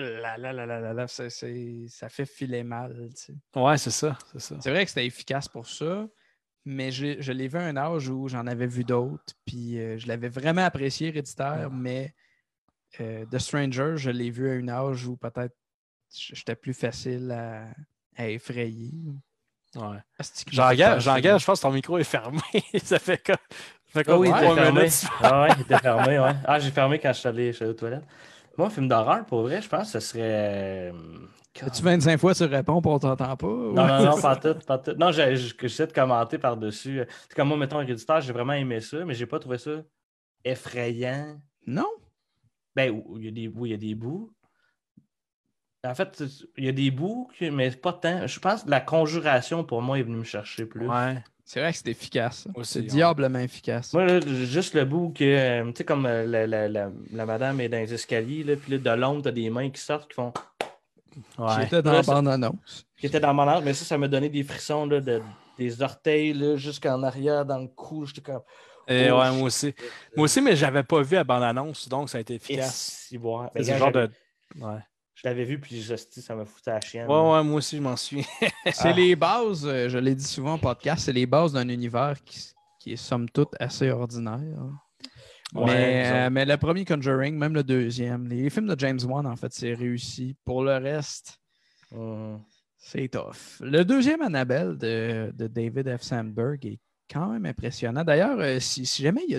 ça fait filer mal. Tu sais. Ouais, c'est ça. C'est vrai que c'était efficace pour ça. Mais je l'ai vu à un âge où j'en avais vu d'autres, puis je l'avais vraiment apprécié, Héréditaire, mais The Stranger, je l'ai vu à un âge où peut-être j'étais plus facile à effrayer. Ouais. Jean-Gab, je pense que ton micro est fermé. Ça fait comme oui, il était 3 fermé. minutes. Il était fermé, ouais. Ah, j'ai fermé quand je suis allé aux toilettes. Moi, un film d'horreur, pour vrai, je pense que ce serait... As-tu 25 fois tu réponds pour on t'entend pas? Non, pas tout, pas tout. Non, j'essaie de commenter par-dessus. C'est comme moi, mettons, Héréditaire, j'ai vraiment aimé ça, mais j'ai pas trouvé ça effrayant. Non? Ben, il y a des bouts. En fait, il y a des bouts, mais pas tant. Je pense que la conjuration, pour moi, est venue me chercher plus. Ouais. C'est vrai que c'est efficace. Aussi, C'est diablement efficace. Moi, là, juste le bout que, tu sais, comme la madame est dans les escaliers, là, puis là, de l'ombre, t'as des mains qui sortent, qui font... Qui était dans la bande-annonce. Qui était dans mon âge, mais ça m'a donné des frissons, là, des orteils, là, jusqu'en arrière, dans le cou. J'étais comme... Ouais, moi aussi. Moi aussi, mais j'avais pas vu la bande-annonce, donc ça a été efficace. C'est ce genre de... Ouais. Je l'avais vu, puis ça m'a foutu à la chienne. Ouais, moi aussi, je m'en suis. C'est les bases, je l'ai dit souvent en podcast, c'est les bases d'un univers qui est somme toute assez ordinaire. Mais le premier Conjuring, même le deuxième, les films de James Wan, en fait, c'est réussi. Pour le reste, c'est tough. Le deuxième Annabelle de David F. Sandberg est quand même impressionnant. D'ailleurs, si jamais il y a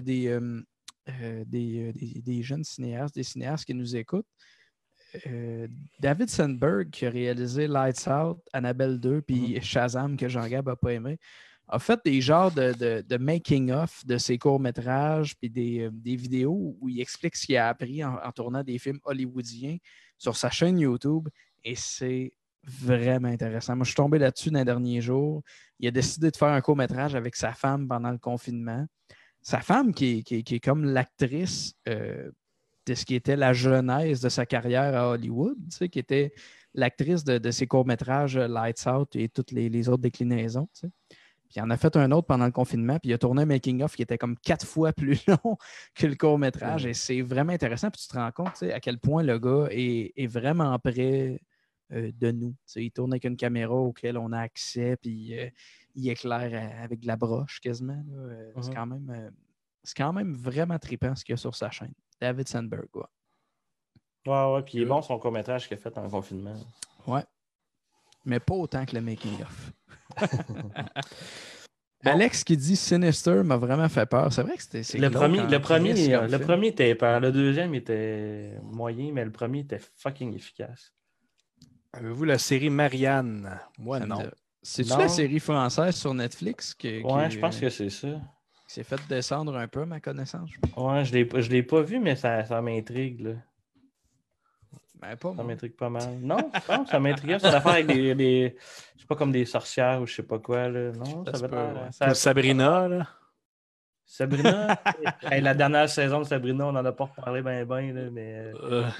des jeunes cinéastes, des cinéastes qui nous écoutent, David Sandberg, qui a réalisé Lights Out, Annabelle 2, puis Shazam, que Jean-Gab n'a pas aimé, a fait des genres de making-of de ses courts-métrages, puis des vidéos où il explique ce qu'il a appris en tournant des films hollywoodiens sur sa chaîne YouTube, et c'est vraiment intéressant. Moi, je suis tombé là-dessus dans les derniers jours. Il a décidé de faire un court-métrage avec sa femme pendant le confinement. Sa femme, qui est comme l'actrice de ce qui était la genèse de sa carrière à Hollywood, tu sais, qui était l'actrice de ses courts-métrages Lights Out et toutes les autres déclinaisons. Tu sais. Puis il en a fait un autre pendant le confinement, puis il a tourné un making-of qui était comme 4 fois plus long que le court-métrage, et c'est vraiment intéressant. Puis tu te rends compte, tu sais, à quel point le gars est vraiment près de nous. Tu sais, il tourne avec une caméra auquel on a accès, puis il éclaire avec de la broche quasiment. C'est quand même vraiment trippant ce qu'il y a sur sa chaîne. David Sandberg, ouais. Ouais, puis il est bon son court-métrage qu'il a fait en confinement. Ouais. Mais pas autant que le making-of. Alex qui dit Sinister m'a vraiment fait peur. C'est vrai que c'est le premier était peur. Le deuxième était moyen, mais le premier était fucking efficace. Avez-vous la série Marianne? Moi, non. C'est-tu la série française sur Netflix? Je pense que c'est ça. Qui s'est fait descendre un peu, à ma connaissance. Ouais, je l'ai pas vu, mais ça m'intrigue, là. Ben, pas ça m'intrigue pas mal. Non, ça m'intrigue. C'est une affaire avec des je sais pas, comme des sorcières ou je sais pas quoi, là. Non, ça va être... Sabrina, là. Sabrina? La dernière saison de Sabrina, on n'en a pas reparlé ben, là, mais...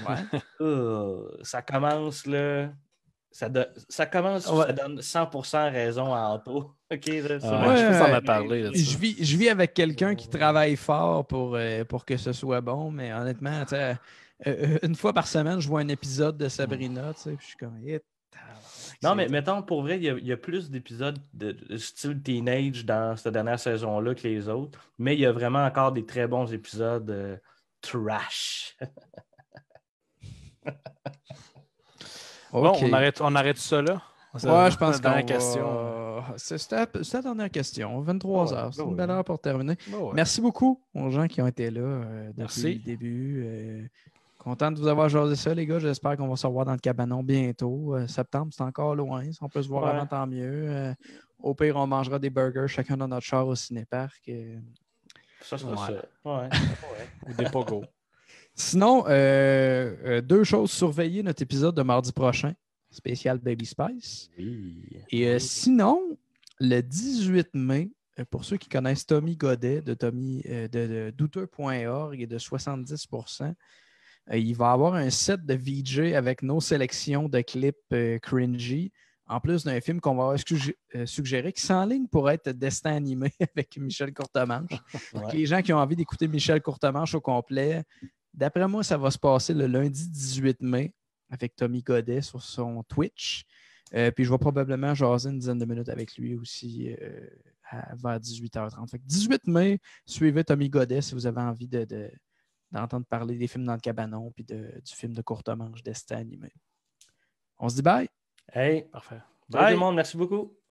ça commence, là... Ça commence, ça donne 100% raison à Anto. OK, là, je peux en parler. Là, je vis avec quelqu'un qui travaille fort pour que ce soit bon, mais honnêtement, une fois par semaine, je vois un épisode de Sabrina, puis je suis comme... Non, mais mettons, pour vrai, il y a plus d'épisodes de style teenage dans cette dernière saison-là que les autres, mais il y a vraiment encore des très bons épisodes trash. Bon, on arrête ça là. Ouais, je pense que c'était la dernière question. 23 heures. C'est une belle heure pour terminer. Merci beaucoup aux gens qui ont été là depuis le début. Content de vous avoir jasé ça, les gars. J'espère qu'on va se revoir dans le cabanon bientôt. Septembre, c'est encore loin. Si on peut se voir avant, tant mieux. Au pire, on mangera des burgers chacun dans notre char au cinéparc. Ça sera ça. Ou des pogos. Sinon, 2 choses. Surveillez notre épisode de mardi prochain, spécial Baby Spice. Oui. Et sinon, le 18 mai, pour ceux qui connaissent Tommy Godet de douteux.org et de 70%, il va avoir un set de VJ avec nos sélections de clips cringy, en plus d'un film qu'on va avoir suggéré qui s'enligne pour être Destin animé avec Michel Courtemanche. Les gens qui ont envie d'écouter Michel Courtemanche au complet, d'après moi, ça va se passer le lundi 18 mai avec Tommy Godet sur son Twitch. Puis je vais probablement jaser une dizaine de minutes avec lui aussi vers 18h30. Fait que 18 mai, suivez Tommy Godet si vous avez envie d'entendre parler des films dans le cabanon puis du film de Courtemanche Destin animé. On se dit bye! Hey, parfait. Bye tout le monde, merci beaucoup!